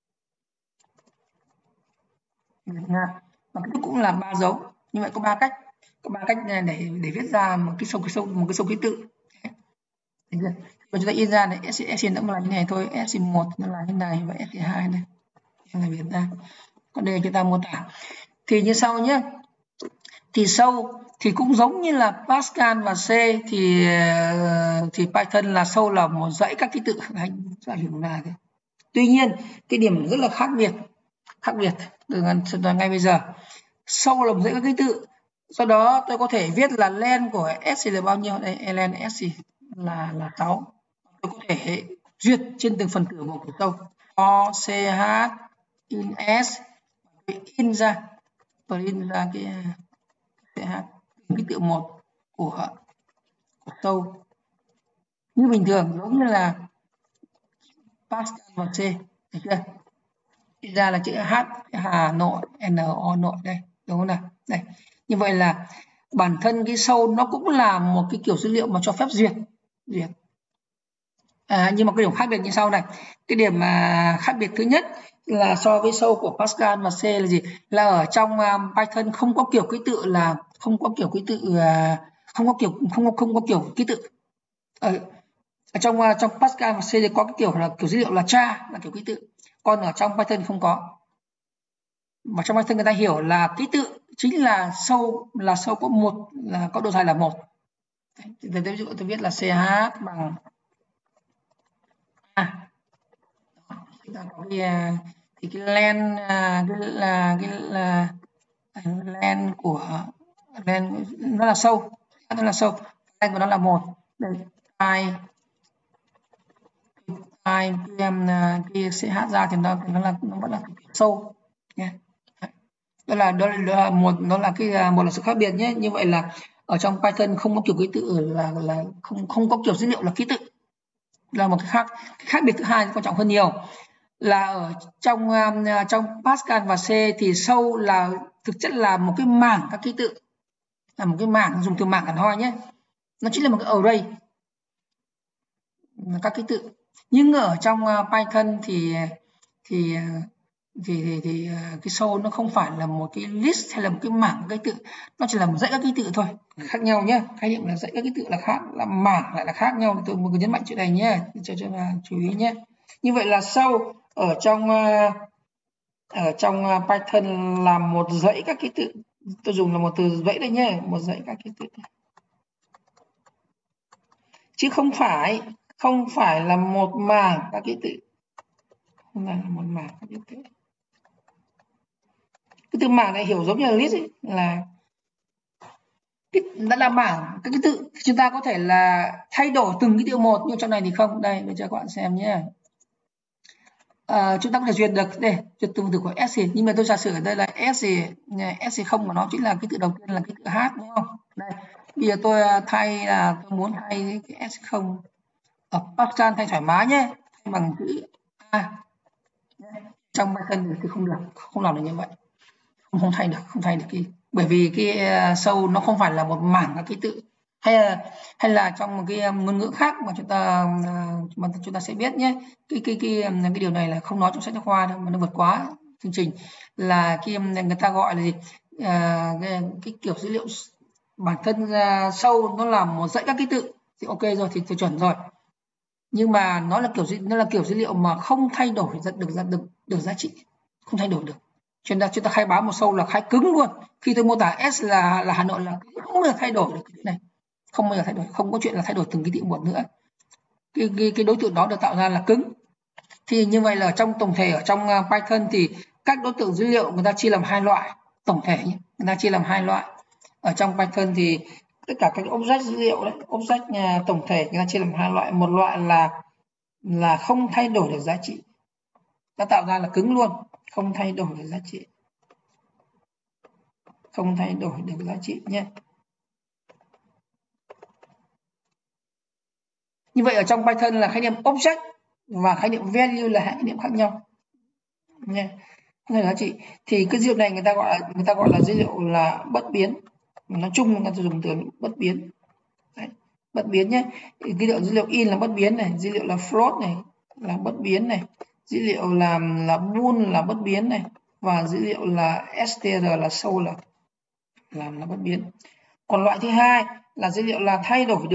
Speaker 1: Và cũng là 3 dấu. Như vậy có 3 cách, để viết ra một cái sâu ký tự. Và chúng ta in ra này, S nó là như này thôi, S1 nó là như này và S2 này là viết ra. Còn đây chúng ta mô tả thì như sau nhé. Thì sâu thì cũng giống như là Pascal và C, thì Python là sâu là một dãy các ký tự. Tuy nhiên cái điểm rất là khác biệt từ ngay bây giờ. Sâu là một dãy các ký tự, sau đó tôi có thể viết là len của S là bao nhiêu, đây len S là 6. Tôi có thể duyệt trên từng phần tử một của sâu, for ch in S, in ra cái ch ký tự một của sâu như bình thường, giống như là Pascal và C, được chưa? In ra là chữ H, Hà Nội, NO Nội đây, đúng không nào? Đây, như vậy là bản thân cái sâu nó cũng là một cái kiểu dữ liệu mà cho phép duyệt. Nhưng mà cái điểm khác biệt như sau này. Cái điểm khác biệt thứ nhất là so với sâu của Pascal và C là gì? Là ở trong Python không có kiểu ký tự không có kiểu ký tự. Ở trong Pascal và C thì có cái kiểu dữ liệu là char, là kiểu ký tự. Còn ở trong Python không có. Mà trong Python người ta hiểu là ký tự chính là sâu có một, là có độ dài là 1. Ví dụ tôi viết là CH bằng chúng ta có cái len len nó là sâu, len của nó là 1. Đây kia CH ra thì nó vẫn là sâu nhé. Đó là một là sự khác biệt nhé. Như vậy là ở trong Python không có kiểu ký tự, là không có kiểu dữ liệu là ký tự, là một cái khác biệt thứ hai quan trọng hơn nhiều. Là ở trong Pascal và C thì sâu là thực chất là một cái mảng các ký tự, là một cái mảng, dùng từ mảng hẳn hoi nhé, nó chính là một cái array các ký tự. Nhưng ở trong Python thì cái sâu nó không phải là một cái list hay là một cái mảng ký tự, nó chỉ là một dãy các ký tự thôi, khác nhau nhé. Khái niệm là dãy các ký tự là khác, là mảng lại là khác nhau. Tôi muốn nhấn mạnh chuyện này nhé, cho chú ý nhé. Như vậy là sâu ở trong Python là một dãy các ký tự. Tôi dùng là một từ dãy đây nhé, một dãy các ký tự, chứ không phải là một mảng các ký tự, không phải là một mảng các ký tự. Cái từ mảng này hiểu giống như là list ấy, là đã là mảng các ký tự. Chúng ta có thể là thay đổi từng ký tự một, nhưng trong này thì không. Đây, bây giờ các bạn xem nhé. Chúng ta có thể duyệt được đây, duyệt từ của S, nhưng mà tôi giả sử ở đây là S không của nó chính là ký tự đầu tiên là ký tự H, đúng không? Đây, bây giờ tôi tôi muốn thay cái S không ở Pascal thay thoải mái nhé, thay bằng chữ A. Trong Python thì không được, không làm được như vậy, không thay được bởi vì cái sâu nó không phải là một mảng các ký tự, hay là trong một cái ngôn ngữ khác mà chúng ta sẽ biết nhé. Cái điều này là không nói trong sách giáo khoa đâu, mà nó vượt quá chương trình, là khi người ta gọi là gì, cái kiểu dữ liệu bản thân sâu nó là một dãy các ký tự thì ok rồi, thì chuẩn rồi. Nhưng mà nó là kiểu dữ liệu mà không thay đổi được giá trị, không thay đổi được. Cho nên chúng ta khai báo một sâu là khai cứng luôn. Khi tôi mô tả S là Hà Nội là không bao giờ thay đổi được cái này, không bao giờ thay đổi, không có chuyện là thay đổi từng ký tự một nữa. cái đối tượng đó được tạo ra là cứng. Thì như vậy là trong tổng thể ở trong Python thì các đối tượng dữ liệu người ta chia làm hai loại tổng thể nhé. Người ta chia làm hai loại. Ở trong Python thì tất cả các object dữ liệu đấy, object tổng thể người ta chia làm hai loại. Một loại là không thay đổi được giá trị. Ta tạo ra là cứng luôn, không thay đổi được giá trị. Không thay đổi được giá trị nhé. Như vậy ở trong Python là khái niệm object và khái niệm value là hai khái niệm khác nhau nha. Không thay đổi giá trị thì cái dữ liệu này người ta gọi là dữ liệu là bất biến. Nói chung người ta dùng từ bất biến. Đấy, bất biến nhé. Dữ liệu in là bất biến này, dữ liệu là float này là bất biến này, dữ liệu là bool là bất biến này, và dữ liệu là str là show là bất biến. Còn loại thứ hai là dữ liệu là thay đổi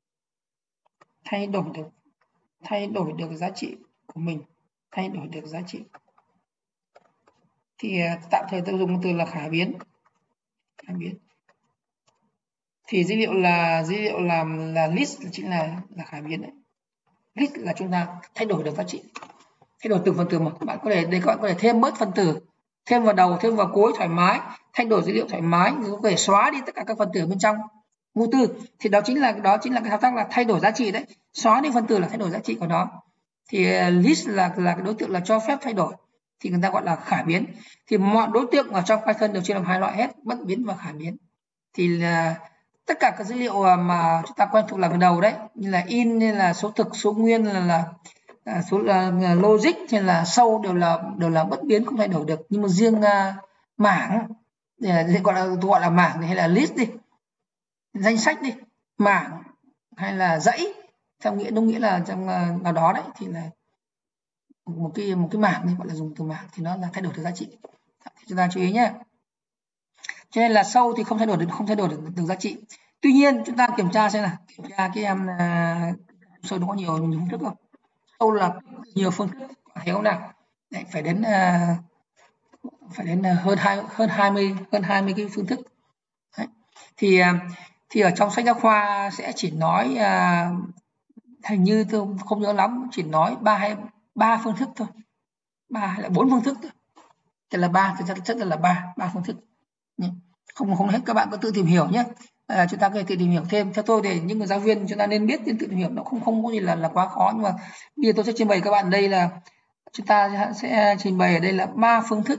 Speaker 1: được giá trị của mình, thay đổi được giá trị. Thì tạm thời tôi dùng từ là khả biến. Thì dữ liệu là list chính là khả biến đấy. List là chúng ta thay đổi được giá trị, thay đổi từng phần tử. Mà các bạn có thể thêm bớt phần tử, thêm vào đầu, thêm vào cuối thoải mái, thay đổi dữ liệu thoải mái, rồi có thể xóa đi tất cả các phần tử bên trong vô tư. Thì đó chính là cái thao tác là thay đổi giá trị đấy. Xóa đi phần tử là thay đổi giá trị của nó. Thì list là cái đối tượng là cho phép thay đổi, thì người ta gọi là khả biến. Thì mọi đối tượng ở trong Python đều chia làm hai loại hết, bất biến và khả biến. Thì là tất cả các dữ liệu mà chúng ta quen thuộc là từ đầu đấy, như là in, như là số thực, số nguyên, là số logic hay là show đều là bất biến, không thay đổi được. Nhưng mà riêng mảng gọi là mảng hay là list đi, danh sách đi, mảng hay là dãy theo đúng nghĩa là trong nào đó đấy, thì là một cái mảng này gọi là dùng từ mảng thì nó là thay đổi được giá trị. Thì chúng ta chú ý nhé. Cho nên là show thì không thay đổi được giá trị. Tuy nhiên chúng ta kiểm tra xem là cái show nó có nhiều phương thức không? Show là nhiều phương thức, thấy không nào? Đấy, phải đến hơn 20 cái phương thức. Đấy. Thì ở trong sách giáo khoa sẽ chỉ nói hình như tôi không nhớ lắm, chỉ nói ba phương thức thôi, 3 hay là 4 phương thức thôi. Tức là 3, thực ra chất là 3 phương thức. Không hết, các bạn có tự tìm hiểu nhé. Chúng ta có thể tự tìm hiểu thêm. Theo tôi thì những người giáo viên chúng ta nên biết, tự tìm hiểu nó không có gì là quá khó. Nhưng mà bây giờ tôi sẽ trình bày các bạn đây là chúng ta sẽ trình bày ở đây là 3 phương thức.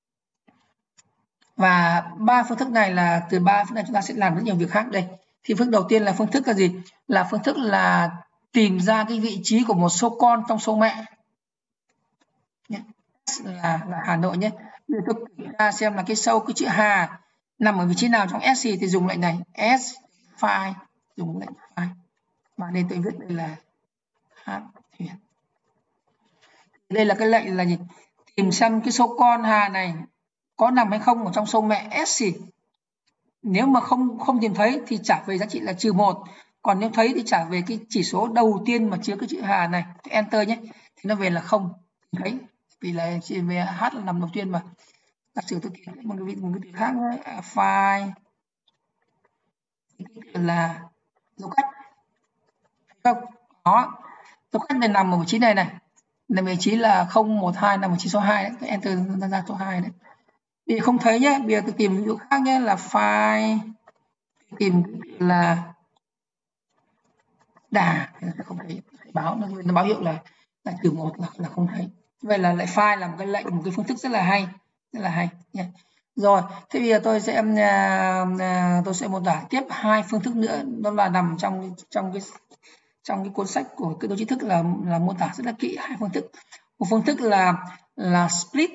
Speaker 1: Và 3 phương thức này là từ 3 phương thức này chúng ta sẽ làm rất nhiều việc khác đây. Thì phương thức đầu tiên là phương thức là gì? Là phương thức là tìm ra cái vị trí của một số con trong số mẹ. Là Hà Nội nhé. Bây giờ tôi kiểm tra xem là cái chữ Hà nằm ở vị trí nào trong S thì dùng lệnh này, S file, dùng lệnh file. Và đây tôi viết đây là H Huyền. Đây là cái lệnh là gì? Tìm xem cái số con Hà này có nằm hay không ở trong số mẹ S. Nếu mà không tìm thấy thì trả về giá trị là -1. Còn nếu thấy thì trả về cái chỉ số đầu tiên mà chứa cái chữ Hà này. Enter nhé. Thì nó về là không thấy. Vì là chỉ về H là nằm đầu tiên mà. Giả sử tôi kể một cái từ khác nữa, file là dấu cách, không? Đó, dấu cách này nằm ở vị trí này này, là vị trí là 012 nằm ở vị trí số 2 đấy, tôi enter ra số 2 đấy. Vì không thấy nhé, bây giờ tôi tìm ví dụ khác nhé, là file tìm là đà, không thấy, báo nó báo hiệu là -1 là không thấy. Vậy là lại file là một cái phương thức rất là hay nha. Rồi, thế bây giờ tôi sẽ mô tả tiếp 2 phương thức nữa, đó là nằm trong cái cuốn sách của Kết nối tri thức, là mô tả rất là kỹ 2 phương thức. Một phương thức là split,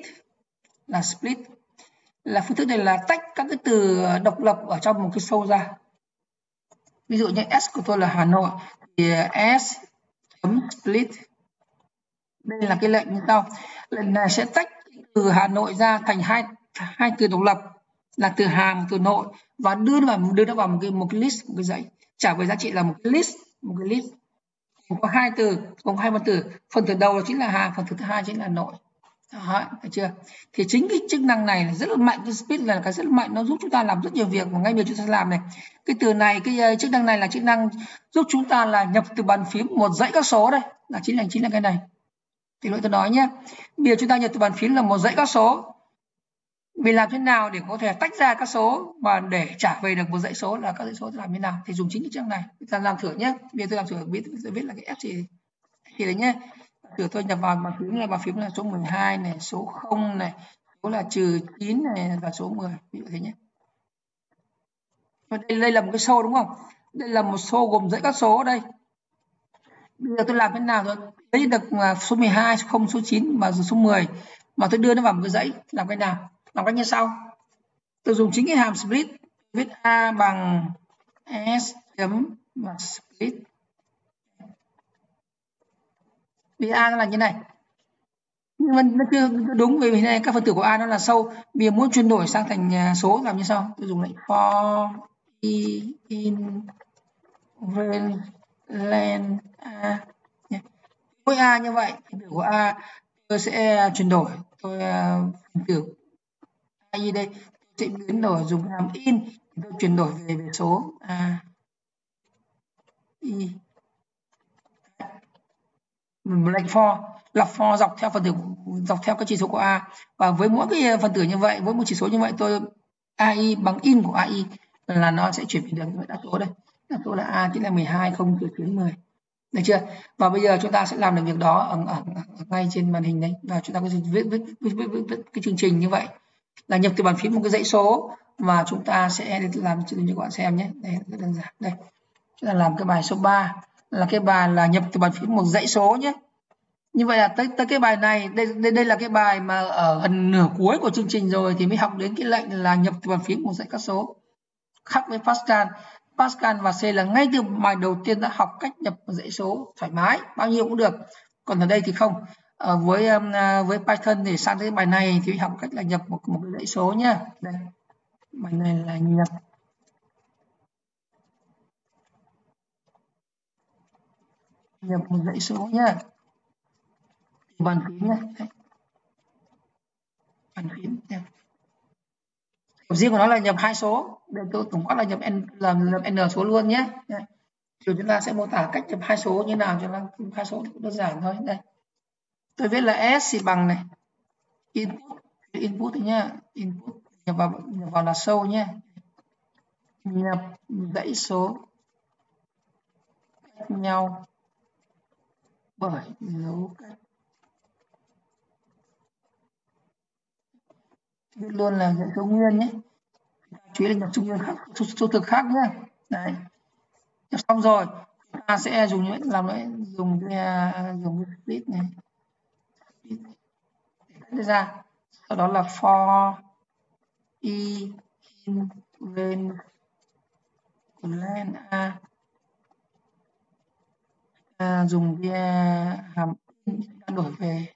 Speaker 1: là phương thức này là tách các cái từ độc lập ở trong một cái show ra. Ví dụ như S của tôi là Hà Nội thì S.split. Đây là cái lệnh như sau. Lệnh này sẽ tách từ Hà Nội ra thành hai từ độc lập là từ Hà và từ Nội, và đưa nó vào một cái list, một cái dãy, trả về giá trị là một cái list. Có 2 từ, gồm 2 phần tử. Phần tử đầu chính là Hà, phần tử thứ hai chính là Nội. Đó, thấy chưa? Thì chính cái chức năng này là rất là mạnh, cái split là cái rất là mạnh, nó giúp chúng ta làm rất nhiều việc mà ngay bây giờ chúng ta làm này. Cái từ này, cái chức năng này là chức năng giúp chúng ta là nhập từ bàn phím một dãy các số đây, là chính là cái này. Thì lỗi tôi nói nhé, bây giờ chúng ta nhập từ bàn phím là một dãy các số. Vì làm thế nào để có thể tách ra các số và để trả về được một dãy số là các dãy số làm thế nào thì dùng chính cái chức năng này. Chúng ta làm thử nhé. Bây giờ tôi làm thử viết là cái F gì thì đấy nhé. Thử tôi nhập vào bàn phím là số 12 này, số 0 này, số là -9 này và số 10, ví dụ thế nhé. Đây là một cái số đúng không? Đây là một số gồm dãy các số ở đây. Bây giờ tôi làm thế nào rồi? Lấy được số 12, số 0, số 9 và số 10 mà tôi đưa nó vào một cái dãy, làm cách nào? Làm cách như sau. Tôi dùng chính cái hàm split, viết A bằng S chấm và split. Vì A nó là như này. Nhưng mà nó chưa đúng, vì này các phần tử của A nó là sâu. Vì muốn chuyển đổi sang thành số làm như sau. Tôi dùng lệnh for in len A. Với A như vậy, phần tử của A tôi sẽ chuyển đổi. Tôi phần tử AI đây tôi sẽ biến đổi dùng hàm in, tôi chuyển đổi về số A I. Lệnh for là for dọc theo phần tử, dọc theo các chỉ số của A, và với mỗi cái phần tử như vậy, với một chỉ số như vậy, tôi AI bằng in của AI là nó sẽ chuyển được đáp số đây. Đáp số là A chính là 12 0 9 10. Được chưa? Và bây giờ chúng ta sẽ làm được việc đó ở ngay trên màn hình đấy, và chúng ta có thể viết cái chương trình như vậy là nhập từ bàn phím một cái dãy số và chúng ta sẽ làm cho các bạn xem nhé. Đây rất đơn giản. Đây là làm cái bài số 3 là cái bài là nhập từ bàn phím một dãy số nhé. Như vậy là tới cái bài này, đây là cái bài mà ở gần nửa cuối của chương trình rồi thì mới học đến cái lệnh là nhập từ bàn phím một dãy các số. Khác với Pascal và C là ngay từ bài đầu tiên đã học cách nhập một dãy số thoải mái, bao nhiêu cũng được. Còn ở đây thì không. Với Python thì sang cái bài này thì học cách là nhập một cái dãy số nhé. Đây, bài này là nhập một dãy số nhé. Bàn phím nhé. Bàn phím nhé. Riêng của nó là nhập 2 số. Đây tôi tổng quát là nhập n số luôn nhé. Thì chúng ta sẽ mô tả cách nhập 2 số như nào cho nó 2 số cũng đơn giản thôi. Đây. Tôi viết là S thì bằng này. Input nhé. Input nhập vào là sâu nhé. Nhập dãy số cách nhau bởi dấu cách. Viết luôn là dãy số nguyên nhé. Chú ý là nhập số nguyên khác, số thực khác nhé. Đấy. Nhập xong rồi, chúng ta sẽ dùng những làm nữa, dùng cái split này. Để cắt ra. Sau đó là for i in len A. Dùng cái hàm in đổi về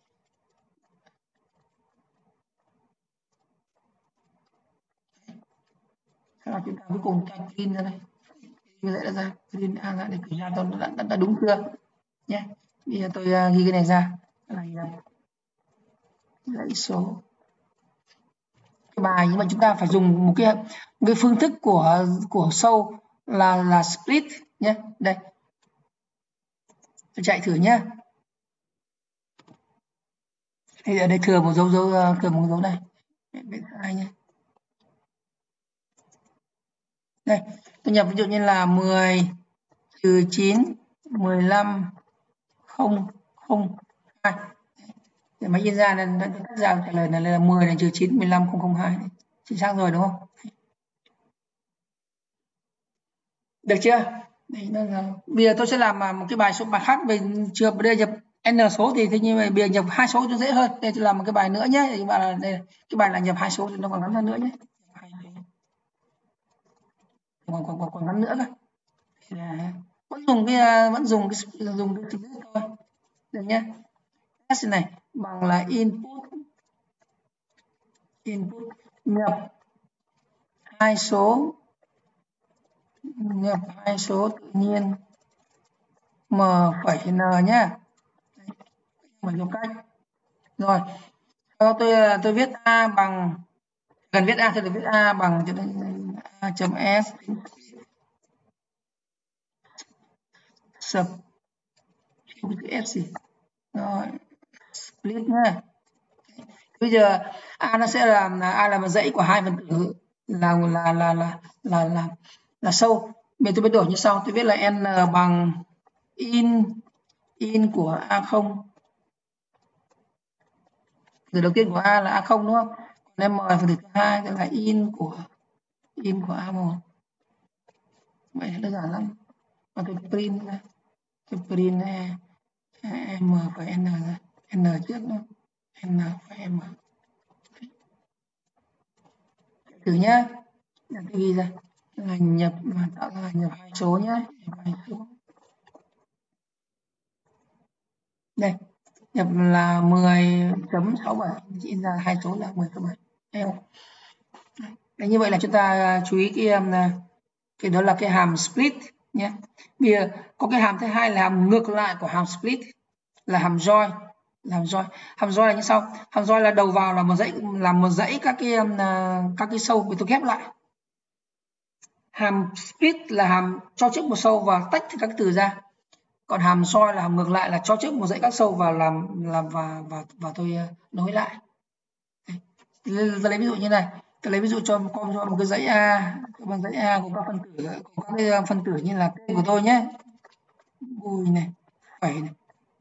Speaker 1: sau đó chúng ta cuối cùng ta clean ra đây, như vậy ra clean A ra để kiểm tra tôi đã đúng chưa nhé. Bây giờ tôi ghi cái này ra là dãy số cái bài, nhưng mà chúng ta phải dùng một cái phương thức của sâu là split nhé. Đây tôi chạy thử nhé. Thì ở đây thừa một dấu này sai nhé. Đây tôi nhập ví dụ như là 10 trừ 9 15 0 0 2 để máy in ra nên cắt ra trả lời là 10 này trừ 9 15 0 2 này. Chính xác rồi đúng không? Được chưa? Đấy, bây giờ tôi sẽ làm một cái bài khác về trường đây nhập n số thì thế nhưng mà bây giờ nhập 2 số cho dễ hơn. Đây tôi làm một cái bài nữa nhé. Các bạn là đây cái bài là nhập 2 số thì nó còn ngắn hơn nữa nhé. Còn ngắn nữa cơ. Vẫn dùng cái thôi. Được nhé. S này bằng là input nhập 2 số tự nhiên m phẩy n nhé. Bằng nhiều cách. Rồi tôi viết A bằng, cần viết A thì được viết A bằng cho nên A chấm S sub S gì rồi split nhá. Bây giờ A nó sẽ là một dãy của hai phần tử là sâu. Bây giờ tôi biến đổi như sau, tôi viết là n bằng in của A0. Từ đầu tiên của A là A0 đúng không? Còn m phần tử thứ hai là in của A1. Vậy đơn giản lắm. Và tôi print ra. Tôi print m và n ra. N trước nữa. N và m. Thử nhá. Tôi ghi ra là nhập mà tạo ra nhập hai số nhá. Nhập hai số. Đây, nhập là 10.67, chỉ ra hai số là 10.7. Đấy, như vậy là chúng ta chú ý cái đó là cái hàm split nhé. Bây giờ có cái hàm thứ hai là hàm ngược lại của hàm split là hàm join. Hàm join là như sau. Hàm join là đầu vào là một dãy các cái sâu bị tôi ghép lại. Hàm split là hàm cho trước một sâu và tách các từ ra. Còn hàm join là hàm ngược lại là cho trước một dãy các sâu và và tôi nối lại. Tôi lấy ví dụ như này. Tôi lấy ví dụ cho một cái dãy A, bằng dãy A của các phân tử như là tên của tôi nhé. Bùi này, phẩy này,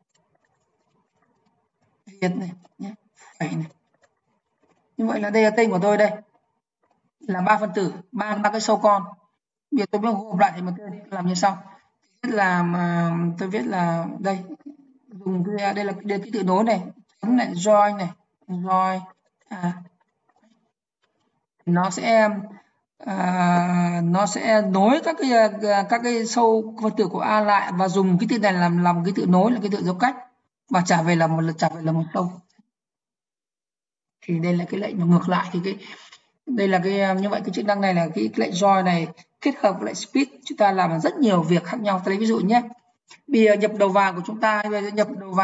Speaker 1: Việt này nhé, phẩy này. Như vậy là đây là tên của tôi đây. Là ba phân tử, ba cái sâu con. Bây giờ tôi mới gộp lại thành một tên, làm như sau. Tôi viết là đây, dùng đây là cái tự nối này, chấm này, join này, join nó sẽ nối các cái sâu phân tử của A lại và dùng cái tự này làm cái tự nối là cái tự dấu cách và trả về là một sâu. Thì đây là cái lệnh mà ngược lại, thì đây là như vậy cái chức năng này là cái lệnh join này kết hợp với lệnh split, chúng ta làm rất nhiều việc khác nhau. Tôi lấy ví dụ nhé. Bây giờ nhập đầu vào của chúng ta, bây giờ nhập đầu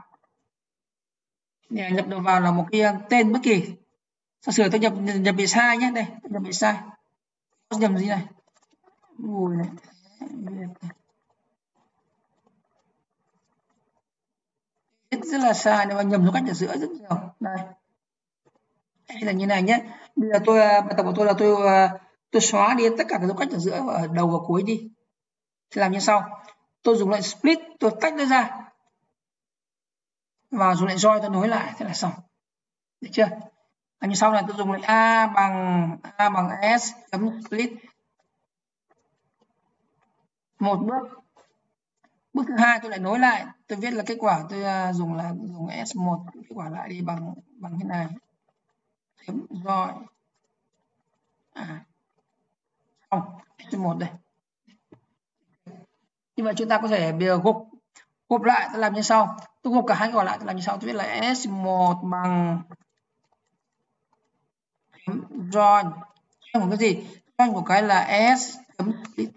Speaker 1: vào là một cái tên bất kỳ. Giả sử tôi nhập bị sai nhé, đây nhập bị sai, nhập gì này, Bùi này, rất là sai, nhưng mà nhầm dấu cách ở giữa rất nhiều. Đây, hay là như này nhé. Bây giờ bài tập của tôi là tôi xóa đi tất cả các dấu cách ở giữa và ở đầu và cuối đi. Thì làm như sau, tôi dùng lệnh split, tôi tách nó ra và dùng lệnh join tôi nối lại, thế là xong. Được chưa? Như sau này tôi dùng lệnh A bằng S chấm split. Một bước thứ hai tôi lại nối lại, tôi viết là kết quả tôi dùng S1, kết quả lại đi bằng cái này, chấm join xong S1 đây. Như vậy chúng ta có thể bây giờ gộp lại, tôi làm như sau, tôi gộp cả hai quả lại, tôi làm như sau, tôi viết là S1 bằng join của cái gì, join của cái là S chấm split.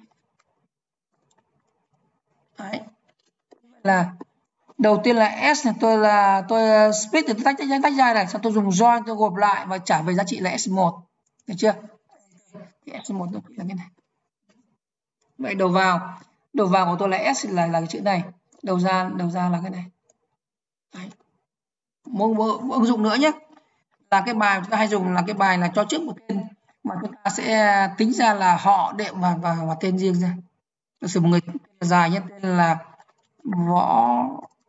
Speaker 1: Đấy, là đầu tiên là S này tôi split thì tôi tách ra này, sau tôi dùng join tôi gộp lại và trả về giá trị là S1, được chưa? Cái S1 nó là cái này. Vậy đầu vào của tôi là S là cái chữ này, đầu ra là cái này. Đấy. Một ứng dụng nữa nhé, là cái bài chúng ta hay dùng là cái bài là cho trước một tên mà chúng ta sẽ tính ra là họ, đệm và tên riêng ra. Giả sử một người dài nhất tên là Võ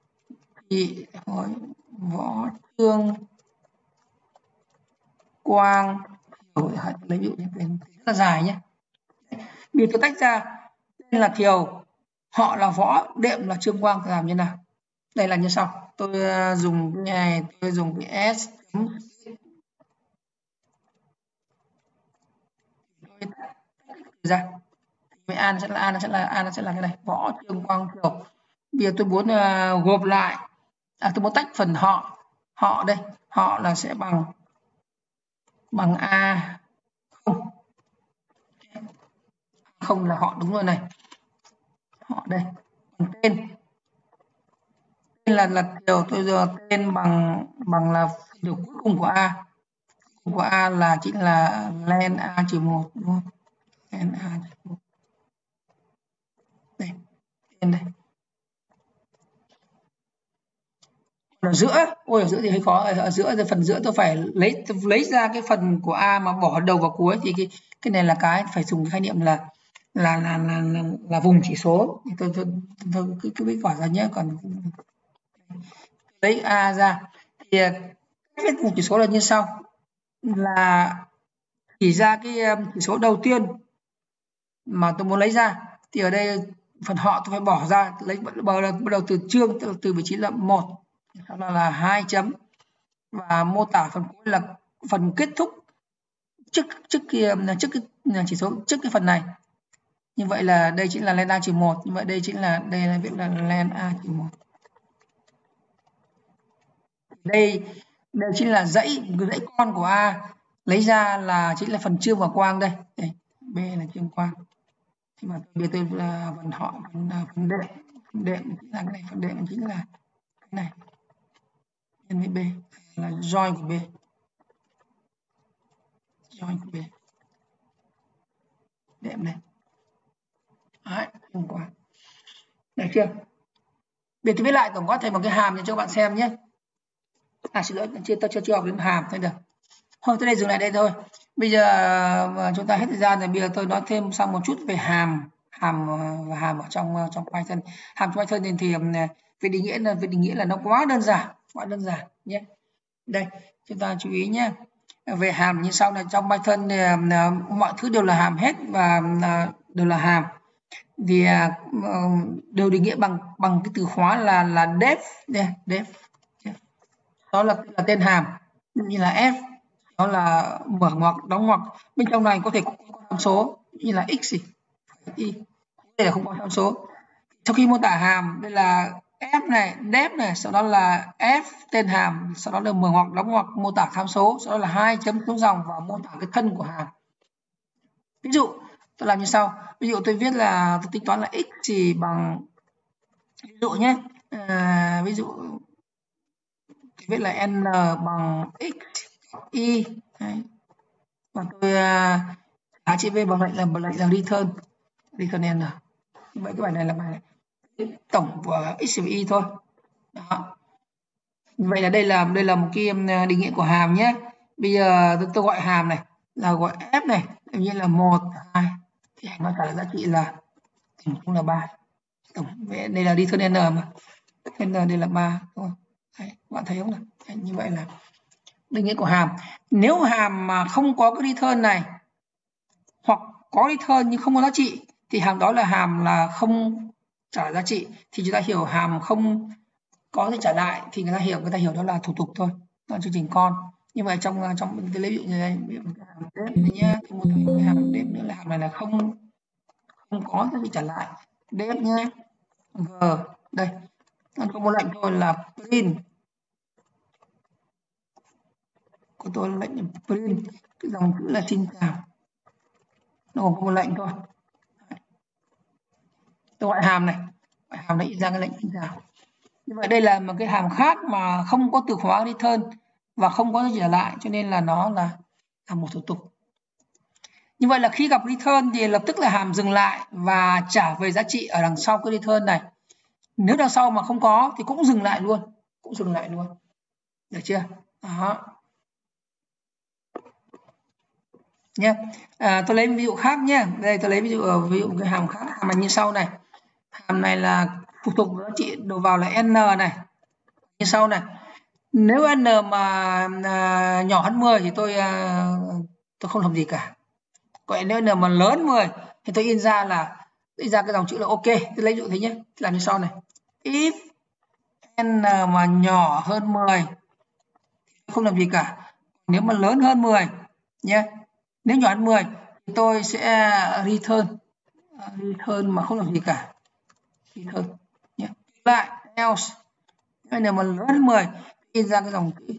Speaker 1: Trương Quang, lấy ví dụ như tên rất là dài nhé. Vì tôi tách ra, tên là Thiều, họ là Võ, đệm là Trương Quang, làm như nào? Đây là như sau, tôi dùng cái này, tôi dùng cái S ra, với A nó sẽ là cái này, Võ Trương Quang Thiều. Bây giờ tôi muốn gộp lại, tôi muốn tách phần họ đây, họ là sẽ bằng A không là họ, đúng rồi này, họ đây. Tên tên là kiểu tôi giờ tên bằng là phần tử cuối cùng của A. Của A là chính là len A trừ 1 đúng không? Len A trừ 1. Đây, tên đây. Ở giữa, ôi ở giữa thì hơi khó, ở giữa thì phần giữa tôi phải lấy ra cái phần của A mà bỏ đầu vào cuối thì cái này là cái phải dùng cái khái niệm là vùng chỉ số. Tôi cứ biết quả ra nhé, còn lấy A ra thì viết vùng chỉ số là như sau, là chỉ ra cái chỉ số đầu tiên mà tôi muốn lấy ra, thì ở đây phần họ tôi phải bỏ ra, lấy bắt đầu từ chương, tức là từ vị trí là 1, sau đó là 2 chấm, và mô tả phần cuối là phần kết thúc trước cái chỉ số trước cái phần này. Như vậy là đây chính là len A trừ 1, như vậy đây là viết là len A trừ 1. Đây chính là dãy con của A, lấy ra là chính là phần chương và quang đây. B là chương quang. Thì mà tôi là phần họ, phần đệm chính là cái này, phần đệm chính là cái này nhân với B là join của B. Join của B. Đệm này. Đấy, chương quang. Được chưa? Bây tôi viết lại tổng quát thành một cái hàm cho các bạn xem nhé. Xin lỗi, tôi chưa học đến hàm thôi được. Thôi tới đây dừng lại đây thôi. Bây giờ chúng ta hết thời gian rồi, bây giờ tôi nói thêm xong một chút về hàm và hàm ở trong Python. Hàm trong Python thì về định nghĩa là nó quá đơn giản nhé. Đây, chúng ta chú ý nhé. Về hàm như sau này, trong Python thì mọi thứ đều là hàm hết và đều là hàm. Thì đều định nghĩa bằng cái từ khóa là def đây, def. Đó là tên hàm, như là f, đó là mở ngoặc đóng ngoặc. Bên trong này có thể có tham số như là x y, đây là không có tham số. Sau khi mô tả hàm, đây là f này, def này, sau đó là f tên hàm, sau đó là mở ngoặc đóng ngoặc mô tả tham số, sau đó là 2 chấm xuống dòng và mô tả cái thân của hàm. Ví dụ tôi làm như sau, ví dụ tôi viết là tôi tính toán là x thì bằng, ví dụ nhé, ví dụ tôi viết là n bằng x y. Đấy. Và tôi giá trị v bằng lệnh là return n. Như vậy cái bài này là bài tổng của x và y thôi. Đó. Như vậy là đây là một cái định nghĩa của hàm nhé. Bây giờ tôi gọi hàm này là gọi f này, như là 1, 2 thì nó trả lời giá trị là tổng cũng là 3. Tổng đây là return n mà. N đây là 3 đúng không? Đấy, các bạn thấy không nào? Đấy, như vậy là định nghĩa của hàm. Nếu hàm mà không có cái return này hoặc có return nhưng không có giá trị thì hàm đó là hàm là không trả giá trị, thì chúng ta hiểu hàm không có thể trả lại thì người ta hiểu đó là thủ tục thôi, đó là chương trình con. Như vậy trong cái lấy ví dụ như đây, ví dụ cái hàm def này nhé, một cái hàm def nữa là hàm này là không có giá trị trả lại, def nhé. G đây nó có một lệnh thôi là print, của tôi là lệnh print cái dòng chữ là xin chào, nó có một lệnh thôi. Tôi gọi hàm này in ra cái lệnh xin chào. Như vậy đây là một cái hàm khác mà không có từ khóa return và không có giá trị trả lại, cho nên là nó là một thủ tục. Như vậy là khi gặp return thì lập tức là hàm dừng lại và trả về giá trị ở đằng sau cái return này. Nếu đằng sau mà không có thì cũng dừng lại luôn, được chưa? Đó. Nhé. Tôi lấy ví dụ khác nhé. Đây tôi lấy ví dụ cái hàm khác, hàm này như sau này. Hàm này là phụ tục giá trị đầu vào là n này, như sau này. Nếu n mà nhỏ hơn 10 thì tôi không làm gì cả. Còn nếu n mà lớn 10 thì tôi in ra cái dòng chữ là ok. Tôi lấy ví dụ thế nhé. Làm như sau này. If n mà nhỏ hơn 10 thì không làm gì cả. Nếu mà lớn hơn 10 nhé. Nếu nhỏ hơn 10 thì tôi sẽ return mà không làm gì cả. Return nhé. Lại else. Nếu mà lớn hơn 10 in ra cái dòng chữ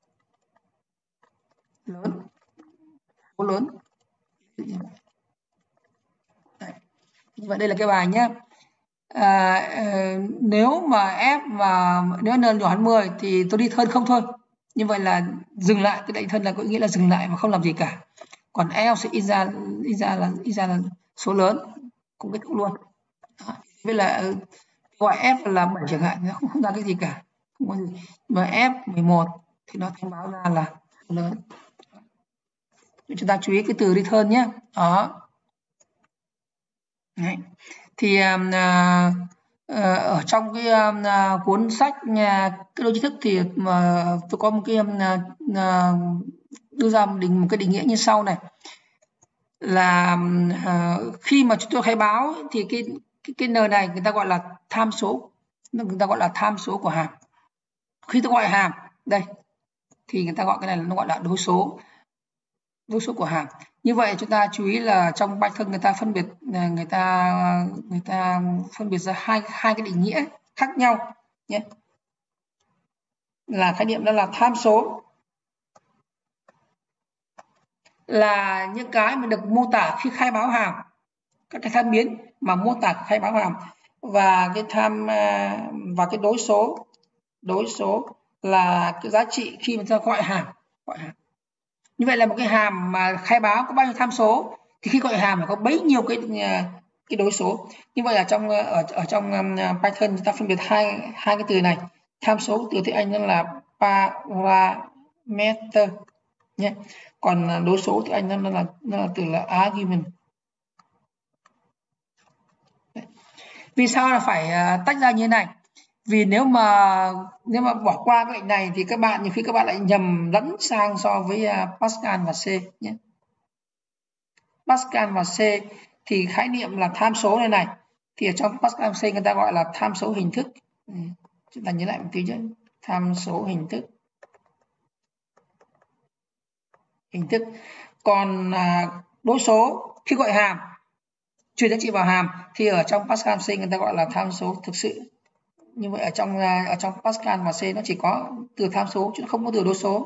Speaker 1: lớn, số lớn. Đấy. Như vậy đây là cái bài nhé. nếu mà f mà nếu n nhỏ hơn 10 thì tôi đi hơn không thôi. Như vậy là dừng lại, cái định thân là có nghĩa là dừng lại mà không làm gì cả. Còn L sẽ in ra là số lớn, cũng kết thúc luôn. Vậy là gọi f là 7 chẳng hạn, nó không ra cái gì cả, không có gì. Mà f 11 thì nó thông báo ra là số lớn. Chúng ta chú ý cái từ return nhé. Đó. Đấy. Thì ở trong cái cuốn sách cái đôi tri thức thì mà tôi có một cái đưa ra một cái định nghĩa như sau này, là khi mà chúng tôi khai báo thì cái n này người ta gọi là tham số, người ta gọi là tham số của hàm. Khi tôi gọi hàm đây thì người ta gọi cái này là nó gọi là đối số của hàm. Như vậy chúng ta chú ý là trong Python người ta phân biệt ra hai cái định nghĩa khác nhau nhé. Là khái niệm đó là tham số là những cái mà được mô tả khi khai báo hàm, các cái tham biến mà mô tả khai báo hàm, và cái đối số là cái giá trị khi mà ta gọi hàm. Như vậy là một cái hàm mà khai báo có bao nhiêu tham số thì khi gọi hàm phải có bấy nhiêu cái đối số. Như vậy là trong Python chúng ta phân biệt hai cái từ này. Tham số từ tiếng Anh là parameter nhé, còn đối số tiếng Anh nó là từ là argument. Vì sao là phải tách ra như thế này? Vì nếu mà bỏ qua cái lệnh này thì nhiều khi các bạn lại nhầm lẫn sang so với Pascal và C nhé. Pascal và C thì khái niệm là tham số này thì ở trong Pascal C người ta gọi là tham số hình thức. Chúng ta nhớ lại một tí chứ, tham số hình thức. Còn đối số khi gọi hàm truyền giá trị vào hàm thì ở trong Pascal C người ta gọi là tham số thực sự. Như vậy ở trong Pascal và C nó chỉ có từ tham số chứ không có từ đối số.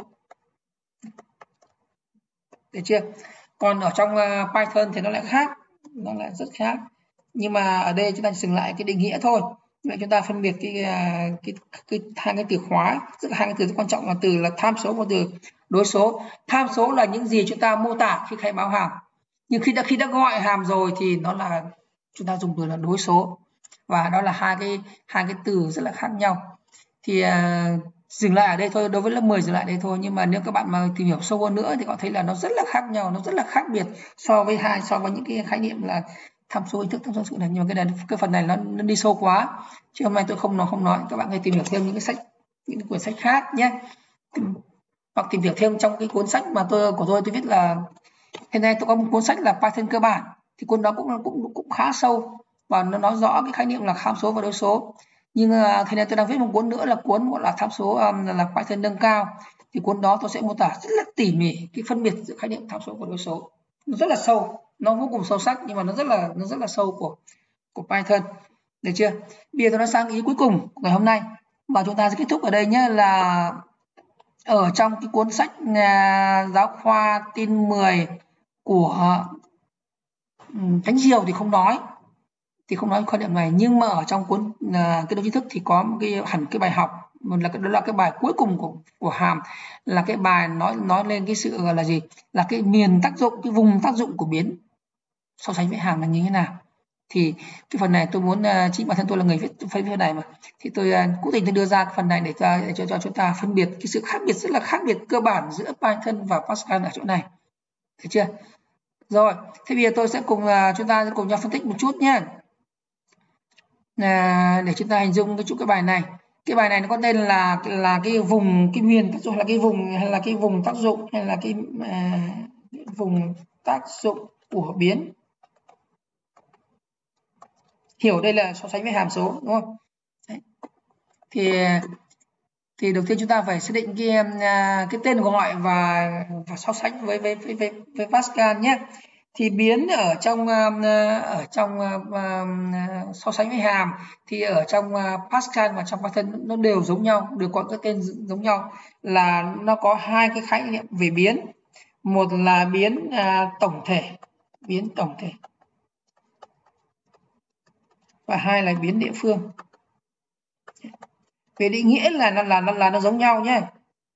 Speaker 1: Được chưa? Còn ở trong Python thì nó lại khác, nó lại rất khác. Nhưng mà ở đây chúng ta dừng lại cái định nghĩa thôi. Vậy chúng ta phân biệt hai cái từ khóa, hai cái từ rất quan trọng là từ là tham số và từ đối số. Tham số là những gì chúng ta mô tả khi khai báo hàm. Nhưng khi đã gọi hàm rồi thì nó là chúng ta dùng từ là đối số. Và đó là hai cái từ rất là khác nhau. Thì dừng lại ở đây thôi, đối với lớp 10 dừng lại đây thôi, nhưng mà nếu các bạn mà tìm hiểu sâu hơn nữa thì họ thấy là nó rất là khác nhau, nó rất là khác biệt so với những cái khái niệm là tham số hình thức, tham số thực sự này. Nhưng mà cái phần này nó đi sâu quá, chứ hôm nay tôi không nói, các bạn hãy tìm hiểu thêm những quyển sách khác nhé, hoặc tìm hiểu thêm trong cái cuốn sách mà tôi viết là hiện nay tôi có một cuốn sách là Python cơ bản, thì cuốn đó cũng khá sâu và nó nói rõ cái khái niệm là tham số và đối số. Nhưng thế này tôi đang viết một cuốn nữa là cuốn gọi là tham số là Python nâng cao, thì cuốn đó tôi sẽ mô tả rất là tỉ mỉ cái phân biệt giữa khái niệm tham số và đối số, nó rất là sâu, nó vô cùng sâu sắc, nhưng mà nó rất là sâu của Python. Được chưa? Bây giờ tôi đã sang ý cuối cùng của ngày hôm nay và chúng ta sẽ kết thúc ở đây nhé, là ở trong cái cuốn sách giáo khoa tin 10 của Thánh Diều thì không nói khái niệm này, nhưng mà ở trong cuốn cái đôi tri thức thì có một cái bài học, đó là cái bài cuối cùng của hàm, là cái bài nói lên cái sự là gì, là cái miền tác dụng, cái vùng tác dụng của biến so sánh với hàm là như thế nào. Thì cái phần này tôi muốn chính bản thân tôi là người viết phần này mà, thì tôi cố tình đưa ra cái phần này để cho chúng ta phân biệt cái sự khác biệt rất là khác biệt cơ bản giữa Python và Pascal ở chỗ này. Được chưa? Rồi, thế bây giờ tôi sẽ chúng ta sẽ cùng nhau phân tích một chút nhé, để chúng ta hình dung cái bài này. Cái bài này nó có tên là cái vùng, cái miền tác dụng, là cái vùng, hay là cái vùng tác dụng, hay là cái vùng tác dụng của biến. Hiểu đây là so sánh với hàm số, đúng không? Đấy. Thì đầu tiên chúng ta phải xác định cái tên gọi và so sánh với Pascal nhé. Thì biến ở trong so sánh với hàm thì ở trong Pascal và trong Python nó đều giống nhau, đều có cái tên giống nhau, là nó có hai cái khái niệm về biến. Một là biến tổng thể, và 2 là biến địa phương. Về định nghĩa là nó giống nhau nhé.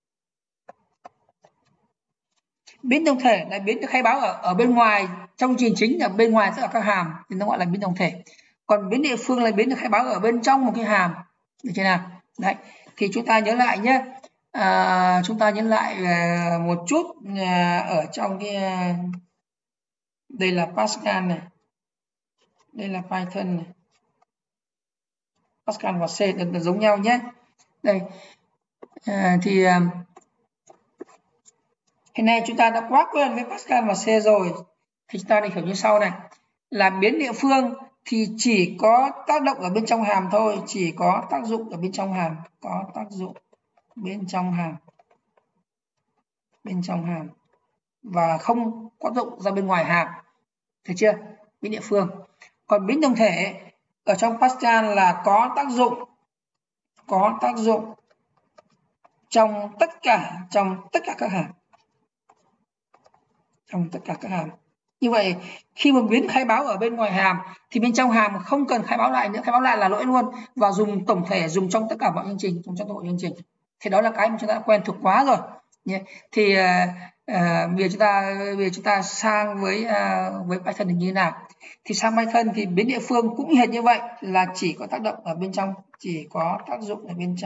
Speaker 1: Biến tổng thể là biến được khai báo ở bên ngoài trong trình chính, ở bên ngoài tất cả các hàm thì nó gọi là biến tổng thể. Còn biến địa phương là biến được khai báo ở bên trong một cái hàm, được chưa nào? Đấy, thì chúng ta nhớ lại nhé. Chúng ta nhớ lại một chút ở trong cái đây là Pascal này, đây là Python này, Pascal và C là giống nhau nhé. Đây thì hiện nay chúng ta đã quá quen với Pascal và C rồi, thì chúng ta được hiểu như sau này, là biến địa phương thì chỉ có tác động ở bên trong hàm thôi, chỉ có tác dụng ở bên trong hàm, có tác dụng bên trong hàm, và không có tác dụng ra bên ngoài hàm, được chưa? Biến địa phương. Còn biến tổng thể ở trong Pascal là có tác dụng trong tất cả các hàm, Như vậy khi mà biến khai báo ở bên ngoài hàm thì bên trong hàm không cần khai báo lại nữa, khai báo lại là lỗi luôn, và dùng tổng thể, dùng trong tất cả mọi chương trình, Thì đó là cái mà chúng ta đã quen thuộc quá rồi nhé. Thì bây giờ chúng ta sang với Python thì như thế nào? Thì sang Python thì biến địa phương cũng hệt như vậy, là chỉ có tác động ở bên trong, chỉ có tác dụng ở bên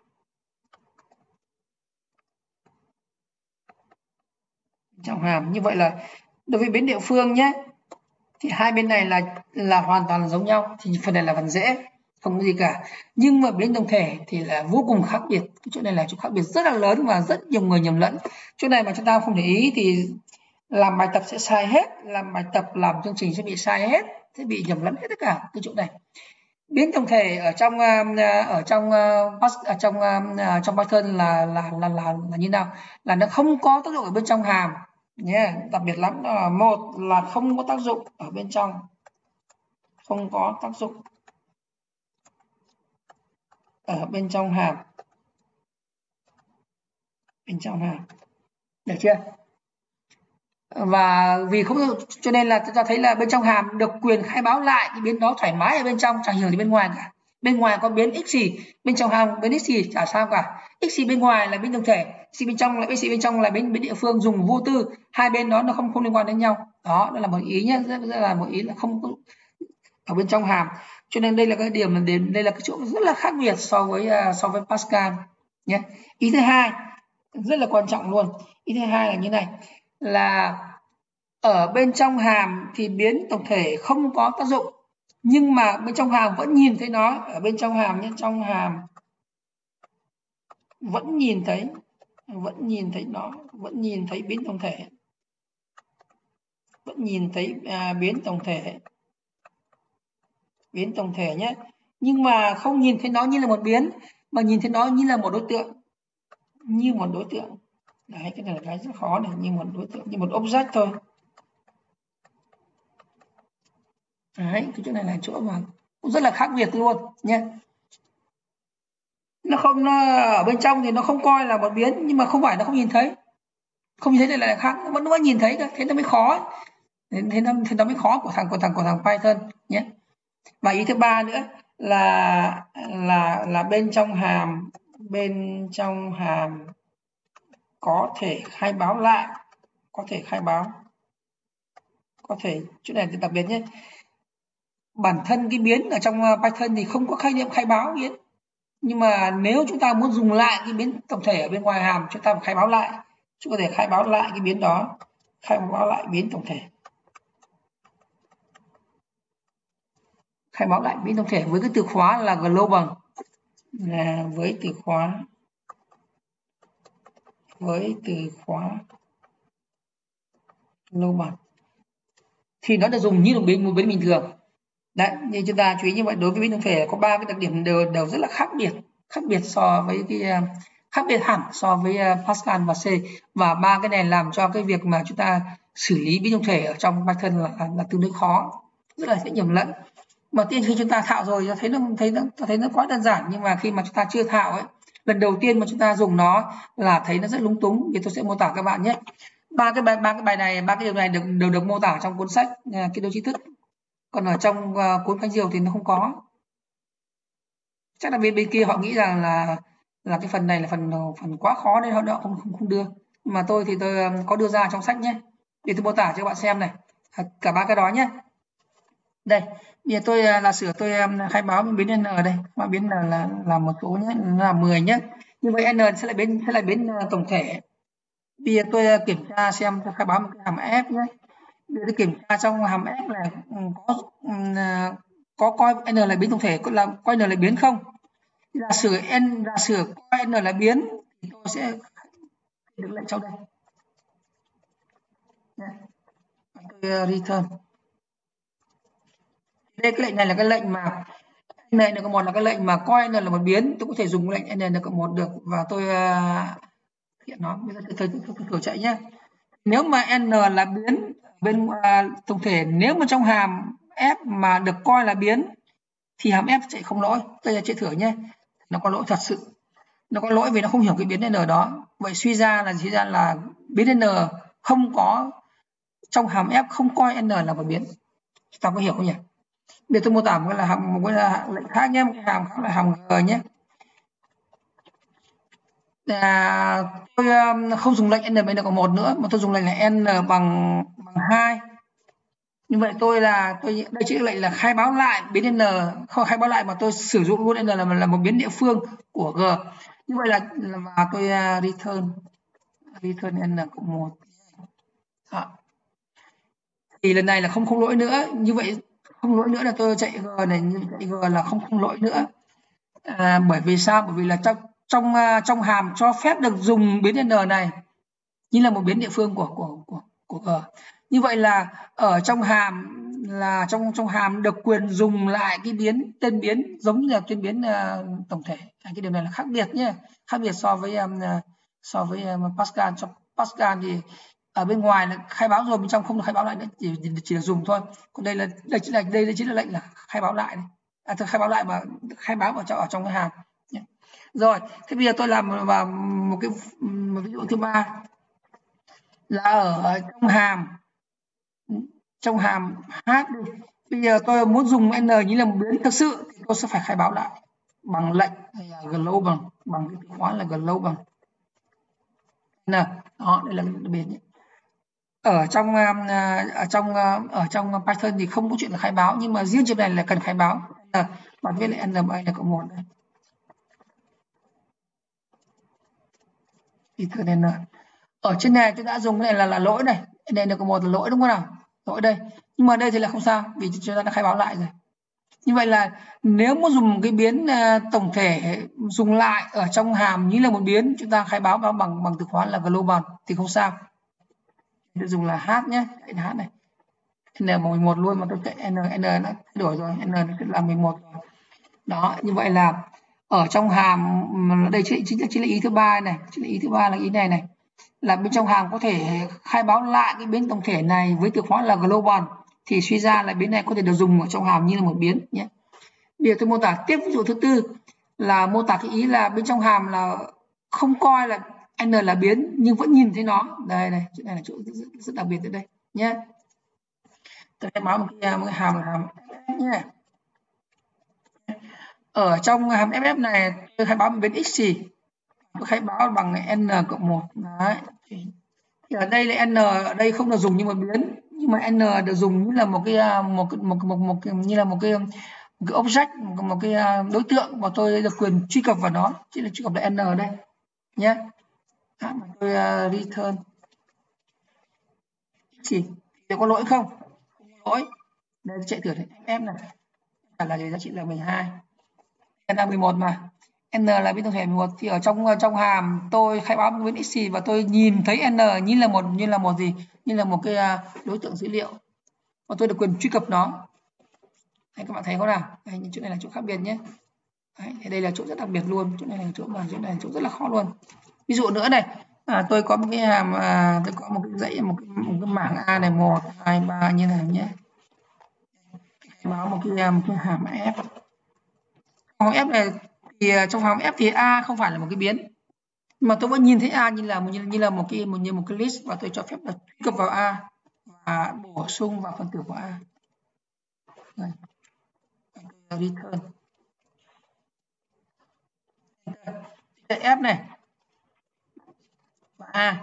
Speaker 1: trong hàm. Như vậy là đối với biến địa phương nhé, thì hai bên này là hoàn toàn giống nhau, thì phần này là phần dễ, không có gì cả. Nhưng mà biến tổng thể thì là vô cùng khác biệt. Cái chỗ này là chỗ khác biệt rất là lớn và rất nhiều người nhầm lẫn. Chỗ này mà chúng ta không để ý thì làm bài tập sẽ sai hết, làm chương trình sẽ bị sai hết, sẽ bị nhầm lẫn hết tất cả cái chỗ này. Biến tổng thể ở trong Python là như nào? Là nó không có tác dụng ở bên trong hàm nhé, đặc biệt lắm. Một là không có tác dụng ở bên trong, không có tác dụng ở bên trong hàm, được chưa? Và vì không cho nên là chúng ta thấy là bên trong hàm được quyền khai báo lại cái biến đó thoải mái ở bên trong, chẳng hiểu gì bên ngoài cả. Bên ngoài có biến x gì, bên trong hàm biến x gì chả sao cả. X gì bên ngoài là biến tổng thể, x bên trong là biến địa phương, dùng vô tư, hai bên đó nó không liên quan đến nhau. Đó là một ý nhé, rất là một ý là không có ở bên trong hàm. Cho nên đây là cái điểm đây là cái chỗ rất là khác biệt so với Pascal nhé. Ý thứ hai rất là quan trọng luôn. Ý thứ hai là như này, là ở bên trong hàm thì biến tổng thể không có tác dụng, nhưng mà bên trong hàm vẫn nhìn thấy nó. Ở bên trong hàm nhé, trong hàm vẫn nhìn thấy nó, vẫn nhìn thấy biến tổng thể, biến tổng thể nhé, nhưng mà không nhìn thấy nó như là một biến, mà nhìn thấy nó như là một đối tượng, Đấy, cái này là cái rất khó này, như một đối tượng, như một object thôi. Đấy, cái chỗ này là chỗ mà cũng rất là khác biệt luôn nhé. Nó ở bên trong thì nó không coi là một biến, nhưng mà không phải nó không nhìn thấy, này là khác, nó vẫn nhìn thấy, thế nó mới khó, thế nó mới khó của thằng Python nhé. Và ý thứ ba nữa là bên trong hàm có thể khai báo lại, chỗ này thì đặc biệt nhé. Bản thân cái biến ở trong Python thì không có khái niệm khai báo biến, nhưng mà nếu chúng ta muốn dùng lại cái biến tổng thể ở bên ngoài hàm, chúng ta phải khai báo lại, chúng có thể khai báo lại cái biến đó, khai báo lại biến tổng thể, với cái từ khóa là global, với từ khóa global thì nó được dùng như một biến bình thường. Đấy, như chúng ta chú ý như vậy, đối với biến tổng thể có ba cái đặc điểm đều rất là khác biệt so với khác biệt hẳn so với Pascal và C, và ba cái này làm cho cái việc mà chúng ta xử lý biến tổng thể ở trong Python là tương đối khó, rất là dễ nhầm lẫn. Mà tiên khi chúng ta thạo rồi thấy nó quá đơn giản, nhưng mà khi mà chúng ta chưa thạo ấy, lần đầu tiên mà chúng ta dùng nó là thấy nó rất lúng túng. Thì tôi sẽ mô tả các bạn nhé. Ba cái điều này đều được mô tả trong cuốn sách Kiến Thức Tri Thức. còn ở trong cuốn Canh Diều thì nó không có. Chắc là bên kia họ nghĩ rằng là cái phần này là phần quá khó nên họ không đưa, mà tôi thì tôi có đưa ra trong sách nhé, để tôi mô tả cho các bạn xem này, cả ba cái đó nhé. Đây, bây giờ tôi là sửa, tôi khai báo biến n đây, mà biến n là một số nhé, là 10 nhé. Như vậy n sẽ là biến tổng thể. Bây giờ tôi kiểm tra xem, tôi khai báo một cái hàm f nhé. Bây giờ tôi kiểm tra trong hàm f này có coi n là biến tổng thể, coi n là biến không. Giả sử coi n là biến thì tôi sẽ được lệnh sau đây. Tôi return. Đây cái lệnh này là cái lệnh mà n-1 là cái lệnh mà coi n là một biến, tôi có thể dùng lệnh n-1 được, và tôi hiện nó. Bây giờ tôi thử chạy nhé. Nếu mà n là biến bên tổng thể, nếu mà trong hàm f mà được coi là biến thì hàm f chạy không lỗi. Tôi chạy thử nhé. Nó có lỗi thật sự, nó có lỗi vì nó không hiểu cái biến n đó. Vậy suy ra là biến n không có trong hàm f, không coi n là một biến. Chúng ta có hiểu không nhỉ? Bây giờ tôi mô tả một cái lệnh khác nhé, một cái hàm khác là hàm g nhé. Tôi không dùng lệnh n bằng n cộng 1 nữa, mà tôi dùng lệnh là n bằng 2. Như vậy đây chỉ lệnh là khai báo lại biến n, không khai báo lại mà tôi sử dụng luôn n là một biến địa phương của g. Như vậy là tôi return n cộng 1. Thì lần này là không lỗi nữa. Như vậy không lỗi nữa là tôi chạy g này, như chạy g là không lỗi nữa. Bởi vì sao? Bởi vì là trong hàm cho phép được dùng biến n này như là một biến địa phương của g. Như vậy là ở trong hàm được quyền dùng lại cái tên biến giống như là tên biến tổng thể. Cái điều này là khác biệt nhé, khác biệt so với Pascal. Trong Pascal thì ở bên ngoài là khai báo rồi, bên trong không được khai báo lại nữa, chỉ được dùng thôi. Còn đây chính là lệnh là khai báo lại này. Khai báo lại mà khai báo ở trong cái hàm. Rồi, thế bây giờ tôi làm vào một ví dụ thứ ba là ở trong hàm h đi. Bây giờ tôi muốn dùng n như là một biến thực sự thì tôi sẽ phải khai báo lại bằng lệnh là global, bằng cái từ khóa là global. Đó, đây là biến nhé. Ở trong Python thì không có chuyện là khai báo, nhưng mà riêng trường này là cần khai báo. Bạn viết lại n bằng n cộng 1 đây. Return n. Ở trên này tôi đã dùng cái này là lỗi này, n cộng 1 là lỗi đúng không nào? Lỗi đây. Nhưng mà đây thì là không sao, vì chúng ta đã khai báo lại rồi. Như vậy là nếu muốn dùng cái biến tổng thể dùng lại ở trong hàm như là một biến, chúng ta khai báo bằng từ khóa là global thì không sao. Tôi dùng là h nhé, h này. N bằng 11 luôn, mà tôi chạy n đã thay đổi rồi, n là 11 rồi. Đó, như vậy là ở trong hàm đây chính là ý thứ ba này, chính là ý thứ ba là ý này này. Là bên trong hàm có thể khai báo lại cái biến tổng thể này với từ khóa là global, thì suy ra là biến này có thể được dùng ở trong hàm như là một biến nhé. Bây giờ tôi mô tả tiếp ví dụ thứ tư là mô tả cái ý là bên trong hàm là không coi là n là biến nhưng vẫn nhìn thấy nó. Đây này, chỗ này là chỗ rất đặc biệt ở đây nhé. Tôi khai báo một cái hàm f nhé. Ở trong hàm ff này tôi khai báo một biến x gì, tôi khai báo bằng n cộng 1. Đấy. Thì ở đây là n ở đây không được dùng như một biến, nhưng mà n được dùng như là một cái object, một cái đối tượng mà tôi được quyền truy cập vào nó, chỉ là truy cập là n ở đây nhé. Tôi return gì thì có lỗi không? Không có lỗi. Đây chạy thử này, f này là giá trị là 12, n là 11 mà. N là biến tổng thể 11 thì ở trong hàm tôi khai báo biến x và tôi nhìn thấy n như là một cái đối tượng dữ liệu và tôi được quyền truy cập nó. Đấy, các bạn thấy không nào? Đây, chỗ này là chỗ khác biệt nhé. Đấy, đây là chỗ rất đặc biệt luôn, chỗ này là chỗ rất là khó luôn. Ví dụ nữa này, tôi có một cái hàm, tôi có một cái dãy, một cái mảng A này, 1, 2, 3 như này nhé. Khai báo một cái hàm f. Hàm f này thì trong hàm f thì a không phải là một cái biến, mà tôi vẫn nhìn thấy a như là một cái list, và tôi cho phép là truy cập vào a và bổ sung vào phần tử của a. Đây. Return. F này. Và A.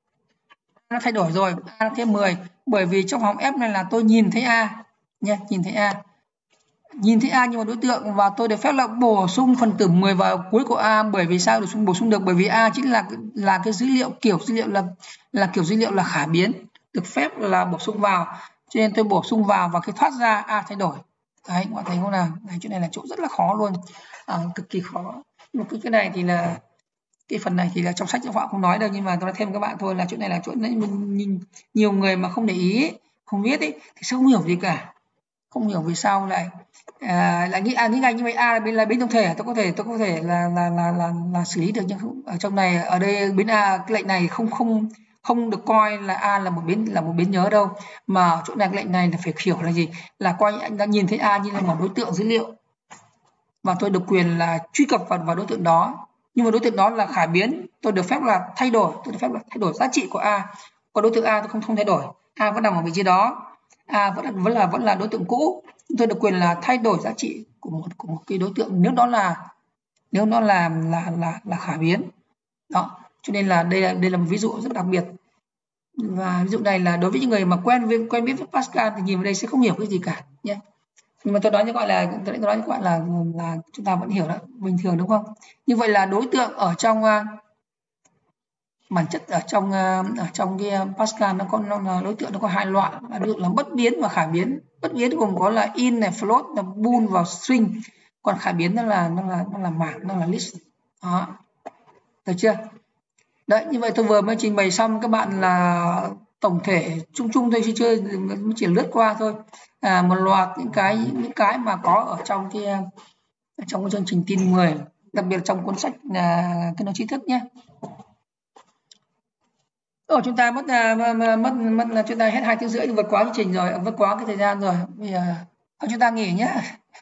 Speaker 1: Nó thay đổi rồi, A thêm 10. Bởi vì trong hòng F này là tôi nhìn thấy A nhé, nhìn thấy A. Nhìn thấy A như một đối tượng và tôi được phép là bổ sung phần tử 10 vào cuối của A. Bởi vì sao được bổ sung được? Bởi vì A chính là cái dữ liệu kiểu dữ liệu là kiểu dữ liệu là khả biến, được phép là bổ sung vào. Cho nên tôi bổ sung vào và khi thoát ra A thay đổi. Đấy, các bạn thấy không nào? Đấy, chỗ này là chỗ rất là khó luôn, cực kỳ khó. Nhưng mà cái này thì là cái phần này thì là trong sách họ không nói đâu, nhưng mà tôi nói thêm các bạn thôi là chỗ này là chỗ mình nhiều người mà không để ý, không biết ấy thì sẽ không hiểu gì cả, không hiểu vì sao lại nghĩ ngay như vậy A là biến tổng thể, tôi có thể là xử lý được, nhưng không, ở trong này ở đây biến A cái lệnh này không được coi là A là một biến nhớ đâu, mà ở chỗ này cái lệnh này là phải hiểu là gì, là coi anh đã nhìn thấy A như là một đối tượng dữ liệu và tôi được quyền là truy cập vào đối tượng đó, nhưng mà đối tượng đó là khả biến, tôi được phép là thay đổi giá trị của A, còn đối tượng A tôi không thay đổi, A vẫn nằm ở vị trí đó, A vẫn là đối tượng cũ, tôi được quyền là thay đổi giá trị của một cái đối tượng nếu nó là khả biến đó. Cho nên là đây là một ví dụ rất đặc biệt, và ví dụ này là đối với những người mà quen biết với Pascal thì nhìn vào đây sẽ không hiểu cái gì cả nhé. Nhưng mà tôi nói như gọi là chúng ta vẫn hiểu đó, bình thường đúng không? Như vậy là đối tượng ở trong bản chất ở trong cái Pascal nó là đối tượng, nó có hai loại, là đối tượng là bất biến và khả biến. Bất biến gồm có là in này, float, là bool vào string, còn khả biến nó là mảng, nó là list đó, được chưa? Đấy, như vậy tôi vừa mới trình bày xong các bạn là tổng thể chung thôi, chứ chưa chỉ lướt qua thôi, một loạt những cái mà có ở trong cái chương trình tin 10, đặc biệt trong cuốn sách Kết nối tri thức nhé. Chúng ta mất chúng ta hết 2 tiếng rưỡi, vượt quá chương trình rồi, vượt quá cái thời gian rồi, bây giờ chúng ta nghỉ nhé.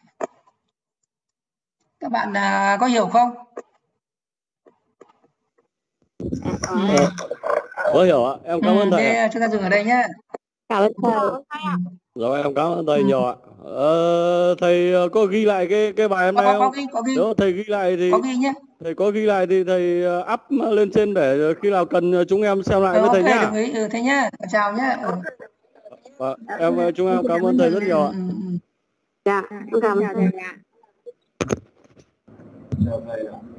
Speaker 1: Các bạn có hiểu không?
Speaker 3: Có hiểu ạ, em cảm ơn thầy.
Speaker 1: Chúng ta dừng ở đây nhé.
Speaker 4: Cảm ơn thầy.
Speaker 3: Rồi em cảm ơn thầy nhiều ạ. Thầy có ghi lại cái bài hôm nay không?
Speaker 1: Có ghi.
Speaker 3: Nếu thầy ghi lại thì
Speaker 1: có ghi nhé.
Speaker 3: Thầy có ghi lại thì thầy up lên trên để khi nào cần chúng em xem lại với thầy nhá.
Speaker 1: Đồng ý. Thế nhá. Chào nhé.
Speaker 3: Chúng em cảm ơn thầy rất nhiều ạ.
Speaker 4: Dạ, cảm ơn thầy.